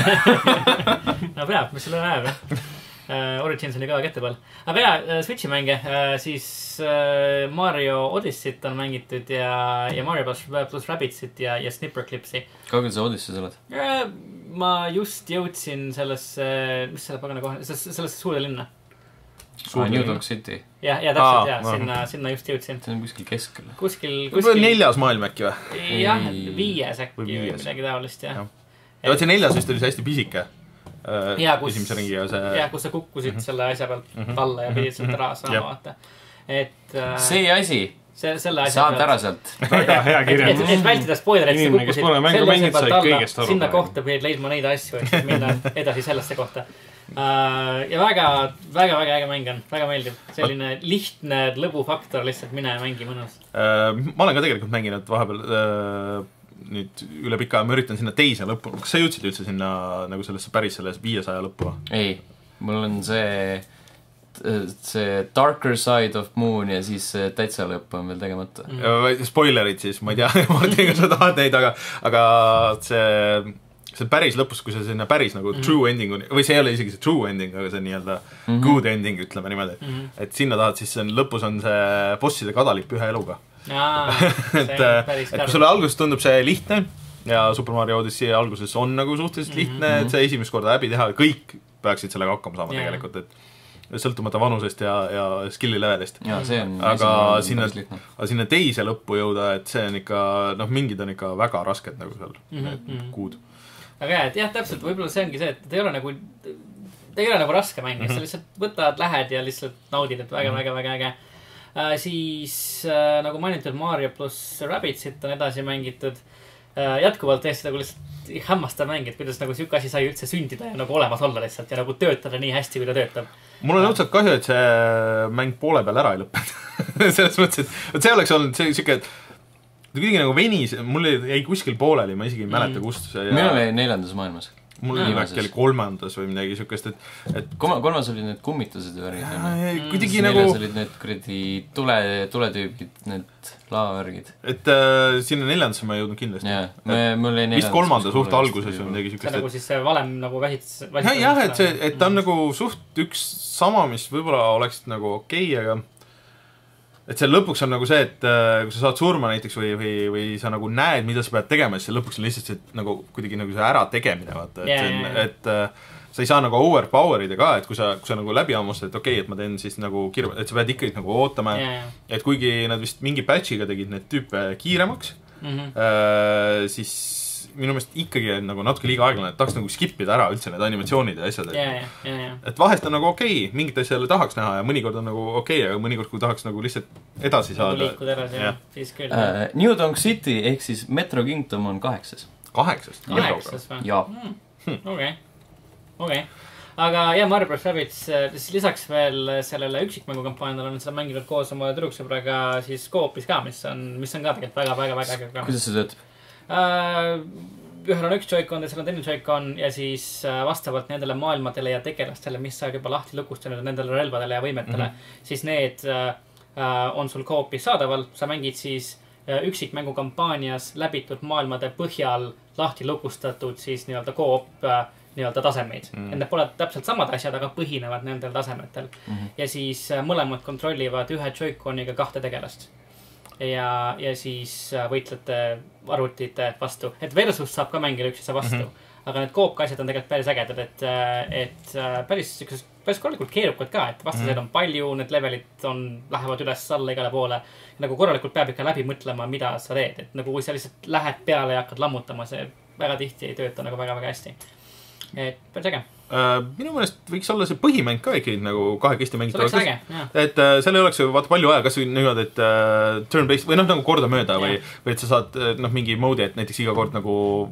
No peab, mis sulle näeb, jah. Uh, Origins oli ka kette peal. Aga jah, Switchi mänge, uh, siis uh, Mario Odyssey't on mängitud ja, ja Mario plus, plus Rabbitsit ja, ja Snipperclipsi. Kaugel sa Odyssey's oled? Uh, ma just jõudsin sellesse, mis selle pagana kohe, sellesse suurde linna. Ah, New York City. Ja, ja täpselt, jah, sinna, sinna just jõudsin. See on kuskil keskel. Kuskil, kuskil... neljas maailm äkki või? Jah, viies äkki või midagi taolist, jah. Ja võt see neljas vist oli see hästi pisike. Ja, kus, ringi ja, see... ja kus sa kukkusid mm -hmm. selle asja pealt mm -hmm. alla ja pidid sealt ära saama, vaata. Et... Uh, see asi, see, selle asja saad ära sealt. Väga hea kirja. Et, et, et vältida spoilerit, sa kukkusid selle asja pealt alla, sinna kohta pidid leidma neid asju, et siis minna edasi sellesse kohta. Uh, ja väga, väga, väga äge mäng on, väga meeldib. Selline lihtne lõbufaktor, lihtsalt mine ja mängi mõnus. Uh, ma olen ka tegelikult mänginud vahepeal... Uh, nüüd üle pika ja ma üritan sinna teise lõppu. Kas sa jõudsid üldse sinna nagu sellesse päris selles viiesaja lõppu? Ei. mul on see see Darker Side of Moon ja siis see täitsa lõpp on veel tegemata. Mm. Spoilerid siis, ma ei tea, Martin, kui sa tahad neid, aga aga see, see päris lõpus, kui see sinna päris nagu mm. true ending on, või see ei ole isegi see true ending, aga see nii-öelda mm -hmm. good ending, ütleme niimoodi. Mm -hmm. Et sinna tahad, siis see on, lõpus on see bosside kadalipp ühe eluga. Aa, et, et kui sulle alguses tundub see lihtne ja Super Mario Odyssey alguses on nagu suhteliselt lihtne, mm -hmm. et see esimest korda läbi teha, kõik peaksid sellega hakkama saama yeah. tegelikult, et sõltumata vanusest ja, ja skilli levelist. Ja, see on aga sinna, sinna teise lõppu jõuda, et see on ikka, noh, mingid on ikka väga rasked nagu seal mm -hmm. kuud. Aga jah, et jah, täpselt, võib-olla see ongi see, et ta ei ole nagu, ta ei ole nagu raske mäng, mm -hmm. sa lihtsalt võtad, lähed ja lihtsalt naudid, et väga, mm -hmm. väga, väga äge. Äh, siis äh, nagu mainitud Mario pluss Rabbitsit on edasi mängitud. Äh, jätkuvalt tõesti nagu lihtsalt hämmastav mäng, et kuidas nagu siuke asi sai üldse sündida ja nagu olemas olla lihtsalt ja nagu töötada nii hästi, kui ta töötab. Mul on õudselt kahju, et see mäng poole peal ära ei lõppenud. Selles mõttes, et, et see oleks olnud see siuke, et ta kuidagi nagu venis, mul jäi kuskil pooleli, ma isegi ei mäleta, kust see. Minu oli neljandas maailmas. Mul oli äkki oli kolmandas või midagi siukest, et, et Kolma, kolmas olid need kummitused või mm. kuidagi nagu neljas olid need kuradi tule, tuletüübid, need laavärgid. Et äh, sinna neljandasse ma ei jõudnud kindlasti. Jaa, me, mul oli neljandas. Vist kolmanda suht alguses või midagi siukest. See nagu siis see valem nagu vähits... vähits jah, et see, et ta on nagu suht üks sama, mis võib-olla oleks nagu okei, aga et see lõpuks on nagu see, et kui sa saad surma näiteks või, või, või sa nagu näed, mida sa pead tegema, siis see lõpuks on lihtsalt see nagu kuidagi nagu see ära tegemine, vaata, et, yeah, yeah, yeah. et äh, sa ei saa nagu overpower'ida ka, et kui sa, kui sa nagu läbi hammustad, et okei okay,, et ma teen siis nagu kirva, et sa pead ikkagi nagu ootama, yeah, yeah. et kuigi nad vist mingi patch'iga tegid need tüüpe kiiremaks, mm -hmm. äh, siis minu meelest ikkagi nagu natuke liiga aeglane, et tahaks nagu skipida ära üldse need animatsioonid ja asjad, et, yeah, yeah, yeah. et vahest on nagu okei okay,, mingit asja tahaks näha ja mõnikord on nagu okei okay,, aga mõnikord, kui tahaks nagu lihtsalt edasi nagu saada. liikuda edasi, jah, siis küll. Uh, New Donk City ehk siis Metro Kingdom on kaheksas. Kaheksast? Kaheksas või? Jaa. Okei, okei. Aga jah, Mario pluss Rabbids, siis lisaks veel sellele üksikmängukampaaniale on seda mänginud koos oma tüdruksõbraga siis koopis ka, mis on, mis on ka tegelikult väga, väga, väga äge. Kuidas see töötab? Uh, ühel on üks Joy-Con, teisel on teine Joy-Con ja siis uh, vastavalt nendele maailmadele ja tegelastele, mis sa juba lahti lukustanud nendele relvadele ja võimetele, mm -hmm. siis need uh, uh, on sul koopis saadaval. Sa mängid siis uh, üksikmängukampaanias läbitud maailmade põhjal lahti lukustatud siis nii-öelda koop uh, nii-öelda tasemeid mm. -hmm. Need pole täpselt samad asjad, aga põhinevad nendel tasemetel mm. -hmm. Ja siis uh, mõlemad kontrollivad ühe Joy-Coniga kahte tegelast. Ja, ja siis võitlete arvutite vastu. Et versus saab ka mängida üksteise vastu. Mm -hmm. Aga need koopka asjad on tegelikult päris ägedad, et, et päris, päris korralikult keerukad ka, et vastaseid mm -hmm. on palju, need levelid on, lähevad üles-alla igale poole. Nagu korralikult peab ikka läbi mõtlema, mida sa teed. Et nagu kui sa lihtsalt lähed peale ja hakkad lammutama, see väga tihti ei tööta nagu väga-väga hästi. Et päris äge. Uh, minu meelest võiks olla see põhimäng ka ikkagi nagu kahekesti mängida. See oleks äge, jah. Et uh, seal ei oleks ju vaata palju aja, kas või niimoodi, et uh, turn-based või noh, nagu korda mööda või, või et sa saad noh, mingi moodi, et näiteks iga kord nagu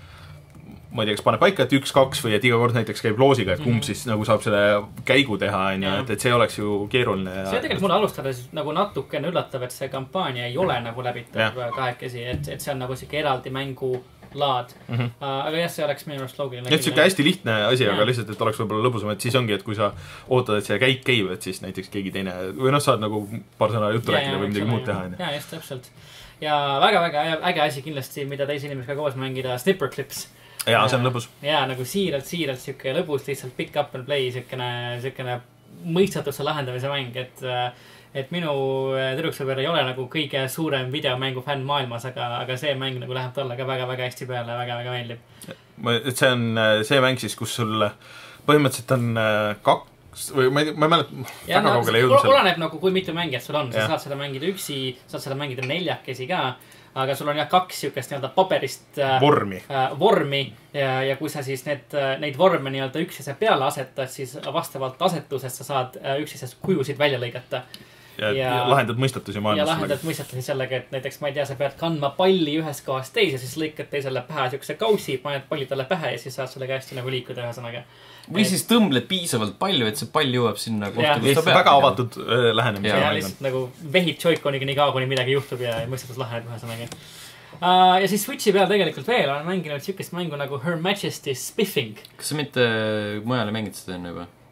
ma ei tea, kas paneb paika, et üks, kaks või et iga kord näiteks käib loosiga, et kumb mm -hmm. siis nagu saab selle käigu teha, on ju, et, et see oleks ju keeruline. Ja, see tegelikult mulle alustades nagu natukene üllatav, et see kampaania ei ole nagu läbitav kahekesi, et, et see on nagu siuke eraldi mängu laad mm. -hmm. Uh, aga jah, see oleks minu arust loogiline. et siuke hästi lihtne asi, aga lihtsalt, et oleks võib-olla lõbusam, et siis ongi, et kui sa ootad, et see käik käib, et siis näiteks keegi teine või noh, saad nagu paar sõna juttu ja, rääkida ja, või midagi muud teha. Ja, just täpselt. Ja väga-väga äge asi kindlasti, mida teise inimesega koos mängida, Snipper Clips. Jaa, see on lõbus. Jaa, nagu siiralt, siiralt siuke lõbus, lihtsalt pick up and play, siukene, siukene mõistatuse lahendamise mäng, et et minu tüdruksõber ei ole nagu kõige suurem videomängu fänn maailmas, aga, aga see mäng nagu läheb talle ka väga-väga hästi peale ja väga-väga meeldib. Et see on see mäng siis, kus sul põhimõtteliselt on kaks või ma ei, ma ei mäleta väga no, kaugele jõudnud selle. Oleneb nagu, kui mitu mängijat sul on. Sa ja. saad seda mängida üksi, saad seda mängida neljakesi ka, aga sul on jah kaks siukest nii-öelda paberist vormi, äh, vormi ja, ja kui sa siis need, neid vorme nii-öelda üksteise peale asetad, siis vastavalt asetusest sa saad üksteisest kujusid välja lõigata. Ja, ja, ja lahendad mõistatusi maailmas. Ja lahendad mõistatusi sellega, et näiteks, ma ei tea, sa pead kandma palli ühest kohast teise, siis lõikad teisele pähe siukse kausi, paned palli talle pähe ja siis saad sellega hästi nagu liikuda ühesõnaga. Või et... siis tõmbled piisavalt palju, et see pall jõuab sinna kohta, kus ta peab. Väga avatud äh, lähenemise. Ja lihtsalt nagu vehid Joy-Coniga nii kaua, kuni midagi juhtub ja mõistatus laheneb ühesõnaga. Uh, ja siis Switchi peal tegelikult veel olen mänginud siukest mängu nagu Her Majesty's Spiffing. Kas sa mitte mujale mängid seda enne juba?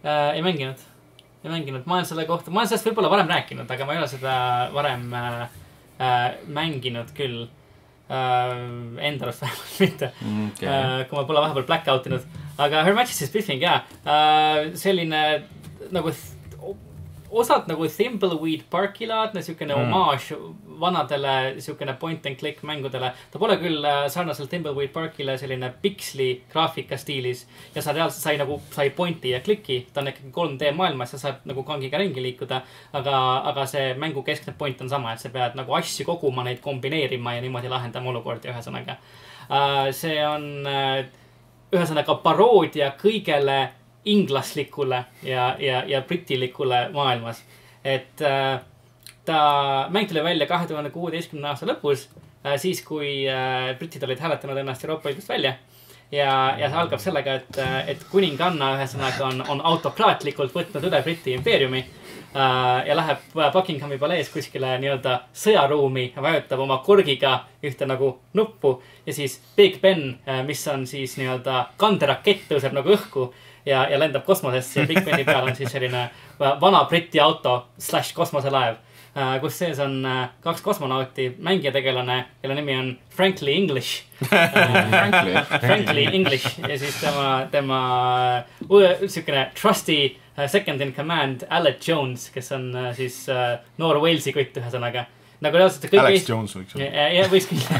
äh, ei mänginud. Ei mänginud. Ma olen selle kohta, ma olen sellest võib-olla varem rääkinud, aga ma ei ole seda varem äh, äh, mänginud küll. Äh, enda arust vähemalt mitte. Okay. Äh, kui ma pole vahepeal blackout inud. Aga Her Majesty's Briefing, jah. Äh, selline nagu osad nagu Thimbleweed Parki laadne, siukene mm. homaaž vanadele siukene point and click mängudele. Ta pole küll sarnaselt Thimbleweed Parkile selline piksli graafika stiilis ja sa reaalselt sai nagu, sai pointi ja kliki. Ta on ikkagi kolm D maailmas ja saab nagu kangiga ringi liikuda. Aga, aga see mängu keskne point on sama, et sa pead nagu asju koguma, neid kombineerima ja niimoodi lahendama olukordi ühesõnaga. See on ühesõnaga paroodia kõigele inglaslikule ja, ja, ja britilikule maailmas. Et äh, ta mäng tuli välja kahe tuhande kuueteistkümnenda aasta lõpus, äh, siis kui äh, britid olid hääletanud ennast Euroopa Liidust välja. Ja, ja see algab sellega, et, et kuninganna ühesõnaga on, on autokraatlikult võtnud üle Briti impeeriumi äh, ja läheb Buckinghami palees kuskile nii-öelda sõjaruumi ja vajutab oma korgiga ühte nagu nuppu ja siis Big Ben, äh, mis on siis nii-öelda kanderakett tõuseb nagu õhku ja, ja lendab kosmosesse ja Big Beni peal on siis selline vana Briti auto slash kosmoselaev, kus sees on kaks kosmonauti, mängijategelane, kelle nimi on Frankly English. Frankly. Frankly English ja siis tema, tema sükene trusty second in command Alec Jones, kes on siis noor Walesi kutt ühesõnaga. Nagu reaalselt kõige Alex esi... Jones võiks olla. Ja, ja võiks küll.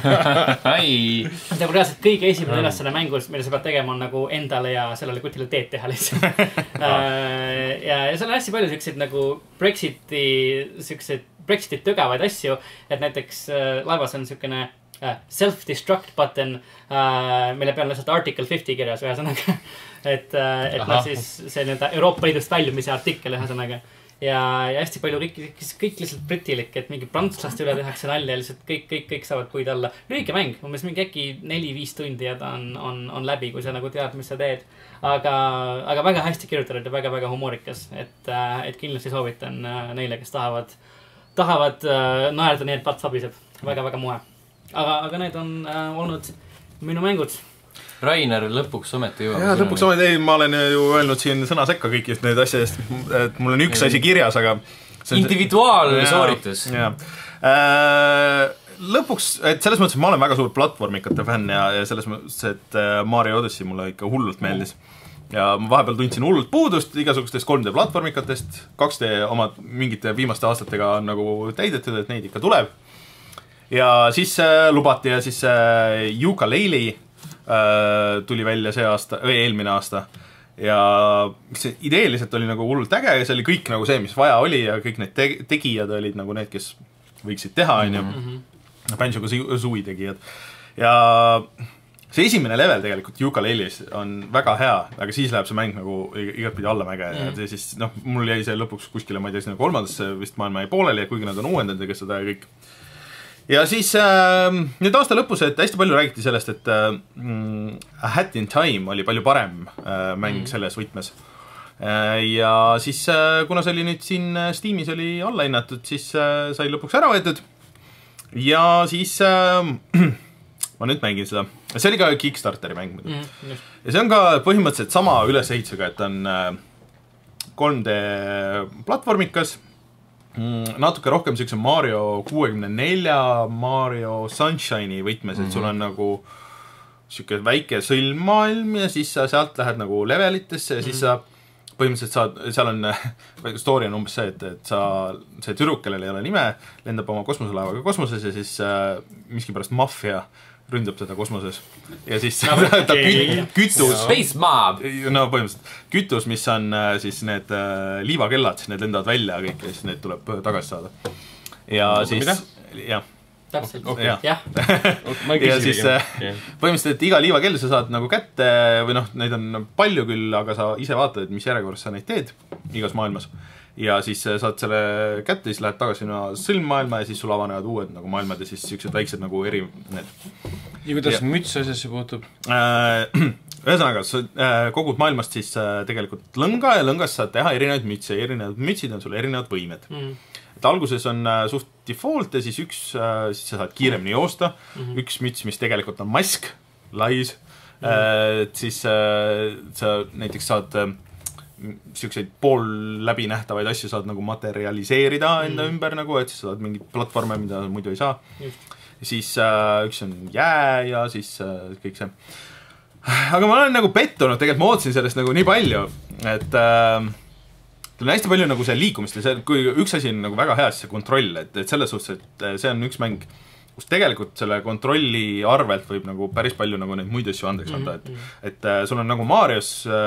Nagu reaalselt kõige esimene ülesanne mängus, mida sa pead tegema on nagu endale ja sellele kutile teed teha lihtsalt. ja, ja seal on hästi palju siukseid nagu Brexiti, siukseid Brexitit tögavaid asju, et näiteks laevas on siukene self-destruct button, mille peal on lihtsalt article viiskümmend kirjas ühesõnaga. et, et no, siis see nii-öelda Euroopa Liidust väljumise artikkel ühesõnaga. Ja, ja hästi palju kõik, kõik lihtsalt britilik, et mingi prantslaste üle tehakse nalja, lihtsalt kõik, kõik, kõik saavad puid alla. Lühike mäng, umbes mingi äkki neli-viis tundi ja ta on, on, on läbi, kui sa nagu tead, mis sa teed. Aga, aga väga hästi kirjutatud ja väga-väga humoorikas, et, et kindlasti soovitan neile, kes tahavad, tahavad naerda nii, et part sabiseb. Väga-väga moe. Aga, aga need on äh, olnud minu mängud. Rainer, lõpuks ometi jõuab. Jaa, lõpuks ometi, ei, ma olen ju öelnud siin sõna sekka kõikist need asjadest, et mul on üks asi kirjas, aga individuaalsooritus. Jaa, jaa. Lõpuks, et selles mõttes, et ma olen väga suur platvormikate fänn ja, ja selles mõttes, et Mario Odyssey mulle ikka hullult meeldis. Ja ma vahepeal tundsin hullult puudust igasugustest kolm D platvormikatest, kaks D omad mingite viimaste aastatega on nagu täidetud, et neid ikka tuleb. Ja siis äh, lubati ja siis äh, Yooka-Laylee äh, tuli välja see aasta, või eelmine aasta. Ja see ideeliselt oli nagu hullult äge ja see oli kõik nagu see, mis vaja oli ja kõik need te tegijad olid nagu need, kes võiksid teha, on ju. Banjo-Kazooie tegijad. Ja see esimene level tegelikult Yooka-Laylees on väga hea, aga siis läheb see mäng nagu igatpidi allamäge mm. ja siis, noh, mul jäi see lõpuks kuskile, ma ei tea, sinna kolmandasse vist maailma jäi pooleli ja kuigi nad on uuendanud ja seda ja kõik. Ja siis äh, nüüd aasta lõpus, et hästi palju räägiti sellest, et äh, A Hat in Time oli palju parem äh, mäng mm. selles võtmes. Äh, ja siis, äh, kuna see oli nüüd siin Steamis oli alla hinnatud, siis äh, sai lõpuks ära võetud. Ja siis äh, ma nüüd mängin seda. See oli ka Kickstarteri mäng. Mm. Ja see on ka põhimõtteliselt sama ülesehitusega, et on äh, kolm D platvormikas. Natuke rohkem siukse Mario kuuekümne nelja, Mario Sunshine'i võtmes, et sul on nagu siuke väike sõlmmaailm ja siis sa sealt lähed nagu levelitesse ja siis sa põhimõtteliselt saad, seal on, story on umbes see, et, et sa, see tüdruk, kellel ei ole nime, lendab oma kosmoselaevaga kosmoses ja siis äh, miskipärast maffia ründab seda kosmoses. Ja siis no, ta küt, kütus... Space Mob! No põhimõtteliselt. Kütus, mis on siis need äh, liivakellad, need lendavad välja kõik ja siis need tuleb tagasi saada. Ja no, siis... Jah. Täpselt. Okay. Ja, ja. ja siis okay. Põhimõtteliselt iga liivakell sa saad nagu kätte või noh, neid on palju küll, aga sa ise vaatad, et mis järjekorras sa neid teed igas maailmas. Ja siis saad selle kätte, siis lähed tagasi sõlmmaailma ja siis sul avanevad uued nagu maailmad ja siis siuksed väiksed nagu eri need. Ja kuidas ja. Müts asjasse puutub? Äh, ühesõnaga, sa äh, kogud maailmast siis äh, tegelikult lõnga ja lõngas saad teha erinevaid mütse ja erinevad mütsid on sul erinevad võimed. Mm. Et alguses on äh, suht default ja siis üks, äh, siis sa saad kiiremini joosta, mm-hmm. üks müts, mis tegelikult on mask, lais, mm-hmm. äh, et siis äh, sa näiteks saad äh, siukseid pool läbinähtavaid asju saad nagu materialiseerida enda mm. ümber nagu, et siis saad mingeid platvorme, mida muidu ei saa. Siis äh, üks on jää ja siis äh, kõik see. Aga ma olen nagu pettunud, tegelikult ma ootsin sellest nagu nii palju, et äh, tal on hästi palju nagu see liikumist ja see, kui üks asi on nagu väga hea, siis see kontroll, et, et selles suhtes, et see on üks mäng, kus tegelikult selle kontrolli arvelt võib nagu päris palju nagu neid muid asju andeks anda, et, et äh, sul on nagu Marios äh,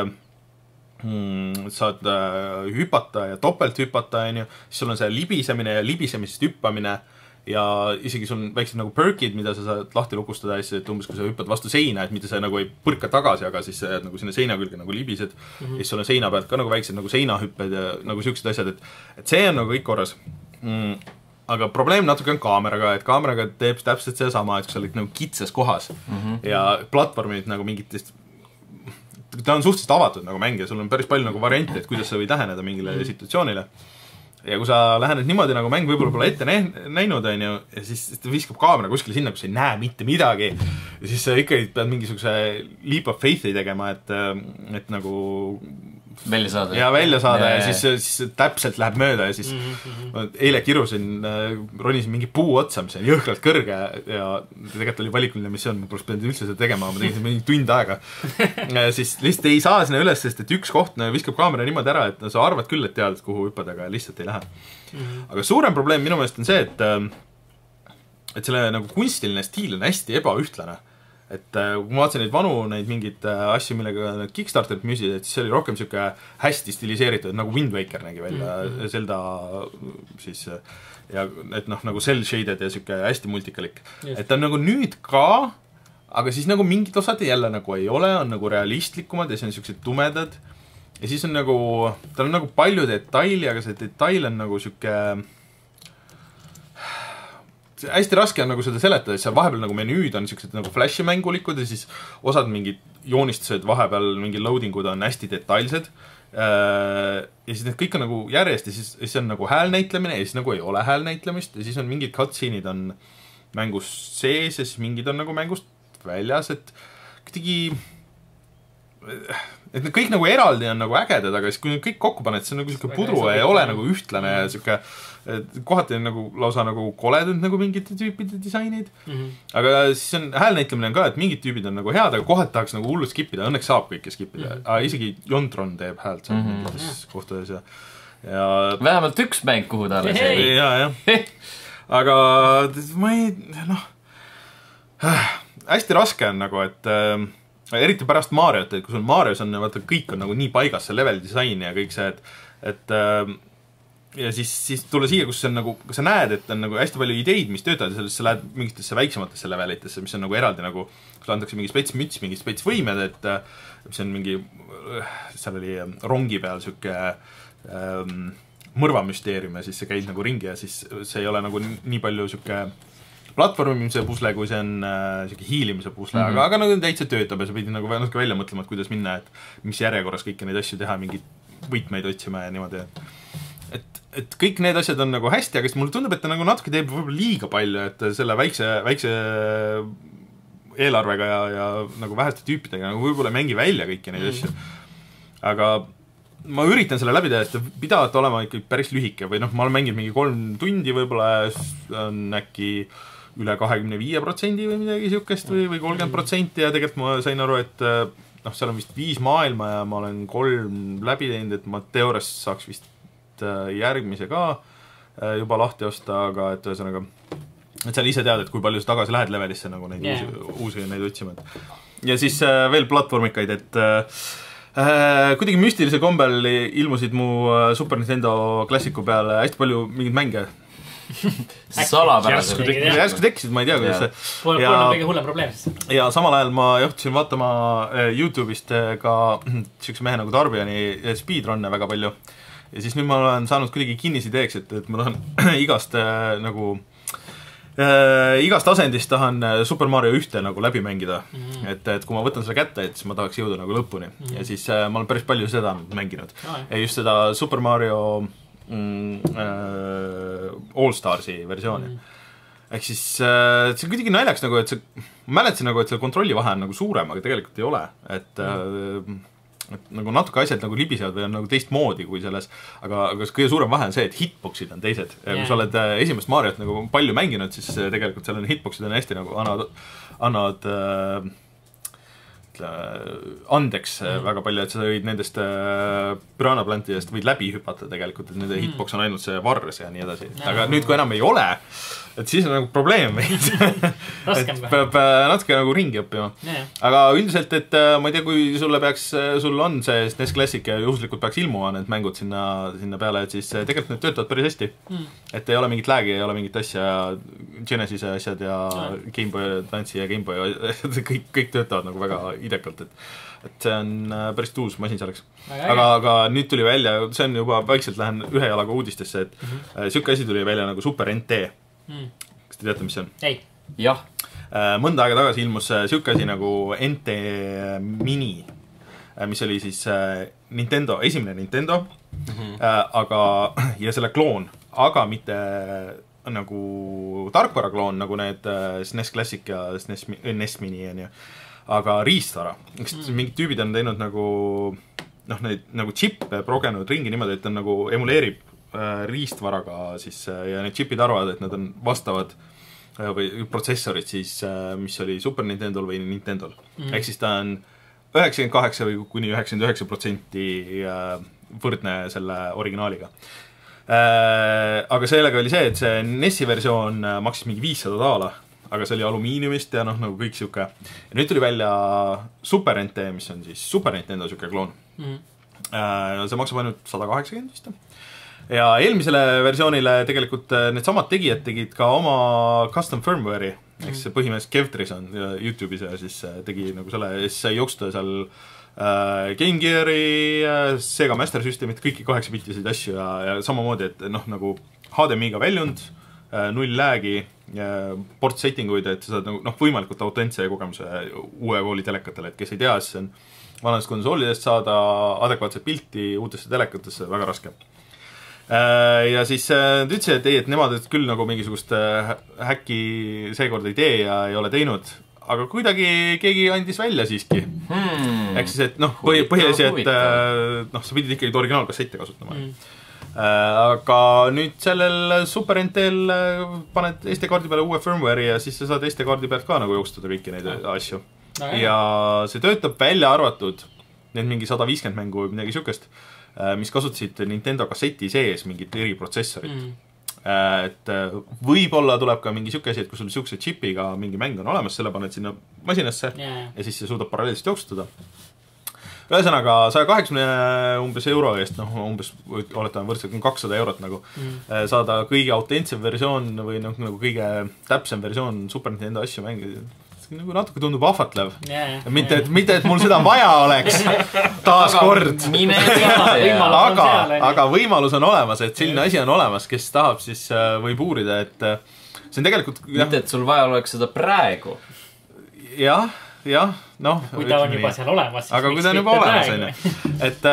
mm, saad äh, hüpata ja topelt hüpata, on ju, siis sul on see libisemine ja libisemisest hüppamine ja isegi sul on väiksed nagu perkid, mida sa saad lahti lukustada ja siis, et umbes kui sa hüppad vastu seina, et mitte sa nagu ei põrka tagasi, aga siis sa jääd nagu sinna seina külge nagu libised mm-hmm. ja siis sul on seina pealt ka nagu väiksed nagu seinahüpped ja nagu siuksed asjad, et, et see on nagu kõik korras mm, aga probleem natuke on kaameraga, et kaameraga teeb täpselt see sama, et kui sa oled nagu kitsas kohas mm-hmm. ja platvormid nagu mingitest ta on suhteliselt avatud nagu mäng ja sul on päris palju nagu variante, et kuidas sa võid läheneda mingile mm-hmm. situatsioonile ja kui sa lähened niimoodi, nagu mäng võib-olla pole ette näinud, on ju, ja siis ta viskab kaamera kuskile sinna, kus ei näe mitte midagi. Ja siis sa ikkagi pead mingisuguse leap of faith'i tegema, et, et nagu välja saada. Ja välja saada ja, ja, ja siis, siis täpselt läheb mööda ja siis mm-hmm. eile kirusin, ronisin mingi puu otsa, mis on jõhkralt kõrge ja tegelikult oli valikuline missioon, ma poleks pidanud üldse seda tegema, ma tegin seda mingi tund aega. Ja siis lihtsalt ei saa sinna üles, sest et üks koht viskab kaamera niimoodi ära, et no, sa arvad küll, et tead, kuhu hüppad, aga lihtsalt ei lähe. Mm-hmm. Aga suurem probleem minu meelest on see, et, et selle nagu kunstiline stiil on hästi ebaühtlane. Et kui ma vaatasin neid vanu, neid mingid asju, millega need Kickstarterit müüsid, et siis see oli rohkem siuke hästi stiliseeritud, nagu Wind Waker nägi välja, mm-hmm. Zelda siis, ja et noh, nagu cell shaded ja siuke hästi multikalik. Yes. Et ta on nagu nüüd ka, aga siis nagu mingid osad jälle nagu ei ole, on nagu realistlikumad ja siis on siuksed tumedad. Ja siis on nagu, tal on nagu palju detaili, aga see detail on nagu siuke hästi raske on nagu seda seletada, et seal vahepeal nagu menüüd on siuksed nagu flashi mängulikud ja siis osad mingid joonistused vahepeal, mingi loadingud on hästi detailsed ja siis need kõik on nagu järjest ja siis, siis on nagu häälnäitlemine ja siis nagu ei ole häälnäitlemist ja siis on mingid cutscene'id on mängus sees ja siis mingid on nagu mängust väljas, et kuidagi et need kõik nagu eraldi on nagu ägedad, aga siis kui need kõik kokku paned, see on nagu siuke pudru ja ei ole nagu ühtlane ja siuke kohati on nagu lausa nagu koledad nagu mingite tüüpide disainid mm-hmm. aga siis on häälnäitlemine on ka, et mingid tüübid on nagu head, aga kohati tahaks nagu hullu skipida, õnneks saab kõike skipida mm-hmm. aga isegi Jontron teeb häält seal mm-hmm. mingites kohtades ja, ja vähemalt üks mäng, kuhu ta alles ei ja, jah aga ma ei, noh hästi raske on nagu, et äh, eriti pärast Mariot, et kui sul Marios on, vaata, kõik on nagu nii paigas, see level disain ja kõik see, et, et äh, ja siis, siis tulla siia, kus on nagu, sa näed, et on nagu hästi palju ideid, mis töötavad ja sellest sa lähed mingitesse väiksematesse levelitesse, mis on nagu eraldi nagu, sulle antakse mingi spets müts, mingi spets võimed, et mis on mingi, seal oli rongi peal siuke ähm, mõrvamüsteerium ja siis sa käid nagu ringi ja siis see ei ole nagu nii palju siuke platvormimise pusle, kui see on äh, siuke hiilimise pusle, mm-hmm. aga, aga nagu täitsa töötab ja sa pidid nagu natuke välja mõtlema, et kuidas minna, et mis järjekorras kõiki neid asju teha, mingid võitmeid otsima ja niimoodi, et, et kõik need asjad on nagu hästi, aga siis mulle tundub, et ta nagu natuke teeb võib-olla liiga palju, et selle väikse, väikse eelarvega ja, ja nagu väheste tüüpidega nagu võib-olla ei mängi välja kõiki neid asju. Aga ma üritan selle läbi teha, et pidavat olema ikkagi päris lühike või noh, ma olen mänginud mingi kolm tundi võib-olla on äkki üle kahekümne viie protsendi või midagi siukest või, või kolmkümmend protsenti ja tegelikult ma sain aru, et noh, seal on vist viis maailma ja ma olen kolm läbi teinud, et ma teoorias saaks vist järgmise ka juba lahti osta, aga et ühesõnaga, et seal ise tead, et kui palju sa tagasi lähed levelisse nagu neid yeah. uusi, uusi neid otsima. Ja siis äh, veel platvormikaid, et äh, kuidagi müstilisel kombel ilmusid mu Super Nintendo klassiku peale hästi palju mingeid mänge. Salapäraselt. Järsku tekkisid, ma ei tea, kuidas see. Pole ja, kõige hullem probleem siis. Ja samal ajal ma juhtusin vaatama YouTube'ist ka siukse mehe nagu Tarbijani speedrunne väga palju. Ja siis nüüd ma olen saanud kuidagi kinnisideeks, et, et ma tahan igast äh, nagu äh, igast asendist tahan Super Mario ühte nagu läbi mängida. Mm. Et, et kui ma võtan selle kätte, et siis ma tahaks jõuda nagu lõpuni. Mm. Ja siis äh, ma olen päris palju seda mänginud. Ah, ja just seda Super Mario mm, äh, All Starsi versiooni. Mm. Ehk siis äh, see on kuidagi naljaks nagu, et see, ma mäletasin nagu, et see kontrolli vahe on nagu suurem, aga tegelikult ei ole. Et mm. äh, et nagu natuke asjad nagu libisevad või on nagu teistmoodi kui selles, aga, aga kõige suurem vahe on see, et hitboxid on teised yeah.. kui sa oled esimest Mariot nagu palju mänginud, siis tegelikult seal on hitboxid on hästi nagu annavad, annavad äh, andeks mm. väga palju, et sa võid nendest äh, püraanaplantidest võid läbi hüpata tegelikult, et nende mm. hitbox on ainult see varrs ja nii edasi. aga mm. nüüd, kui enam ei ole, et siis on nagu probleem et peab äh, natuke nagu ringi õppima yeah.. aga üldiselt, et äh, ma ei tea, kui sulle peaks, sul on see S N E S Classic ja juhuslikult peaks ilmuma need mängud sinna, sinna peale, et siis äh, tegelikult need töötavad päris hästi mm. et ei ole mingit lag'i, ei ole mingit asja, Genesis'e asjad ja mm. Gameboy Advance'i ja Gameboy kõik, kõik töötavad nagu väga idekalt, et et see on päris tuus masin selleks. aga, aga nüüd tuli välja, see on juba vaikselt lähen ühe jalaga uudistesse, et mm -hmm. siuke asi tuli välja nagu Super N T mm.. kas te teate, mis see on? ei. jah. Mõnda aega tagasi ilmus siuke asi nagu N T Mini, mis oli siis Nintendo, esimene Nintendo mm, -hmm. aga, ja selle kloon, aga mitte nagu tarkvara kloon, nagu need S N E S Classic ja S N E S, N E S Mini on ju, aga riistvara. Mm. Mingid tüübid on teinud nagu, noh, neid nagu chippe progenud ringi niimoodi, et ta nagu emuleerib äh, riistvaraga siis äh, ja need chipid arvavad, et nad on vastavad äh, või protsessorid siis äh,, mis oli Super Nintendol või Nintendol. Mm. Ehk siis ta on üheksakümmend kaheksa või kuni üheksakümmend üheksa protsenti äh, võrdne selle originaaliga. Äh, aga sellega oli see, et see N E S-i versioon äh, maksis mingi viissada daala, aga see oli alumiiniumist ja noh, nagu kõik siuke. Ja nüüd tuli välja Super N T, mis on siis Super Nintendo siuke kloon. Mm. Äh, see maksab ainult sada kaheksakümmend vist. Ja eelmisele versioonile tegelikult need samad tegijad tegid ka oma custom firmware'i, mm. eks põhimõtteliselt Kevtris on YouTube'is ja siis tegi nagu selle, ja siis sai jooksuda seal äh, Game Gear'i, Sega Master Systemit, kõiki kaheksa bitiseid asju ja, ja samamoodi, et noh, nagu H D M I-ga väljund, null lag'i, port setting uid, et sa saad nagu, noh, võimalikult autentse kogemuse uue kooli telekatele, et kes ei tea, siis on vanadest konsoolidest saada adekvaatset pilti uutesse telekatesse väga raske. Ja siis ta ütles, et ei, et nemad et küll nagu mingisugust häkki seekord ei tee ja ei ole teinud, aga kuidagi keegi andis välja siiski hmm.. Ehk siis, et noh, põhiasi, et noh, sa pidid ikkagi originaalkassette kasutama hmm. aga nüüd sellel Super N T-l paned S D-kaardi peale uue firmware'i ja siis sa saad S D-kaardi pealt ka nagu jooksutada kõiki neid no. asju no, ja see töötab välja arvatud need mingi sada viiskümmend mängu või midagi siukest, mis kasutasid Nintendo kasseti sees mingit eriprotsessorit mm. et võib-olla tuleb ka mingi siuke asi, et kui sul siukse chipiga mingi mäng on olemas, selle paned sinna masinasse yeah. ja siis see suudab paralleelselt jooksutada. Ühesõnaga saja kaheksakümne umbes euro eest, noh, umbes oletame võrdselt kakssada eurot nagu mm. saada kõige autentsem versioon või noh, nagu kõige täpsem versioon Super Nintendo asju mängida. Nagu natuke tundub ahvatlev yeah,. mitte, et, mitte, et mul seda vaja oleks taas aga kord. aga, aga võimalus on olemas, et selline asi on olemas, kes tahab, siis võib uurida, et see on tegelikult mitte, et sul vaja oleks seda praegu. Jah, jah, noh. kui ta on juba seal olemas. aga kui ta on juba olemas, on ju. Et,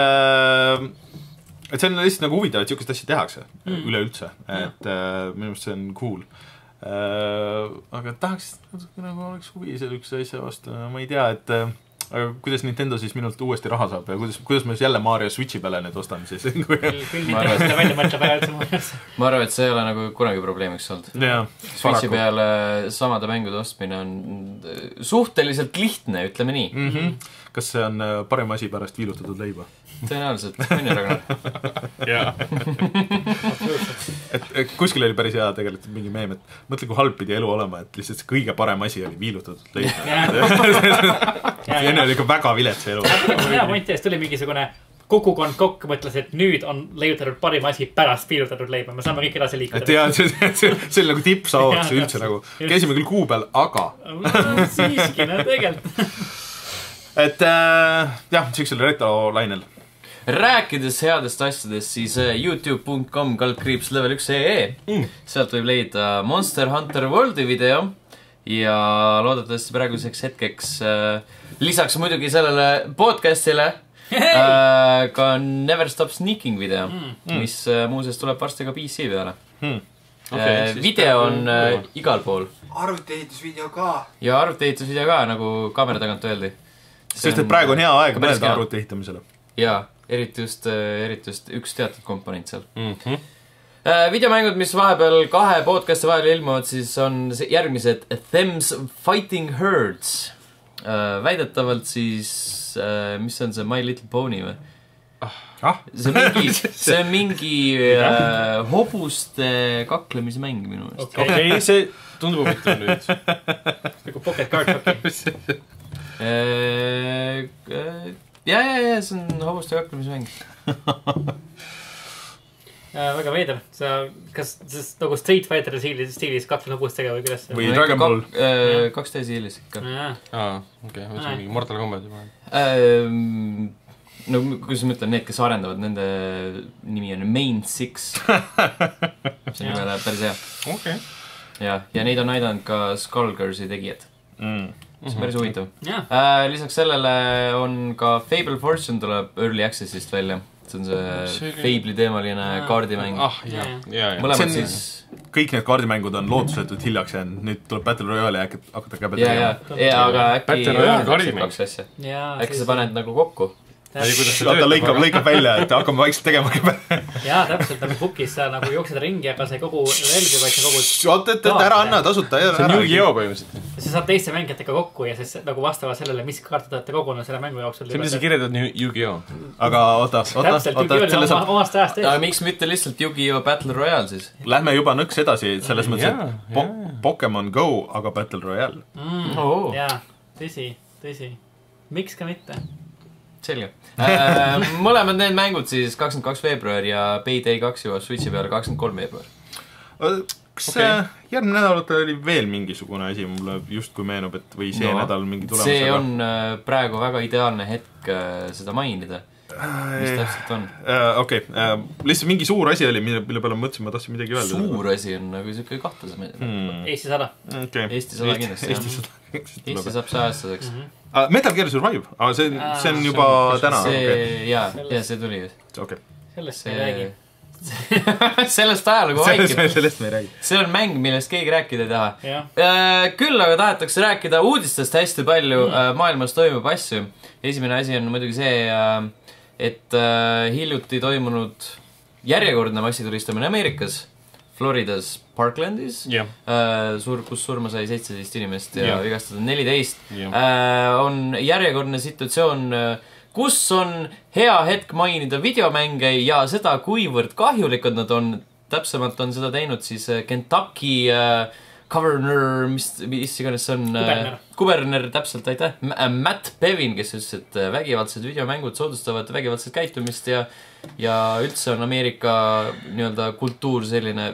et see on lihtsalt nagu huvitav, et siukest asja tehakse mm. üleüldse. Et minu meelest see on cool. Äh, aga tahaks nagu oleks huvi selle üks asja vastu, ma ei tea, et aga kuidas Nintendo siis minult uuesti raha saab ja kuidas, kuidas ma siis jälle Mario Switchi peale nüüd ostan siis? ma arvan, et see ei ole nagu kunagi probleemiks olnud. Switchi peale samade mängude ostmine on suhteliselt lihtne, ütleme nii. Mm-hmm. Kas see on parem asi pärast viilutatud leiba? Tõenäoliselt, on ju Ragnar? Jaa. et kuskil oli päris hea tegelikult mingi meem, et mõtle, kui halb pidi elu olema, et lihtsalt see kõige parem asi oli viilutatud leiba. Enne oli ikka väga vilets elu. Hea point eest tuli mingisugune kogukond kokku, mõtles, et nüüd on leiutatud parim asi pärast viilutatud leiba. Me saame kõik edasi liikuda. Et jah, see, see, see oli nagu tippsaavaks üldse nagu. Käisime küll kuu peal, aga... siiski, no tegelikult. Et äh, jah, siuksel retro lainel. Rääkides headest asjadest, siis youtube punkt com kaldkriips level üks punkt ee mm. sealt võib leida Monster Hunter Worldi video ja loodetavasti praeguseks hetkeks äh, lisaks muidugi sellele podcastile äh, ka Never Stop Sneaking video mm. mis äh, muuseas tuleb varsti ka P C peale mm. okay, äh, video on äh, igal pool arvutiehitusvideo ka ja arvutiehitusvideo ka, nagu kaamera tagant öeldi. sest et praegu on hea aeg mõelda arvuti ehitamisele. Jaa, eriti just, eriti just üks teatud komponent seal. Mm-hmm. Videomängud, mis vahepeal kahe podcasti vahel ilmuvad, siis on järgmised Them's Fighting Herds. Väidetavalt siis, mis on see My Little Pony või? Ah? See on mingi, see on mingi äh, hobuste kaklemismäng minu meelest. Okei, okay. okay, see tundub huvitav nüüd. Nagu Pocket Card Shock'i. Ja, ja, ja, see on hobuste kaklemismäng. Väga veider. Sa, kas sest, nagu Street Fighteri stiilis, stiilis kaklen hobustega või kuidas? Või Dragon Ball. kaks D stiilis ikka. Aa, okei, see on mingi Mortal Kombat juba. Ähm... No kuidas ma ütlen, need, kes arendavad, nende nimi on Main Six. See nime läheb päris hea. Okay. Ja, ja neid on aidanud ka Skullgirlsi tegijad. Mm. See on päris huvitav. Yeah. Äh, lisaks sellele on ka Fable Fortune tuleb Early Accessist välja. See on see, see Fable'i teemaline yeah. kaardimäng. Ah, jah, jah, jah. Mõlemad siis... Kõik need kaardimängud on lootusetult hiljaks jäänud. Nüüd tuleb Battle Royale ja äkki hakata käbed ja, ja, ja, aga äkki... Battle Royale kaardimäng. Äkki sa paned nagu kokku. Vaata lõikab, lõikab välja, et hakkame vaikselt tegema käbe. Jaa, täpselt, nagu Pukis sa nagu jooksed ringi, aga sa ei kogu relvi, vaid sa kogu... Oota, et ära anna tasuta. See on Yu-Gi-Oh põhimõtteliselt. Sa saad teiste mängijatega kokku ja siis nagu vastavalt sellele, mis kaartid olete kogunud selle mängu jooksul. See, mida sa kirjeldad Yu-Gi-Oh. Aga oota, oota, oota. Täpselt, omast ajast eest. Miks mitte lihtsalt Yu-Gi-Oh Battle Royale siis? Lähme juba nõks edasi, selles mõttes, et Pokemon Go, aga Battle Royale. Jaa, tõsi, tõsi. Miks ka mitte? Selge. Äh, mõlemad need mängud siis kakskümmend kaks veebruar ja Payday kaks jõuab Switchi peale kakskümmend kolm veebruar. Kas okay. järgmine nädal oli veel mingisugune asi, mulle just kui meenub, et või see no, nädal mingi tulemus? See on äh, praegu väga ideaalne hetk äh, seda mainida. Mis täpselt on? Äh, Okei, okay. äh, lihtsalt mingi suur asi oli, mille, mille peale mõtlesin, ma tahtsin midagi öelda. Suur asi on nagu siuke kahtlase hmm. Eesti sada. Okay. Eesti sada kindlasti. Eesti, Eesti, Eesti saab sajastuseks. Mm -hmm. uh, Metal Gear Survive, aga see, see on juba see, täna. See, okay. jaa, ja see tuli. Okay. Sellest see... me ei räägi. Sellest ajalugu vaikib. Sellest me ei räägi. See on mäng, millest keegi rääkida ei taha. Uh, küll aga tahetakse rääkida uudistest hästi palju. Mm. Uh, maailmas toimub asju. Esimene asi on muidugi see, uh, et uh, hiljuti toimunud järjekordne massitulistamine Ameerikas, Floridas, Parklandis, yeah. uh, sur, kus surma sai seitseteist inimest ja yeah. vigastada neliteist. Yeah. Uh, on järjekordne situatsioon, kus on hea hetk mainida videomänge ja seda, kuivõrd kahjulikud nad on. Täpsemalt on seda teinud siis Kentucky uh, governor, mis, mis iganes see on? Kuberner. Kuberner, täpselt, aitäh. Matt Bevin, kes ütles, et vägivaldsed videomängud soodustavad vägivaldset käitumist ja, ja üldse on Ameerika nii-öelda kultuur selline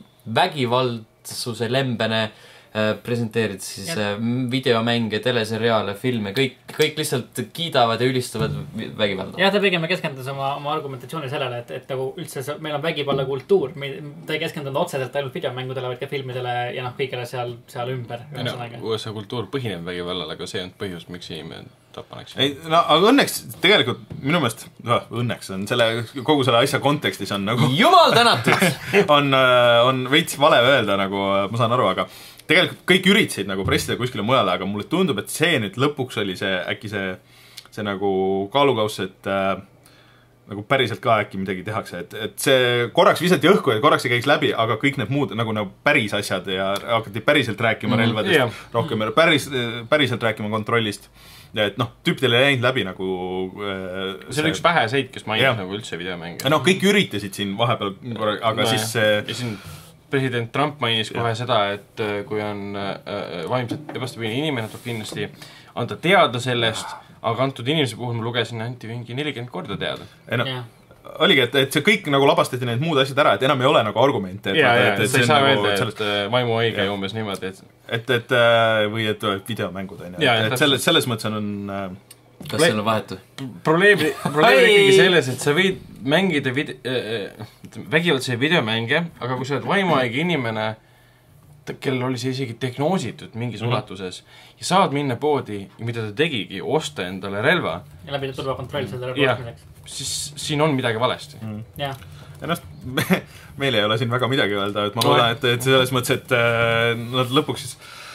vägivaldsuse lembene äh, presenteerida siis äh, videomänge, teleseriaale, filme, kõik, kõik lihtsalt kiidavad ja ülistavad vägivalda. jah, ta pigem keskendus oma, oma argumentatsiooni sellele, et, et nagu üldse see, meil on vägivallakultuur, ta ei keskendunud otseselt ainult videomängudele, vaid ka filmidele ja noh, kõigele seal, seal ümber. U S A kultuur põhineb vägivallale, aga see on põhjus, miks inimene tapaneks. Ei, no, aga õnneks tegelikult minu meelest, no, õnneks on selle, kogu selle asja kontekstis on nagu Jumal tänatud! on, on veits vale öelda, nagu ma saan aru, aga tegelikult kõik üritasid nagu pressida kuskile mujale, aga mulle tundub, et see nüüd lõpuks oli see, äkki see, see nagu kaalukauss, et äh, nagu päriselt ka äkki midagi tehakse, et, et see korraks visati õhku ja korraks ei käiks läbi, aga kõik need muud nagu, nagu päris asjad ja hakati päriselt rääkima relvadest mm, yeah. rohkem, päris, päriselt rääkima kontrollist. Ja et noh, tüüpidel ei läinud läbi nagu äh, see on üks väheseid, kes mainis yeah. nagu üldse videomänge. No kõik üritasid siin vahepeal, aga no, siis see... Ja siin president Trump mainis kohe yeah. seda, et kui on äh, vaimselt ebastabiilne inimene, tuleb kindlasti anda teada sellest, aga antud inimese puhul ma lugesin anti mingi nelikümmend korda teada. No, yeah. oligi, et, et see kõik nagu labastati need muud asjad ära, et enam ei ole nagu argumente. Et, ja, ja, et, et sa ei saa nagu, öelda, et, et vaimu õige ja umbes niimoodi, et... Et, et või et videomängud on ja, et, et selles, selles mõttes on... Kas seal on vahetu? Probleem on ikkagi selles, et sa võid mängida vide, äh, vägivaldse videomänge, aga kui sa oled vaimuaegi inimene, kellel oli see isegi diagnoositud mingis mm. ulatuses ja saad minna poodi, mida ta tegigi, osta endale relva. Ja läbi turva kontroll selle relva ostmiseks. Siis siin on midagi valesti. Mm. Ja. Ennast, me, meil ei ole siin väga midagi öelda, et ma loodan, et, et selles mõttes, et äh, nad lõpuks siis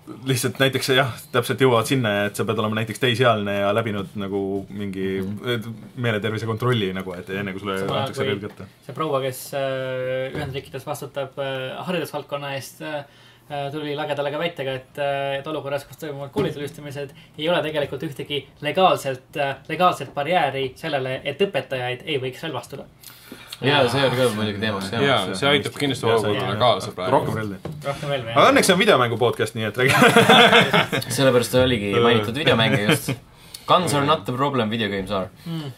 lihtsalt näiteks jah, täpselt jõuavad sinna, et sa pead olema näiteks täisealine ja läbinud nagu mingi mm-hmm. meeletervise kontrolli nagu, et enne kui sulle antakse relv kätte. See proua, kes Ühendriikides vastutab haridusvaldkonna eest, tuli lagedale ka väitega, et, et olukorras, kus toimuvad koolitulistamised, ei ole tegelikult ühtegi legaalselt, legaalselt barjääri sellele, et õpetajaid ei võiks relvastuda. Jaa, see oli ka muidugi teemaks. Jaa, see aitab kindlasti olukorrale kaasa praegu. Rohkem relvi. Rohkem relvi, jah. Aga õnneks on videomängu podcast, nii et räägi. Sellepärast oligi mainitud videomänge just. Guns are not the problem, video games are. Mm.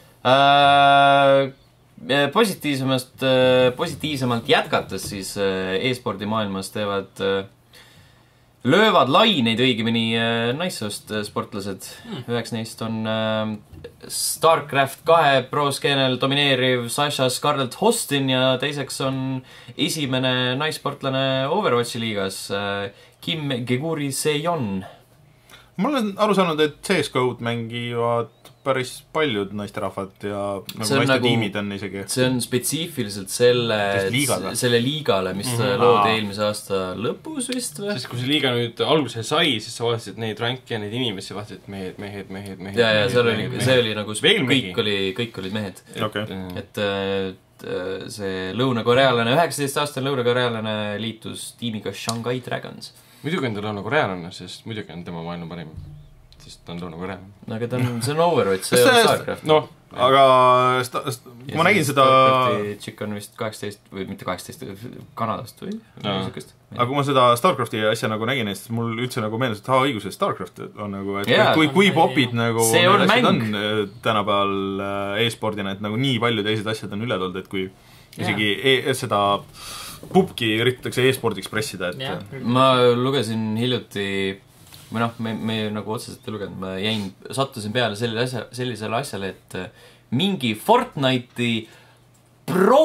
Uh, positiivsemast, uh, positiivsemalt jätkates siis uh, e-spordi maailmas teevad uh, löövad laineid õigemini uh, naissoost uh, sportlased. Mm. Üheks neist on uh, Starcraft kahe pro-skeenel domineeriv Sasha Scarlett Hostin ja teiseks on esimene naissportlane Overwatchi liigas uh, Kim Geguri Sejon. Ma olen aru saanud, et C S G O-d mängivad päris paljud naisterahvad ja nagu naiste nagu, tiimid on isegi. See on spetsiifiliselt selle, selle liigale, mis mm-hmm. loodi eelmise aasta lõpus vist või? Sest kui see liiga nüüd alguse sai, siis sa vaatasid neid ranke ja neid inimesi, vaatasid mehed, mehed, mehed, mehed. Ja, ja seal oli, see oli nagu kõik, oli, kõik olid mehed. Okay. Et, et see lõunakoreaalane, üheksateist aastane lõunakoreaalane liitus tiimiga Shanghai Dragons. Muidugi on ta lõunakoreaalane, sest muidugi on tema maailma parim. Sest ta on lõunakoreaalane. No, aga ta on, see on Overwatch, see on Starcraft. No, aga sta, sta, kui ma nägin seda... Starcrafti chick on vist kaheksateist või mitte kaheksateist, Kanadast või? No. Aga kui ma seda Starcrafti asja nagu nägin, siis mul üldse nagu meeles, et haa, õiguses Starcraft on nagu, et yeah, kui, kui popid nagu see on mäng. On tänapäeval e-spordina, et nagu nii palju teised asjad on üle told, et kui isegi yeah. e seda pubki üritatakse e-spordiks pressida, et yeah. Ma lugesin hiljuti või noh, me, me nagu otseselt ei lugenud, ma jäin, sattusin peale sellisele, asja, sellisele asjale, et mingi Fortnite'i pro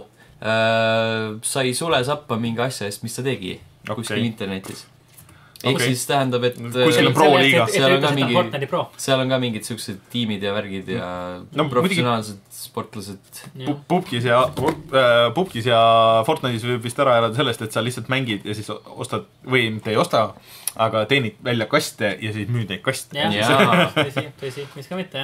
äh, sai sule sappa mingi asja eest, mis ta tegi okay. kuskil internetis. Ehk okay. siis tähendab, et kuskil on pro-liiga. Seal on ka mingi, seal on ka mingid sellised tiimid ja värgid ja no, professionaalsed mõdigi... sportlased. Pubkis ja, Pubkis ja Fortnite'is võib vist ära elada sellest, et sa lihtsalt mängid ja siis ostad, või mitte ei osta, aga teenid välja kaste ja siis müüd neid kaste. Jah, tõsi, tõsi, mis ka mitte,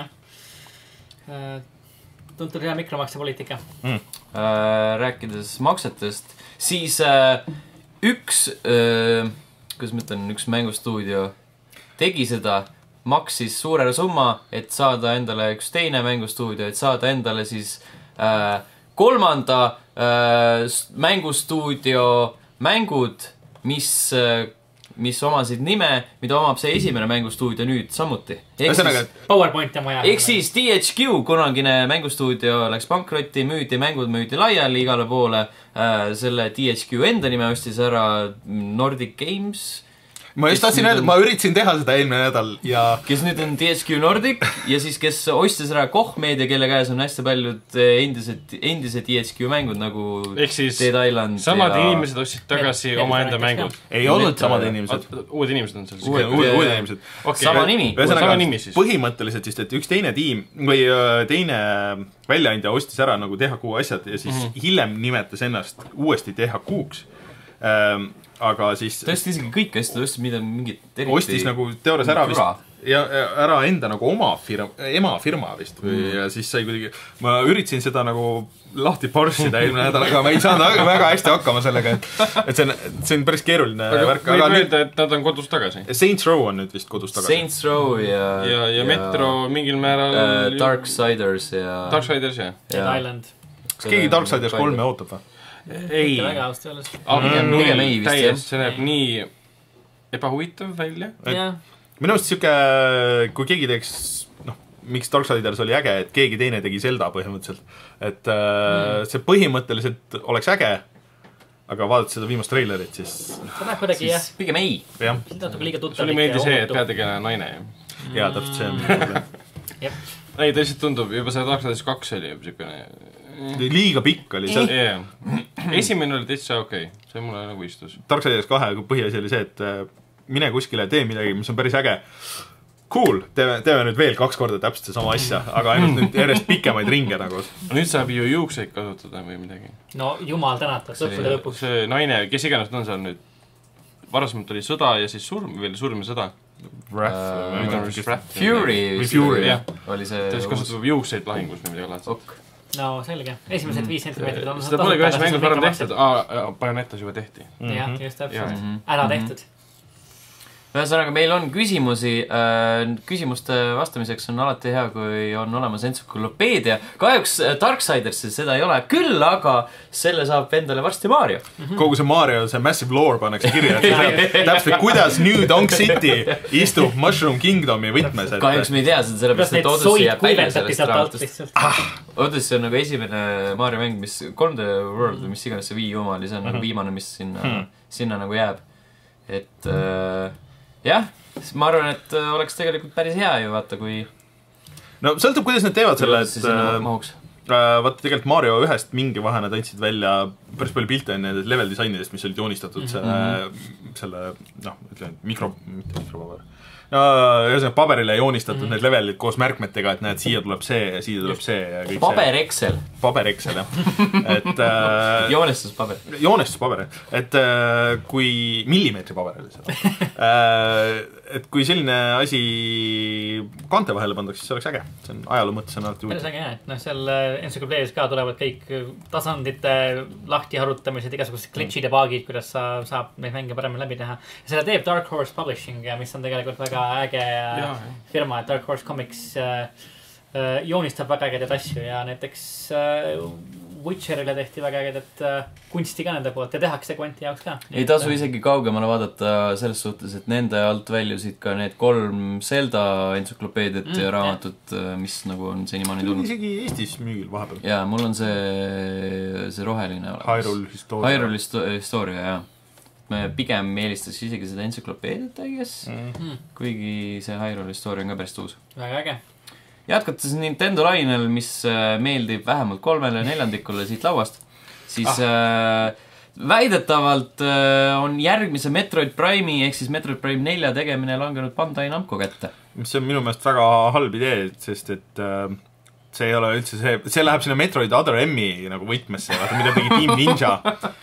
jah. Tuntud hea mikromaksepoliitika. Mm. Äh, rääkides maksetest, siis äh, üks, äh, kuidas ma ütlen, üks mängustuudio tegi seda, maksis suure summa, et saada endale üks teine mängustuudio, et saada endale siis äh, kolmanda äh, mängustuudio mängud, mis äh, mis omasid nime, mida omab see esimene mängustuudio nüüd samuti. Siis, PowerPoint ja maja. Ehk siis D H Q, kunagine mängustuudio, läks pankrotti, müüdi, mängud müüdi laiali igale poole. Äh, selle D H Q enda nime ostis ära Nordic Games. Ma just tahtsin öelda, ma üritasin teha seda eelmine nädal ja... Kes nüüd on D H Q Nordic ja siis kes ostis ära Koch Media, kelle käes on hästi paljud endised, endised D H Q mängud nagu Dead Island. Samad ja... inimesed ostsid tagasi ja, oma enda mängud. Ei olnud samad inimesed. Uued inimesed on seal. Uued, uued, uued inimesed. Okay. Sama nimi. Sama nimi siis. Põhimõtteliselt siis, et üks teine tiim või teine väljaandja ostis ära nagu D H Q asjad ja siis mm-hmm. hiljem nimetas ennast uuesti D H Q-ks. Ähm, aga siis tõesti isegi kõik asjad ostis mida mingit eriti ostis nagu teoorias ära vist ja ära enda nagu oma firma, ema firma vist või mm. ja siis sai kuidagi ma üritasin seda nagu lahti parsida eelmine nädal, aga ma ei saanud väga hästi hakkama sellega, et, et see on, see on päris keeruline aga värk. Aga võib öelda, et nad on kodus tagasi? Saints Row on nüüd vist kodus tagasi. Saints Row ja ja, ja, ja Metro mingil määral uh, Darksiders ja Darksiders, jah. Dead Island. Kas keegi Darksiders kolme ootab või? Ei, pigem ei vist jah. See näeb nii ebahuvitav välja. Minu arust siuke, kui keegi teeks, noh, miks Darksiders oli äge, et keegi teine tegi Zelda põhimõtteliselt. Et mm. see põhimõtteliselt oleks äge, aga vaadates seda viimast trailerit, siis... See näeb kuidagi, jah. Pigem ei. jah. See oli meeldi see, et peategele naine. Jaa, täpselt see on. Ei, ta lihtsalt tundub, juba see Darksiders kaks oli juba siukene... liiga pikk oli see. Yeah. Esimene oli täitsa okei, okay. See mulle nagu istus. Darksiders kahe põhiasi oli see, et mine kuskile, tee midagi, mis on päris äge. Cool, teeme, teeme nüüd veel kaks korda täpselt sama asja, aga ainult nüüd järjest pikemaid ringe nagu. Nüüd saab ju juukseid kasutada või midagi. No jumal tänatud, lõppude lõpuks. See naine, kes iganes on seal nüüd varasemalt oli sõda ja siis surm, veel surm ja sõda. Wrath. Fury. Fury, jah. Oli see... Ta siis kasutab juukseid lahingus või midagi laadset. Ok. No selge. Esimesed viis sentimeetrit on... Seda pole ka ühes mängus varem tehtud. Aa, Bajonettas juba tehti. Jah, just täpselt. Ära tehtud. Ühesõnaga, meil on küsimusi. Küsimuste vastamiseks on alati hea, kui on olemas entsüklopeedia. Kahjuks Darksidersi seda ei ole. Küll, aga selle saab endale varsti Mario. Kogu see Mario, see Massive Lore pannakse kirja. Täpselt, kuidas New Donk City istub Mushroom Kingdomi võtmes. Kahjuks me ei tea seda, sellepärast, et Odyssey jääb välja sellest raamatust. Odyssey on nagu esimene Mario mäng, mis kolm D World, mis iganes see Wii oma oli, see on nagu viimane, mis sinna, sinna nagu jääb. Et... jah, ma arvan, et oleks tegelikult päris hea ju, vaata, kui... No sõltub, kuidas nad teevad selle, et... mahuks. Vaata, tegelikult Mario ühest mingi vahe nad andsid välja päris palju pilte enne level disainidest, mis olid joonistatud selle, mm-hmm. selle, noh, ütleme, mikro... mitte mikropaber. No, ühesõnaga paberile joonistatud mm-hmm. need levelid koos märkmetega, et näed, siia tuleb see ja siia tuleb see ja kõik paber see. Excel. Paber Excel, jah. Et... Äh, joonestuspaber. Joonestuspaber, et äh, kui... Millimeetri paber oli seda. äh, et kui selline asi kante vahele pandaks, siis see oleks äge. See on ajaloo mõttes on alati päris äge, jah. Et noh, seal entsüklopeedias ka tulevad kõik tasandite lahti harutamised, igasugused glitchid ja baagid, kuidas sa saab neid mänge paremini läbi teha. Ja seda teeb Dark Horse Publishing, mis on tegelikult väga äge ja, firma, et Dark Horse Comics äh, äh, joonistab väga ägedaid asju ja näiteks äh, Witcherile tehti väga ägedat äh, kunsti ka nende poolt ja tehakse kvanti jaoks ka. Ei tasu isegi kaugemale vaadata selles suhtes, et nende alt väljusid ka need kolm Zelda entsüklopeediat mm, ja raamatut, mis nagu on senimaani tulnud. Isegi Eestis müügil vahepeal. Jaa, mul on see, see roheline olemas. Hyrule Historia. Hyrule Historia, jah. Me pigem eelistas isegi seda entsüklopeediat, I guess. Mm. Kuigi see Hyrule Historia on ka päris tuus. Väga äge. Jätkates Nintendo lainel, mis meeldib vähemalt kolmele neljandikule siit lauast, siis ah. äh, väidetavalt äh, on järgmise Metroid Prime'i ehk siis Metroid Prime nelja tegemine langenud Bandai Namco kätte. Mis on minu meelest väga halb idee, sest et äh, see ei ole üldse see, see läheb sinna Metroid Other M-i nagu võtmesse, vaata mida tegi Team Ninja.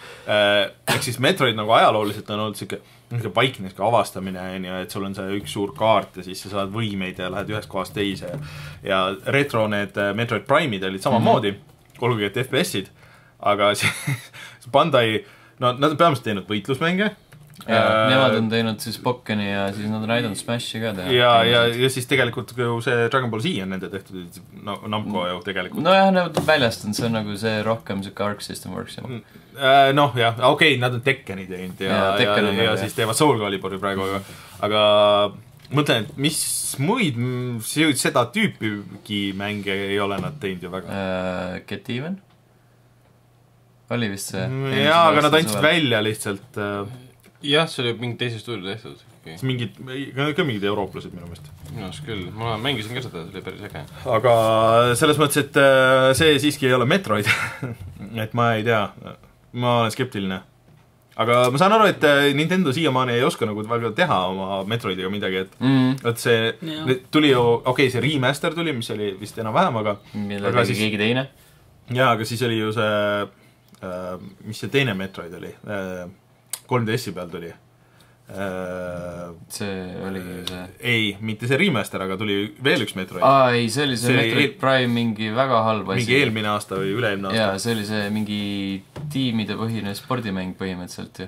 Ehk siis Metroid nagu ajalooliselt on olnud siuke, siuke vaiknes ka avastamine, et sul on see üks suur kaart ja siis sa saad võimeid ja lähed ühest kohast teise. Ja retro need Metroid Prime'id olid samamoodi, mm-hmm. olgugi et F P S-id, aga see Bandai, no nad on peamiselt teinud võitlusmänge. Ja, äh, nemad on teinud siis Pokkeni ja siis nad on aidanud Smashi ka teha. Ja, ja, ja siis tegelikult ju see Dragon Ball Z on nende tehtud, no, Namco ju tegelikult. No jah, nad on väljastanud, see on nagu see rohkem siuke Arc System Works. Äh, noh, jah, okei, okay, nad on Tekkeni teinud ja, ja, ja, ja, ja siis teevad Soul Caliburi praegu, aga mõtlen, et mis muid seda tüüpigi mänge ei ole nad teinud ju väga. Uh, Get Even? Oli vist see? Jaa, aga nad andsid välja lihtsalt... Uh, jah, see oli mingi teise stuudio tehtud. Okay. Mingid, ka mingid eurooplased minu meelest. Minu meelest küll, ma mängisin ka seda, see oli päris äge. Aga selles mõttes, et see siiski ei ole Metroid. et ma ei tea, ma olen skeptiline. Aga ma saan aru, et Nintendo siiamaani ei oska nagu väga teha oma Metroidiga midagi, et, mm. et see ja. Tuli ju, okei, okay, see remaster tuli, mis oli vist enam vähem, aga... Mille tegi keegi teine? Jaa, aga siis oli ju see, äh, mis see teine Metroid oli? Äh, kolm D S-i peal tuli. See oli see... Ei, mitte see remaster, aga tuli veel üks Metroid. Aa, ei, see oli see, see Metroid eel... Prime mingi väga halb asi. Mingi eelmine aasta või üle-eelmine aasta. Jaa, see oli see mingi tiimide põhine spordimäng põhimõtteliselt ju.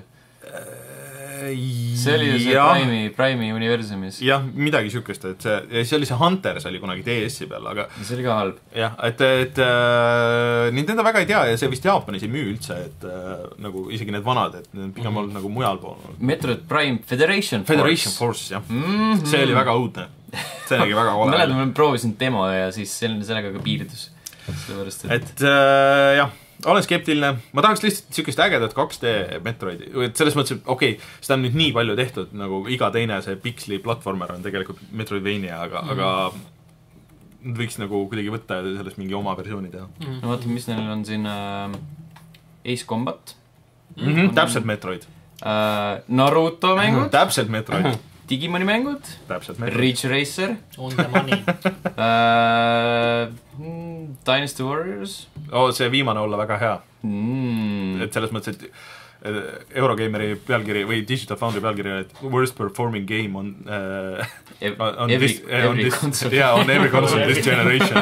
See oli ju see Prime'i, Prime'i universumis. Jah, midagi sükest, et see, see oli see Hunters oli kunagi D S-i peal, aga... See oli ka halb. Jah, et, et äh, Nintendo väga ei tea ja see vist Jaapanis ei müü üldse, et äh, nagu isegi need vanad, et need pigem mm-hmm. olnud nagu mujal pool. Metroid Prime Federation Force. Federation Force, jah. Mm-hmm. See oli väga õudne. See oligi väga ole. Mäletan, ma proovisin demo ja siis sellega ka piirdus. Sellepärast, et... Et äh, jah. Olen skeptiline, ma tahaks lihtsalt niisugust ägedat kaks D Metroidi, et selles mõttes, et okei, okay, seda on nüüd nii palju tehtud, nagu iga teine see Pixli platvormer on tegelikult Metroidvania, aga mm. aga nad võiks nagu kuidagi võtta ja sellest mingi oma versiooni teha. Mm. No vaata, mis neil on siin äh, Ace Combat. Mm-hmm, täpselt Metroid. Äh, Naruto mängud. Täpselt Metroid. Digimoni mängud. Täpselt Metroid. Ridge Racer. On the money. äh, Dynasty Warriors. Oh, see viimane olla väga hea. Mm. Et selles mõttes, et Eurogeimeri pealkiri või Digital Foundry pealkiri, et worst performing game on uh, Ev on every, this, uh, every this, console. yeah, on every console this generation.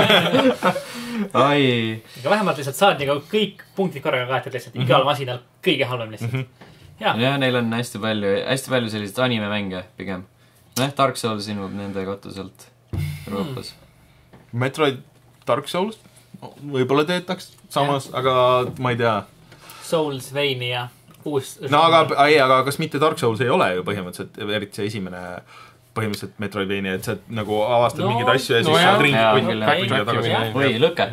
Ai. aga vähemalt lihtsalt saad nagu kõik punktid korraga kaetud lihtsalt mm -hmm. igal masinal kõige halvem lihtsalt mm. -hmm. ja. ja neil on hästi palju, hästi palju selliseid anime mänge pigem. Noh, Dark Souls ilmub nende katuselt Euroopas mm.. Metroid Dark Souls võib-olla teetaks samas, ja. aga ma ei tea. Souls, Veini ja uus... no aga, ei, aga kas mitte Dark Souls ei ole ju põhimõtteliselt, eriti see esimene põhimõtteliselt Metroidvania, et sa et, nagu avastad no, mingeid asju ja no, siis saad ringi ja tagasi. Või lõke.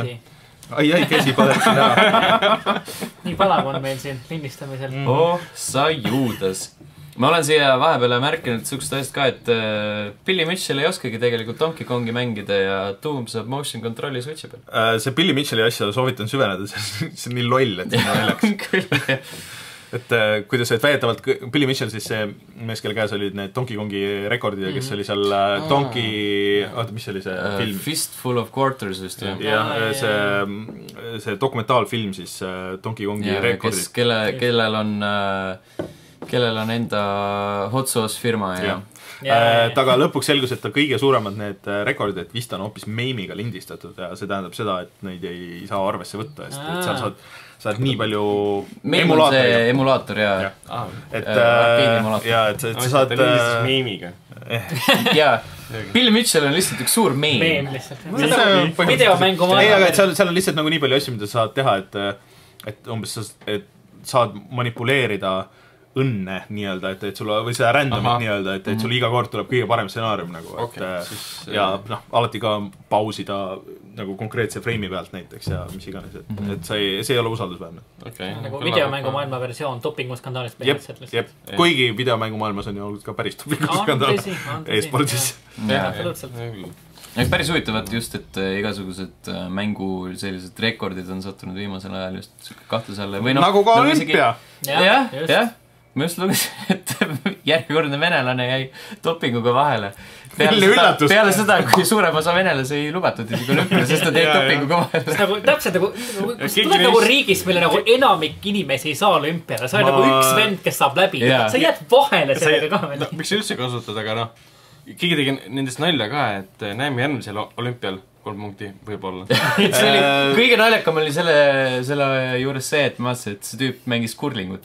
ai, ai, käsi põletakse näha. nii palav on meil siin lindistamisel. Mm. Oh, sa juudas. Ma olen siia vahepeale märkinud sihukest asjast ka, et uh, Billy Mitchell ei oskagi tegelikult Donkey Kongi mängida ja Doom saab motion control'i switchi peal. Uh, see Billy Mitchelli asja soovitan süveneda, see on nii loll, et see on naljaks. et uh, kuidas, et väidetavalt Billy Mitchell siis see mees, kelle käes olid need Donkey Kongi rekordid ja kes mm -hmm. oli seal uh, Donkey, oota, mis oli see uh, film? Fistful of Quarters vist või? jah, see, see dokumentaalfilm siis uh, Donkey Kongi ja, rekordid. Kelle, kellel on uh, kellel on enda hot sauce firma ja, ja. Yeah. Taga lõpuks selgus, et ta kõige suuremad need rekordid, et vist on hoopis meimiga lindistatud ja see tähendab seda, et neid ei saa arvesse võtta, sest et seal saad, saad nii palju Meim on see emulaator ja, ja. Ah, et äh, ja, et, et sa saad äh, meimiga ja Bill Mitchell on lihtsalt üks suur meim. Meim lihtsalt. Videomängu maailma. ei, aga et seal, seal on lihtsalt nagu nii palju asju, mida sa saad teha, et et umbes sa, et saad manipuleerida õnne nii-öelda, et, et sul või seda randomit nii-öelda, et, et sul iga kord tuleb kõige parem stsenaarium nagu, et okay, siis, ja noh, alati ka pausida nagu konkreetse frame'i pealt näiteks ja mis iganes, et, mm -hmm. et see, see ei ole usaldusväärne. Okay. Nagu videomängu maailma versioon dopinguskandaalist põhimõtteliselt. Jep, jep. Kuigi videomängu maailmas on ju olnud ka päris dopinguskandaal e-spordis. Absoluutselt. Ja päris huvitavat just, et igasugused mängu sellised rekordid on sattunud viimasel ajal just kahtluse alla. No, nagu ka olümpia. jah, jah. Ma just lugesin, et järjekordne venelane jäi dopinguga vahele. Peale seda, peale seda, kui suurem osa venelasi ei lubatud isegi olümpia, sest ta jäi dopinguga vahele. Nagu, täpselt nagu, kus tuleb nagu riigis, mille nagu enamik inimesi ei saa olümpiale. Sa oled ma... nagu üks vend, kes saab läbi. Sa jääd vahele sellega ka. No, miks üldse kasutada, aga noh, keegi tegi nendest nalja ka, et näeme järgmisel olümpial kolm punkti, võib-olla. Kõige naljakam oli selle, selle juures see, et ma vaatasin, et see tüüp mängis kurlingut.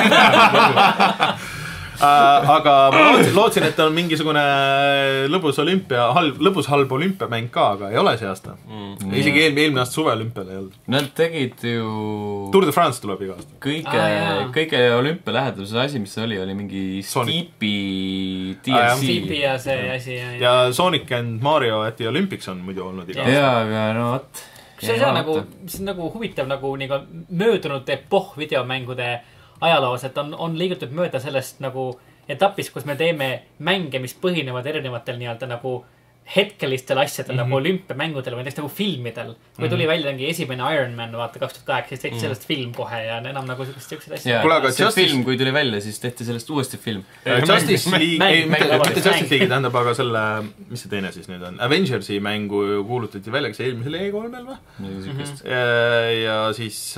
Uh, aga ma lootsin, lootsin, et on mingisugune lõbus olümpia, halb, lõbus halb olümpiamäng ka, aga ei ole see aasta. Mm. Isegi eelmine, eelmine aasta suve olümpial ei olnud. Nad tegid ju... Tour de France tuleb iga aasta. Kõige, ah, kõige olümpia läheduse asi, mis see oli, oli mingi Steepi D L C. Ah, Steepi ja see asi. Ja, ja Sonic and Mario at the Olympics on muidu olnud iga aasta. Jaa, aga no vat. See on nagu, see on nagu huvitav nagu nii möödunud epoh videomängude ajaloos, et on, on liigutud mööda sellest nagu etapis, kus me teeme mänge, mis põhinevad erinevatel nii-öelda nagu hetkelistel asjadel mm -hmm. nagu olümpiamängudel või näiteks nagu filmidel. Kui tuli välja mingi esimene Iron Man, vaata, kaks tuhat kaheksa, siis tehti sellest film kohe ja enam nagu sellised asjad. Kule, aga see Justice... film, kui tuli välja, siis tehti sellest uuesti film. Justice League, ei, mitte Justice League tähendab, aga selle, mis see teine siis nüüd on? Avengersi mängu kuulutati välja, kas eelmisel E kolmel või? Ja siis...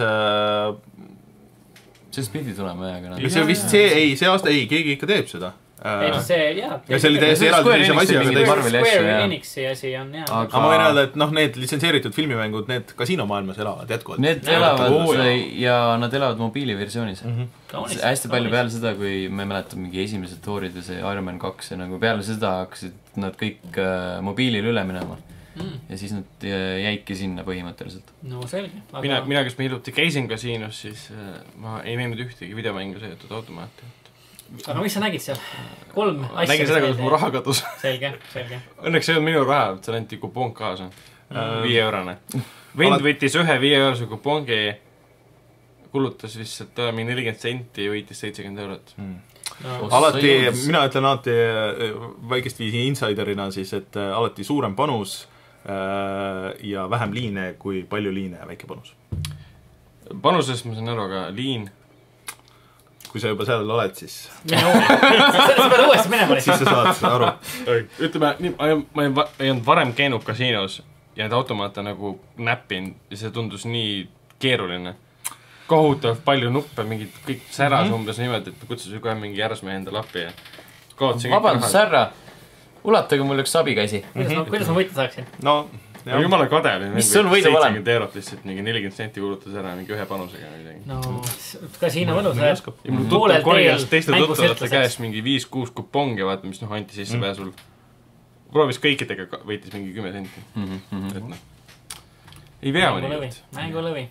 See pidi tulema, jah, aga nad... See vist see, ei, see aasta, ei, keegi ikka teeb seda. Ei, see, jah. Ja see oli täiesti eraldiseisem asi, aga teised... Square Enixi asi on, jah. Aga ma võin öelda, et noh, need litsenseeritud filmimängud, need kasiinomaailmas elavad jätkuvalt. Need elavad ja nad elavad mobiiliversioonis. Hästi palju peale seda, kui me mäletan mingi esimesed toorid ja see Iron Man kaks ja nagu peale seda hakkasid nad kõik mobiilil üle minema. Mm. Ja siis nad jäidki sinna põhimõtteliselt. No selge. Aga... Mina, mina, kes ma hiljuti käisin kasiinos, siis ma ei näinud ühtegi videomängu seotud automaati. Aga mis sa nägid seal? Kolm asja. Nägin seda, kuidas mu raha kadus. Selge, selge. Õnneks ei olnud minu raha, seal anti kupong kaasa. Mm. Viie eurane. Vend võttis ühe viie eurose kupongi, kulutas vist, et ta mingi nelikümmend senti ja võitis seitsekümmend eurot. Mm. No, alati, mina ütlen alati väikest viisi insiderina siis, et alati suurem panus ja vähem liine kui palju liine ja väike panus. Panusest ma saan aru, aga liin. Kui sa juba seal oled, siis... Sa pead uuesti minema. Siis sa saad aru. Ütleme, ma ei olnud varem käinud kasiinos ja need automaate nagu näppin ja see tundus nii keeruline. kohutavalt palju nuppe, mingid kõik säras mm -hmm. umbes niimoodi, et kutsusin kohe mingi järsmehe endale appi ja kaotasin kõik vabandust, härra, ulatage mul üks abikäsi. Kuidas ma, kuidas ma võita saaksin? No, no jumala kade oli. Mis sul võida valem? seitsekümmend eurot lihtsalt, mingi nelikümmend senti kulutas ära mingi ühe panusega. No, ka siin on mõnus. Ja mul tuttav korjas teiste tuttavate käes mingi viis kuus kupongi, vaata, mis noh, anti sisse pääsul. Proovis kõikidega, võitis mingi kümme senti. Mm -hmm. et noh, ei vea mõni lõvi. Mängu lõvi.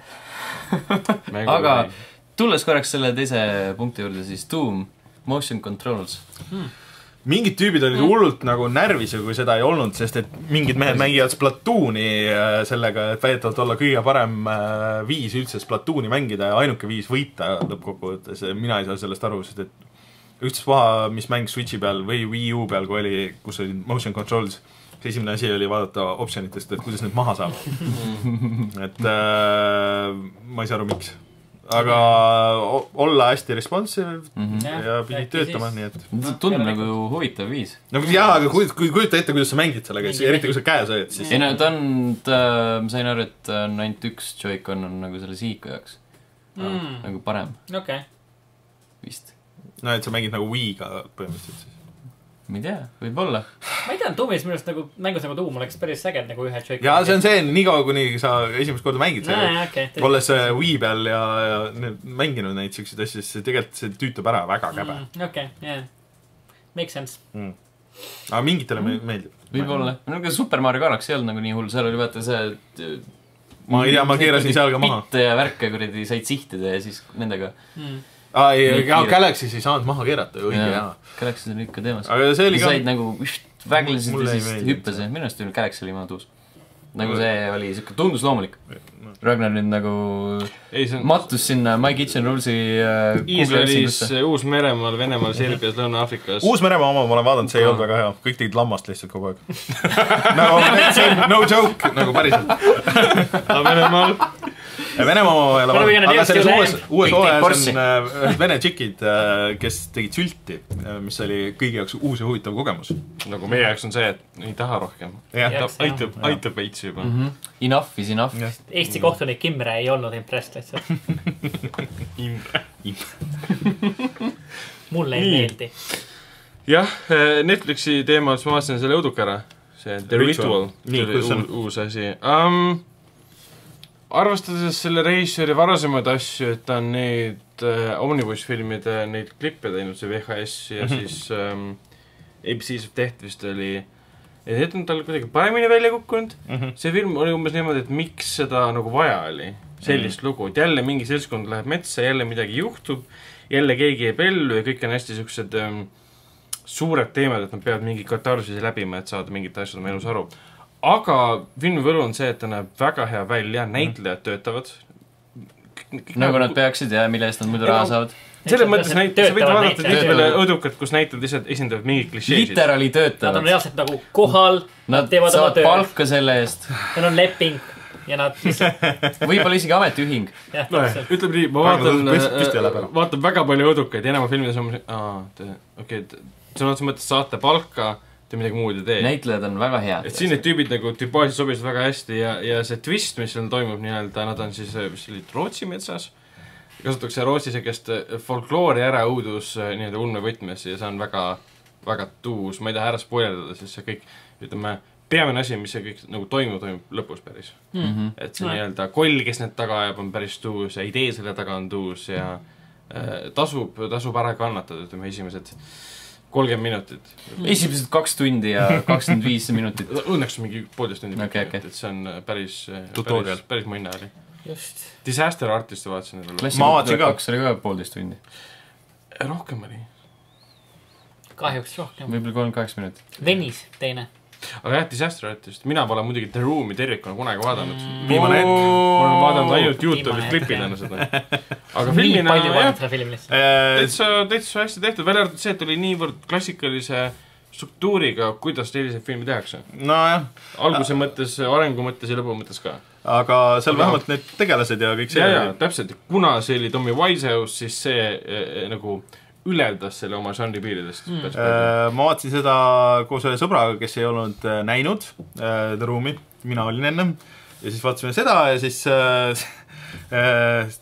Aga tulles korraks selle teise punkti juurde, siis Doom, motion controls. Hmm. Mingid tüübid olid hullult nagu närvis, kui seda ei olnud, sest et mingid mehed mängivad Splatooni sellega, et väidetavalt olla kõige parem viis üldse Splatooni mängida ja ainuke viis võita lõppkokkuvõttes. Mina ei saa sellest aru, sest et ükstaspuha, mis mäng Switchi peal või Wii U peal, kui oli, kus oli motion controls, see esimene asi oli vaadata optionitest, et kuidas need maha saab. et äh, ma ei saa aru, miks. Aga olla hästi responsive mm -hmm. ja pidid töötama, nii et... Tundub nagu huvitav viis. No jaa, aga kui, kui kujuta ette, kuidas sa mängid sellega, eriti kui sa käes hoiad, siis... ei no, ta on, ta, ma sain aru, et on ainult üks Joy-Con on nagu selle sihiku jaoks mm. nagu parem. Okei okay. Vist. No, et sa mängid nagu Wii-ga põhimõtteliselt siis. Ma ei tea, võib olla. Ma ei tea, Doomis minu arust nagu mängus nagu Doom oleks päris äged nagu ühe Joy-Con. Jaa, see on see, nii kaua, kuni sa esimest korda mängid see. Okay, olles Wii peal ja, ja mänginud neid selliseid asju, siis tegelikult see tüütab ära väga käbe. Mm, okei, okay, jah. Yeah. Make sense. Mm. Aga mingitele mm. meeldib. Võib-olla. No, Super Mario Galaxy ei olnud nagu nii hull, seal oli vaata see... Ma ei tea, ma keerasin seal ka maha. Pitte ja värke, kuradi said sihtida ja siis nendega... Mm. Aa, ei, Galaxy's ei saanud maha keerata, õige hea. Galaxy's oli ikka teemas. Aga see oli ka... said nagu väglesid ja siis hüppasid. Minu arust oli Galaxy oli maadus. Nagu see oli siuke tundus loomulik. Ragnar nüüd nagu on... mattus sinna My Kitchen Rules'i uh, Iisraelis, Uus-Meremaal, Venemaal, Serbias, Lõuna-Afrikas. Uus-Meremaa oma ma olen vaadanud, see ei olnud väga hea. Kõik tegid lammast lihtsalt kogu aeg. nagu, see on no joke, nagu päriselt. Aga Venemaal... Venemaa oma jälle vaadanud, aga selles uues, uues hooajas on äh, vene tšikid, äh, kes tegid sülti, äh, mis oli kõigi jaoks uus ja huvitav kogemus. Nagu meie jaoks on see, et ei taha rohkem. Aitab, aitab veits juba. Mm -hmm. Enough is enough. Ja. Eesti kohtunik Imre ei olnud impressed lihtsalt. Imre. Mulle ei meeldi. Jah, Netflixi teemal ma vaatasin selle õuduka ära. See The Ritual. Nii, kus on? Uus asi. Um, arvestades selle reisijari varasemaid asju, et ta on neid äh, Omnibus-filmide neid klippe teinud, see V H S ja mm -hmm. siis ähm, A B C's of Death vist oli, et need on tal kuidagi paremini välja kukkunud. Mm -hmm. See film oli umbes niimoodi, et miks seda nagu vaja oli, sellist mm -hmm. lugu, et jälle mingi seltskond läheb metsa, jälle midagi juhtub, jälle keegi jääb ellu ja kõik on hästi siuksed ähm, suured teemad, et nad peavad mingi katarsisi läbima, et saada mingit asjad oma elus aru. Aga filmi võlu on see, et ta näeb väga hea välja, näitlejad töötavad. Nagu nad peaksid ja mille eest nad muidu raha saavad. Selles mõttes näitlejad, sa võid vaadata tihtipeale õudukat, kus näitlejad esindavad mingid klišeesid. Literaali töötavad. Nad on reaalselt nagu kohal, nad teevad oma töö. Nad saavad palka selle eest. Nad on leping ja nad lihtsalt... Võib-olla isegi ametiühing. No, ütleb nii, ma vaatan, vaatan väga palju õudukaid ja enam filmides on... Okei, sõna otsa mõttes saate palka, te midagi muud ei tee. Näitlejad on väga head. Et siin need tüübid nagu tüpaasid sobisid väga hästi ja, ja see twist, mis seal toimub nii-öelda, nad on siis, mis olid Rootsi metsas. Kasutatakse Rootsi sekest folkloori ära õudus nii-öelda ulmevõtmes ja see on väga, väga tuus. Ma ei taha ära spoilerdada, sest see kõik, ütleme, peamine asi, mis see kõik nagu toimub, toimub lõpus päris. Mm -hmm. Et see nii-öelda koll, kes need taga ajab, on päris tuus ja idee selle taga on tuus ja äh, tasub, tasub ära kannatada, ütleme, esimesed kolmkümmend minutit. Esimesed kaks tundi ja kakskümmend viis minutit. Õnneks mingi poolteist tundi. Okay, okay. Et see on päris, päris, päris mõnna oli. Just. Disaster Artisti vaatasin. Ma vaatasin ka. See oli ka poolteist tundi. Rohkem oli. Kahjuks rohkem. Võib-olla kolmkümmend kaheksa minutit. Venis teine. Aga jah, Disaster Artist. Mina pole muidugi The Room'i tervikuna kunagi vaadanud. Mm. Viimane hetk. Ma olen vaadanud ainult YouTube'is klipidena seda. Aga filmina... Nii palju vaadanud seda filmi lihtsalt. Täitsa, täitsa hästi tehtud. Välja arvatud see, et oli niivõrd klassikalise struktuuriga, kuidas sellised filmi tehakse. No jah. Alguse mõttes, arengu mõttes ja lõpu mõttes ka. Aga seal vähemalt need tegelased ja kõik see... Ja, ja, täpselt. Kuna see oli Tommy Wisehouse, siis see eh, nagu... üleldas selle oma žanri piiridest. Mm. Ma vaatasin seda koos ühe sõbraga, kes ei olnud näinud The Room'i. Mina olin ennem. Ja siis vaatasime seda ja siis äh,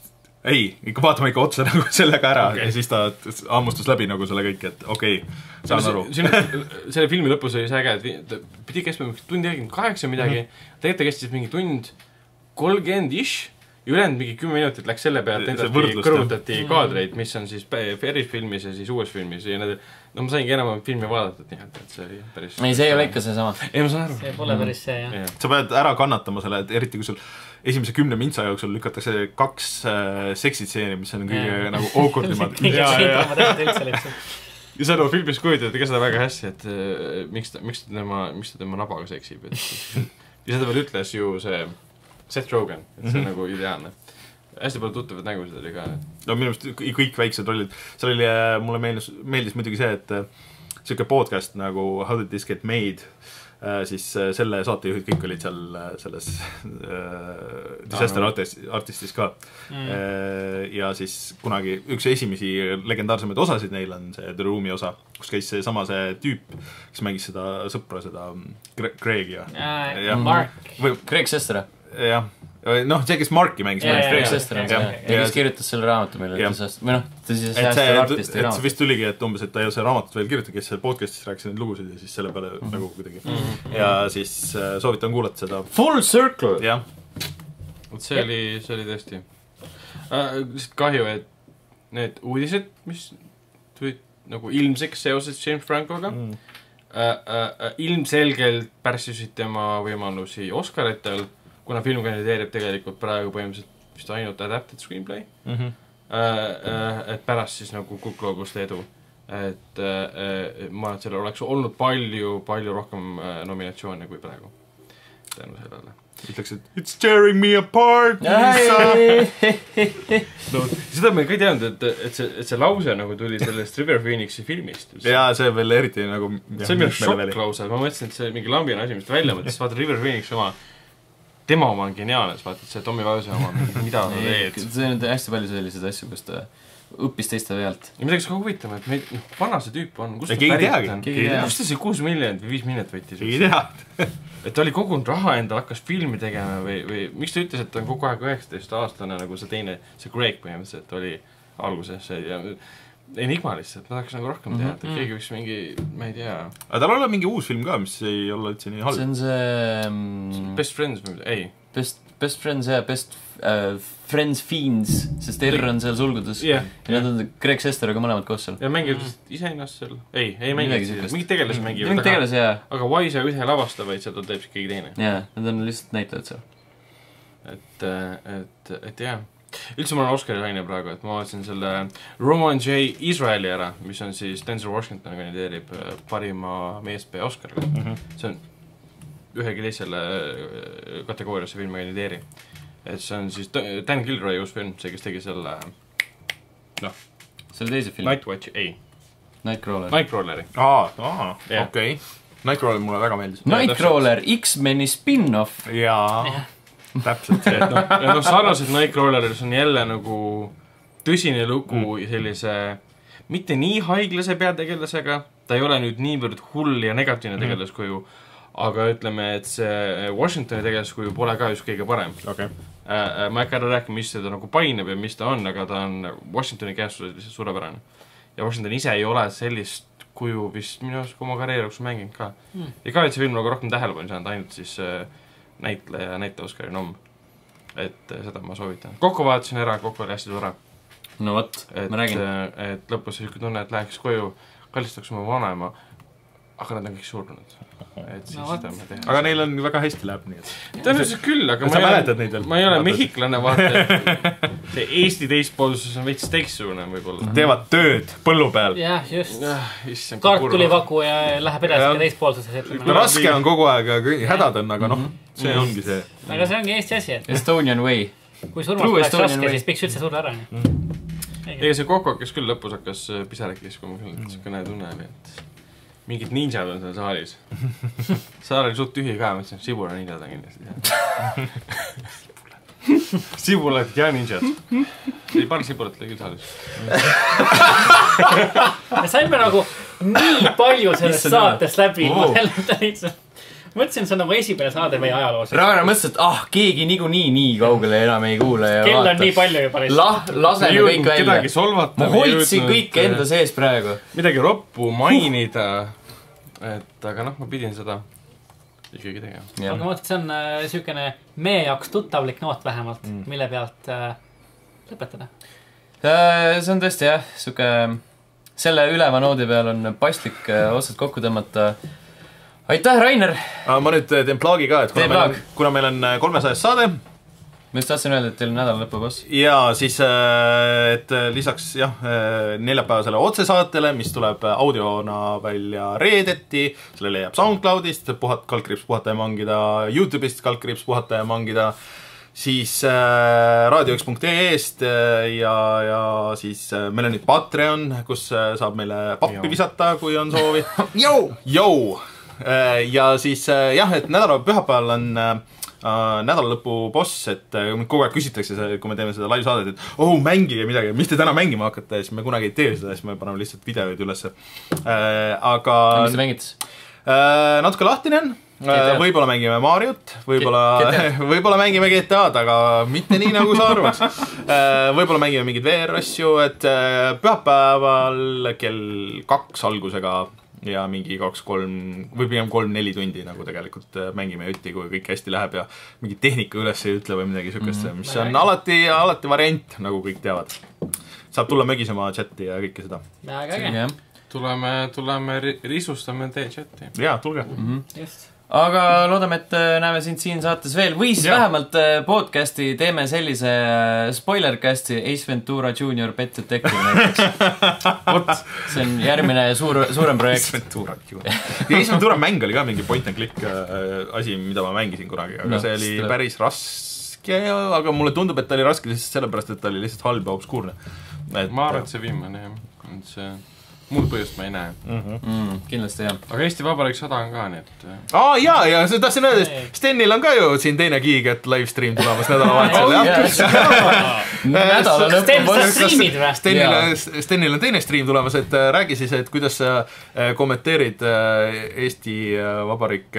ei, ikka vaatame ikka otsa nagu sellega ära okay. ja siis ta hammustas läbi nagu selle kõik, et okei okay,, saan aru. Selle filmi lõpus oli see äge, et pidi kestma tund nelikümmend kaheksa midagi, mm -hmm. tegelikult ta kestis mingi tund kolmkümmend ish ja ülejäänud mingi kümme minutit läks selle pealt, endati kõrvutati mm. kaadreid, mis on siis Ferris filmis ja siis uues filmis ja need, no ma saingi enam filmi vaadatud, nii et see oli päris... ei, see ei ole ikka see sama. ei, ma saan aru. see pole päris see, jah. Ja. sa pead ära kannatama selle, et eriti kui sul esimese kümne mintsa jooksul lükatakse kaks äh, seksitseeni, mis on kõige ja. nagu awkwardimad. ja, ja. ja sa nagu filmis kujutad ka seda väga hästi, et äh, miks ta, miks ta tema, miks ta tema nabaga seksib. Et, ja seda veel ütles ju see Seth Rogen, et see on mm -hmm. nagu ideaalne. Hästi palju tuttavad nägusid oli ka. No minu meelest kõik väiksed rollid. seal oli, mulle meeldis, meeldis muidugi see, et siuke podcast nagu How Did This Get Made, siis selle saatejuhid kõik olid seal selles äh, Disaster ah, Artist, Artistis ka mm. ja siis kunagi üks esimesi legendaarsemaid osasid neil on see The Room'i osa, kus käis see sama see tüüp, kes mängis seda sõpra, seda Greg ja, ja, ja Mark või Greg Sestero. jah, noh, see, kes Marki mängis Greg Sestero on see ja kes kirjutas selle raamatu meile või noh, Disaster Artisti raamat. see vist tuligi, et umbes, et ta ei ole see raamatut veel kirjutanud, kes seal podcastis rääkis neid lugusid ja siis selle peale mm -hmm. nagu kuidagi mm -hmm. ja siis äh, soovitan kuulata seda Full Circle! jah. see oli, see oli tõesti äh, lihtsalt kahju, et need uudised, mis tulid nagu ilmseks seoses James Francoga mm. äh, äh, ilmselgelt pärssisid tema võimalusi Oscaritel, kuna film kandideerib tegelikult praegu põhimõtteliselt vist ainult adapted screenplay mm, -hmm. äh, et pärast siis nagu Good Globuste edu, et äh, ma arvan, et sellel oleks olnud palju, palju rohkem äh, nominatsioone kui praegu tänu sellele. Ütleks, et it's tearing me apart, no, seda me ka ei teadnud, et, et, see, et see lause nagu tuli sellest River Phoenixi filmist. jaa, see veel eriti nagu see on minu šokk lause, ma mõtlesin, et see mingi lambine asi, mis ta välja mõtles, vaata River Phoenix oma tema oma on geniaalne, vaata, et see Tommy Wiseau oma, mida ta teed. See on hästi palju selliseid asju, kus ta õppis teiste pealt. Ja midagi ka huvitama, et meid, vana see tüüp on, kust ta pärit on? Kust ta see kuus miljonit või viis miljonit võttis? Ei tea. Et ta oli kogunud raha endal, hakkas filmi tegema või, või miks ta ütles, et ta on kogu aeg üheksateist aastane nagu see teine, see Greg põhimõtteliselt oli alguses ja enigma lihtsalt, ma tahaks nagu rohkem teha, et keegi võiks mingi, ma ei tea. Aga tal ole mingi uus film ka, mis ei ole üldse nii halb. See on see... Um, Best Friends või mida? Ei. Best, best Friends ja Best uh, Friends Fiends, sest R on seal sulgudes. Yeah. Ja nad on Greg Sesteroga mõlemad koos seal. Ja mängivad mm. ise ennast seal. Ei, ei mängivad. Mingid tegelasi mängivad. Mingid tegelasi, jaa. Aga Wise ja ühe lavasta, vaid seal teeb keegi teine. Jaa, nad on lihtsalt näitlejad seal. Et, et, et jah. Üldse ma olen Oscari laine praegu, et ma vaatasin selle Roman J. Israeli ära, mis on siis Denzel Washington kandideerib parima meespea Oscarile. Mm -hmm. See on ühegi teisele kategooriasse filmi kandideeri. Et see on siis Dan Gilroy uus film, see, kes tegi selle noh, selle teise filmi Nightwatch, ei Nightcrawler Nightcrawleri. Aa, aa, okei okay. Nightcrawler mulle väga meeldis. Nightcrawler, X-meni spin-off. Jaa ja. Täpselt see, et noh, ja noh, sarnaselt Nightcrawleris on jälle nagu tõsine lugu mm. sellise mitte nii haiglase peategelasega, ta ei ole nüüd niivõrd hull ja negatiivne tegelaskuju, mm. aga ütleme, et see Washingtoni tegelaskuju pole ka just kõige parem. Okay. Äh, ma ei hakka ära rääkima, mis seda nagu painab ja mis ta on, aga ta on Washingtoni käestus lihtsalt suurepärane. Ja Washington ise ei ole sellist kuju vist minu arust oma karjääriks mänginud ka. Mm. Ja ka, et see film nagu rohkem tähelepanu saanud ainult siis äh, näitleja ja näite Oscari nomm. Et äh, seda ma soovitan. Kokku vaatasin ära, kokku oli hästi tore. No vot, ma räägin. Et lõpus selline tunne, et läheks koju, kallistaks oma vanema, aga nad on kõik surnud. Et siis no, seda me teha. Aga neil on väga hästi läheb nii, et... Tõenäoliselt küll, aga ma ei, ole, ma ei ole mehhiklane, vaata, et see Eesti teispoolsus on veits teistsugune võib-olla. Teevad tööd põllu peal. Jah, just. Kartulivaku ja läheb edasi teispoolsuses. No raske on kogu aeg, hädad on, aga noh, see mm -hmm. ongi see. Aga see ongi Eesti asi, et... Estonian way. Kui surmas oleks raske, siis piks üldse surra ära. Ega see Koko, kes küll lõpus hakkas pisarakis, kui ma küll selline tunne oli, et... mingid ninjad on seal saalis. Saal oli suht tühi ka, ma ütlesin, Sibula ninjad on kindlasti. Sibulad ja ninjad. Ei paar Sibulat oli küll saalis. Me saime nagu nii palju sellest saatest läbi. mõtlesin, see on nagu esimene saade meie ajaloos. Ragnar mõtles, et ah, keegi niikuinii nii kaugele enam ei kuule ja kell vaata. on nii palju juba lihtsalt. La, laseme kõik välja. Ma hoidsin kõik enda sees praegu. Midagi roppu mainida. Et aga noh, ma pidin seda ikkagi tegema. Aga ma mõtlen, see on äh, sükene meie jaoks tuttavlik noot vähemalt, mm. mille pealt äh, lõpetada. See on tõesti jah, suke, selle üleva noodi peal on paslik äh, otsad kokku tõmmata. Aitäh, Rainer! Ma nüüd teen plaagi ka, et kuna, meil on, kuna meil on kolmesajas saade. Ma just tahtsin öelda, et teil on nädal lõpu boss. Ja siis, et lisaks jah, neljapäevasele otsesaatele, mis tuleb audiona välja reedeti, selle leiab SoundCloudist, puhat, kalkriips puhata ja mangida, YouTube'ist kalkriips puhata ja mangida, siis äh, radio üks punkt ee-st ja, ja siis äh, meil on nüüd Patreon, kus saab meile pappi visata, kui on soovi. Jou! Jou! Ja siis jah, et nädala pühapäeval on äh, nädalalõpu boss, et äh, kogu aeg küsitakse, kui me teeme seda live saadet, et oh, mängige midagi, mis te täna mängima hakkate, siis me kunagi ei tee seda, siis me paneme lihtsalt videoid üles. Äh, aga... Mis te mängites? Äh, natuke lahtine on. Äh, võib-olla mängime Mariot, võib-olla, võib-olla mängime G T A-d, aga mitte nii, nagu sa arvaks. Äh, võib-olla mängime mingid V R-asju, et äh, pühapäeval kell kaks algusega ja mingi kaks-kolm või pigem kolm-neli tundi nagu tegelikult mängime jutti, kui kõik hästi läheb ja mingi tehnika üles ei ütle või midagi sükest, mm-hmm. mis on alati, alati variant, nagu kõik teavad. Saab tulla mögisema chati ja kõike seda. Väga äge. Tuleme, tuleme, risustame teie chati. Jaa, tulge. Mm-hmm. Just. Aga loodame, et näeme sind siin saates veel või siis ja. vähemalt podcasti teeme sellise spoilercasti Ace Ventura Junior Pet Detective näiteks. Vot, see on järgmine suur, suurem projekt. Ace Ventura Junior. Ja Ace Ventura mäng oli ka mingi point and click asi, mida ma mängisin kunagi, aga no, see oli stile. Päris raske, aga mulle tundub, et ta oli raske lihtsalt sellepärast, et ta oli lihtsalt halb ja obskuurne. Et... Ma arvan, et see viimane, jah. See... Muud põhjust ma ei näe. Mm-hmm. Mm, kindlasti jah. Aga Eesti Vabariik sada on ka, nii et... Aa, jaa, ja see tahtsin öelda, et Stenil on ka ju siin teine Giiget livestream tulemas nädalavahetusel, jah? Nädala lõppu. Stenil on teine stream tulemas, et räägi siis, et kuidas sa kommenteerid Eesti Vabariik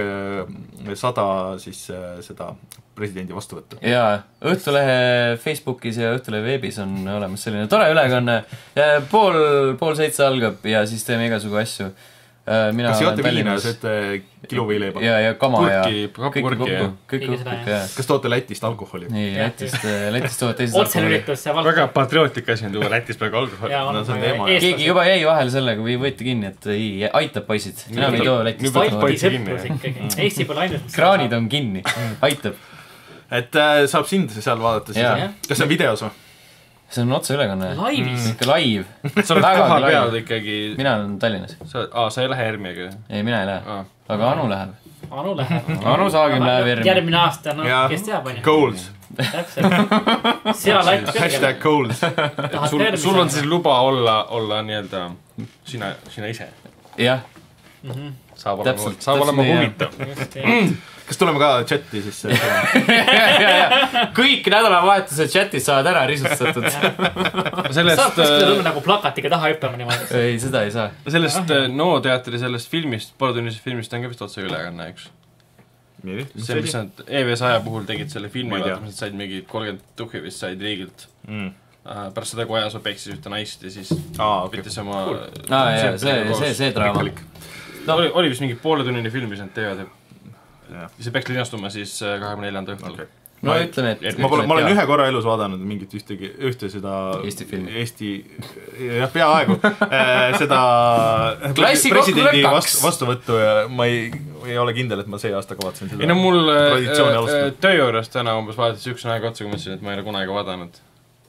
sada siis seda presidendi vastuvõttu. Jaa, Õhtulehe Facebookis ja Õhtulehe veebis on olemas selline tore ülekanne. Pool, pool seitse algab ja siis teeme igasugu asju. Mina kas joote viina ja sööte kiluvõileiba? Ja, ja kama kurki, ja kõik kokku. Kõik kokku, jah. Kas toote Lätist alkoholi? Nii, Lätist, Lätist toote teisest alkoholi. Väga patriootlik asi on tuua Lätist praegu alkoholi. No, see on teema. Keegi juba jäi vahel sellega või võeti kinni, et ei, aitab poisid. Mina ei too Lätist alkoholi. Eesti pole ainult. Kraanid on kinni. Aitab. Et äh, saab sind seal vaadata siis. Kas see on videos või? See on otse ülekanne. Laivis. Ikka live. Sa oled koha peal ikkagi. Mina olen Tallinnas. Sa, aa, sa ei lähe Ermiaga? Ei, mina ei lähe. Aa. Aga Anu läheb. Anu läheb. Anu Saagim läheb Ermi. Järgmine aasta, no, ja. Kes teab, on ju? Goals. Täpselt. Seal aitab. Hashtag goals. Sul, sul on siis luba olla, olla nii-öelda sina, sina ise. Jah. Mm-hmm. Saab olema, täpselt, saab olema huvitav. Kas tuleme ka chati siis? Kõik nädalavahetuse chatis saavad ära risustatud. Sellest, saab kuskile tulnud nagu plakatiga taha hüppama niimoodi. Ei, seda ei saa. Sellest No teatri sellest filmist, pooltunnisest filmist on ka vist otse ülekanne, üks. See, mis nad E V saja puhul tegid selle filmi, vaata, mis nad said mingi kolmkümmend tuhhi vist said riigilt. Mm. Pärast seda, kui ajas opeksis ühte naist ja siis võttis oma... Aa, jah, see, see, see draama. No, oli, oli vist mingi pooletunnine film, mis nad teevad ja see peaks linastuma siis kahekümne neljanda õhtul. Okay. No ma, ütleme, et... Ma, pole, ma olen ühe korra elus vaadanud mingit ühtegi, ühte seda... Eesti filmi. Eesti... jah, peaaegu. seda... presidendi vast, vastuvõttu ja ma ei, ei ole kindel, et ma see aasta kavatsen seda... Ei no mul äh, töö juures täna umbes vaadates üks aeg otsa, kui mõtlesin, et ma ei ole kunagi vaadanud.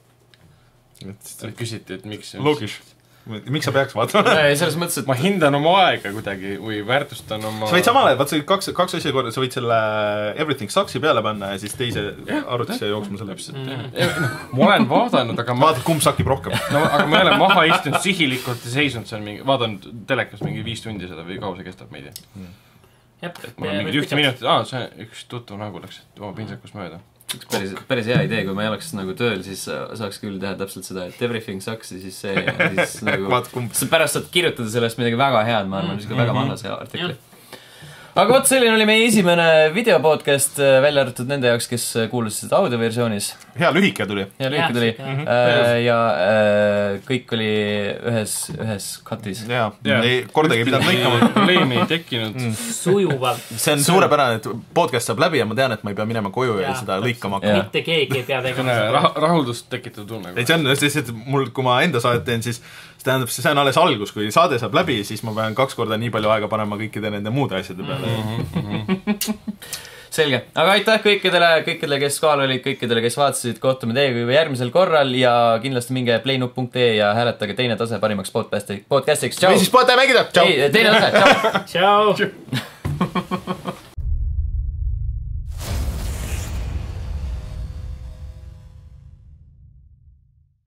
Et küsiti, et miks... Logis. Miks sa peaks vaatama? Selles mõttes, et ma hindan oma aega kuidagi või väärtustan oma... Sa võid samale, vaat see kaks, kaks asja korda, sa võid selle Everything Sucksi peale panna ja siis teise arvutisse jooksma selle. Mm. Ma olen vaadanud, aga... Vaatad, kumb sakib rohkem. No, aga ma ei ole maha istunud sihilikult ja seisunud seal mingi... Vaadanud telekas mingi viis tundi seda või kaua see kestab, ma ei tea. Jep. Ma olen mingi ühte minutit... Aa, see üks tuttav nagu läks, et oma pintsakus mööda. Päris, päris hea idee, kui ma ei oleks nagu tööl, siis saaks küll teha täpselt seda, et everything sucks ja siis see ja siis nagu... pärast saad kirjutada sellest midagi väga head, ma arvan, mm, väga manna see artikli. aga vot, selline oli meie esimene videopodcast, välja arvatud nende jaoks, kes kuulasid seda audioversioonis. Hea lühike tuli. Hea lühike tuli. Ja, ja äh, kõik oli ühes, ühes katis. Jaa, ei kordagi ei pidanud lõikama. Probleemi ei tekkinud. Sujuvalt. See on suurepärane, et podcast saab läbi ja ma tean, et ma ei pea minema koju ja, ja seda lõikama hakkama. Mitte keegi ei pea tegema. Rah rahuldust tekitav tunne. Ei, see on, sest mul, kui ma enda saadet teen, siis see tähendab, see on alles algus, kui saade saab läbi, siis ma pean kaks korda nii palju aega panema kõikide nende muude asjade peale. Mm-hmm. Selge, aga aitäh kõikidele, kõikidele, kes kohal olid, kõikidele, kes vaatasid, kohtume teiega juba järgmisel korral ja kindlasti minge playnup punkt ee ja hääletage teine tase parimaks podcastiks. Tšau! Või siis poete mängida! Tšau! Ei, teine tase, tšau! Tšau!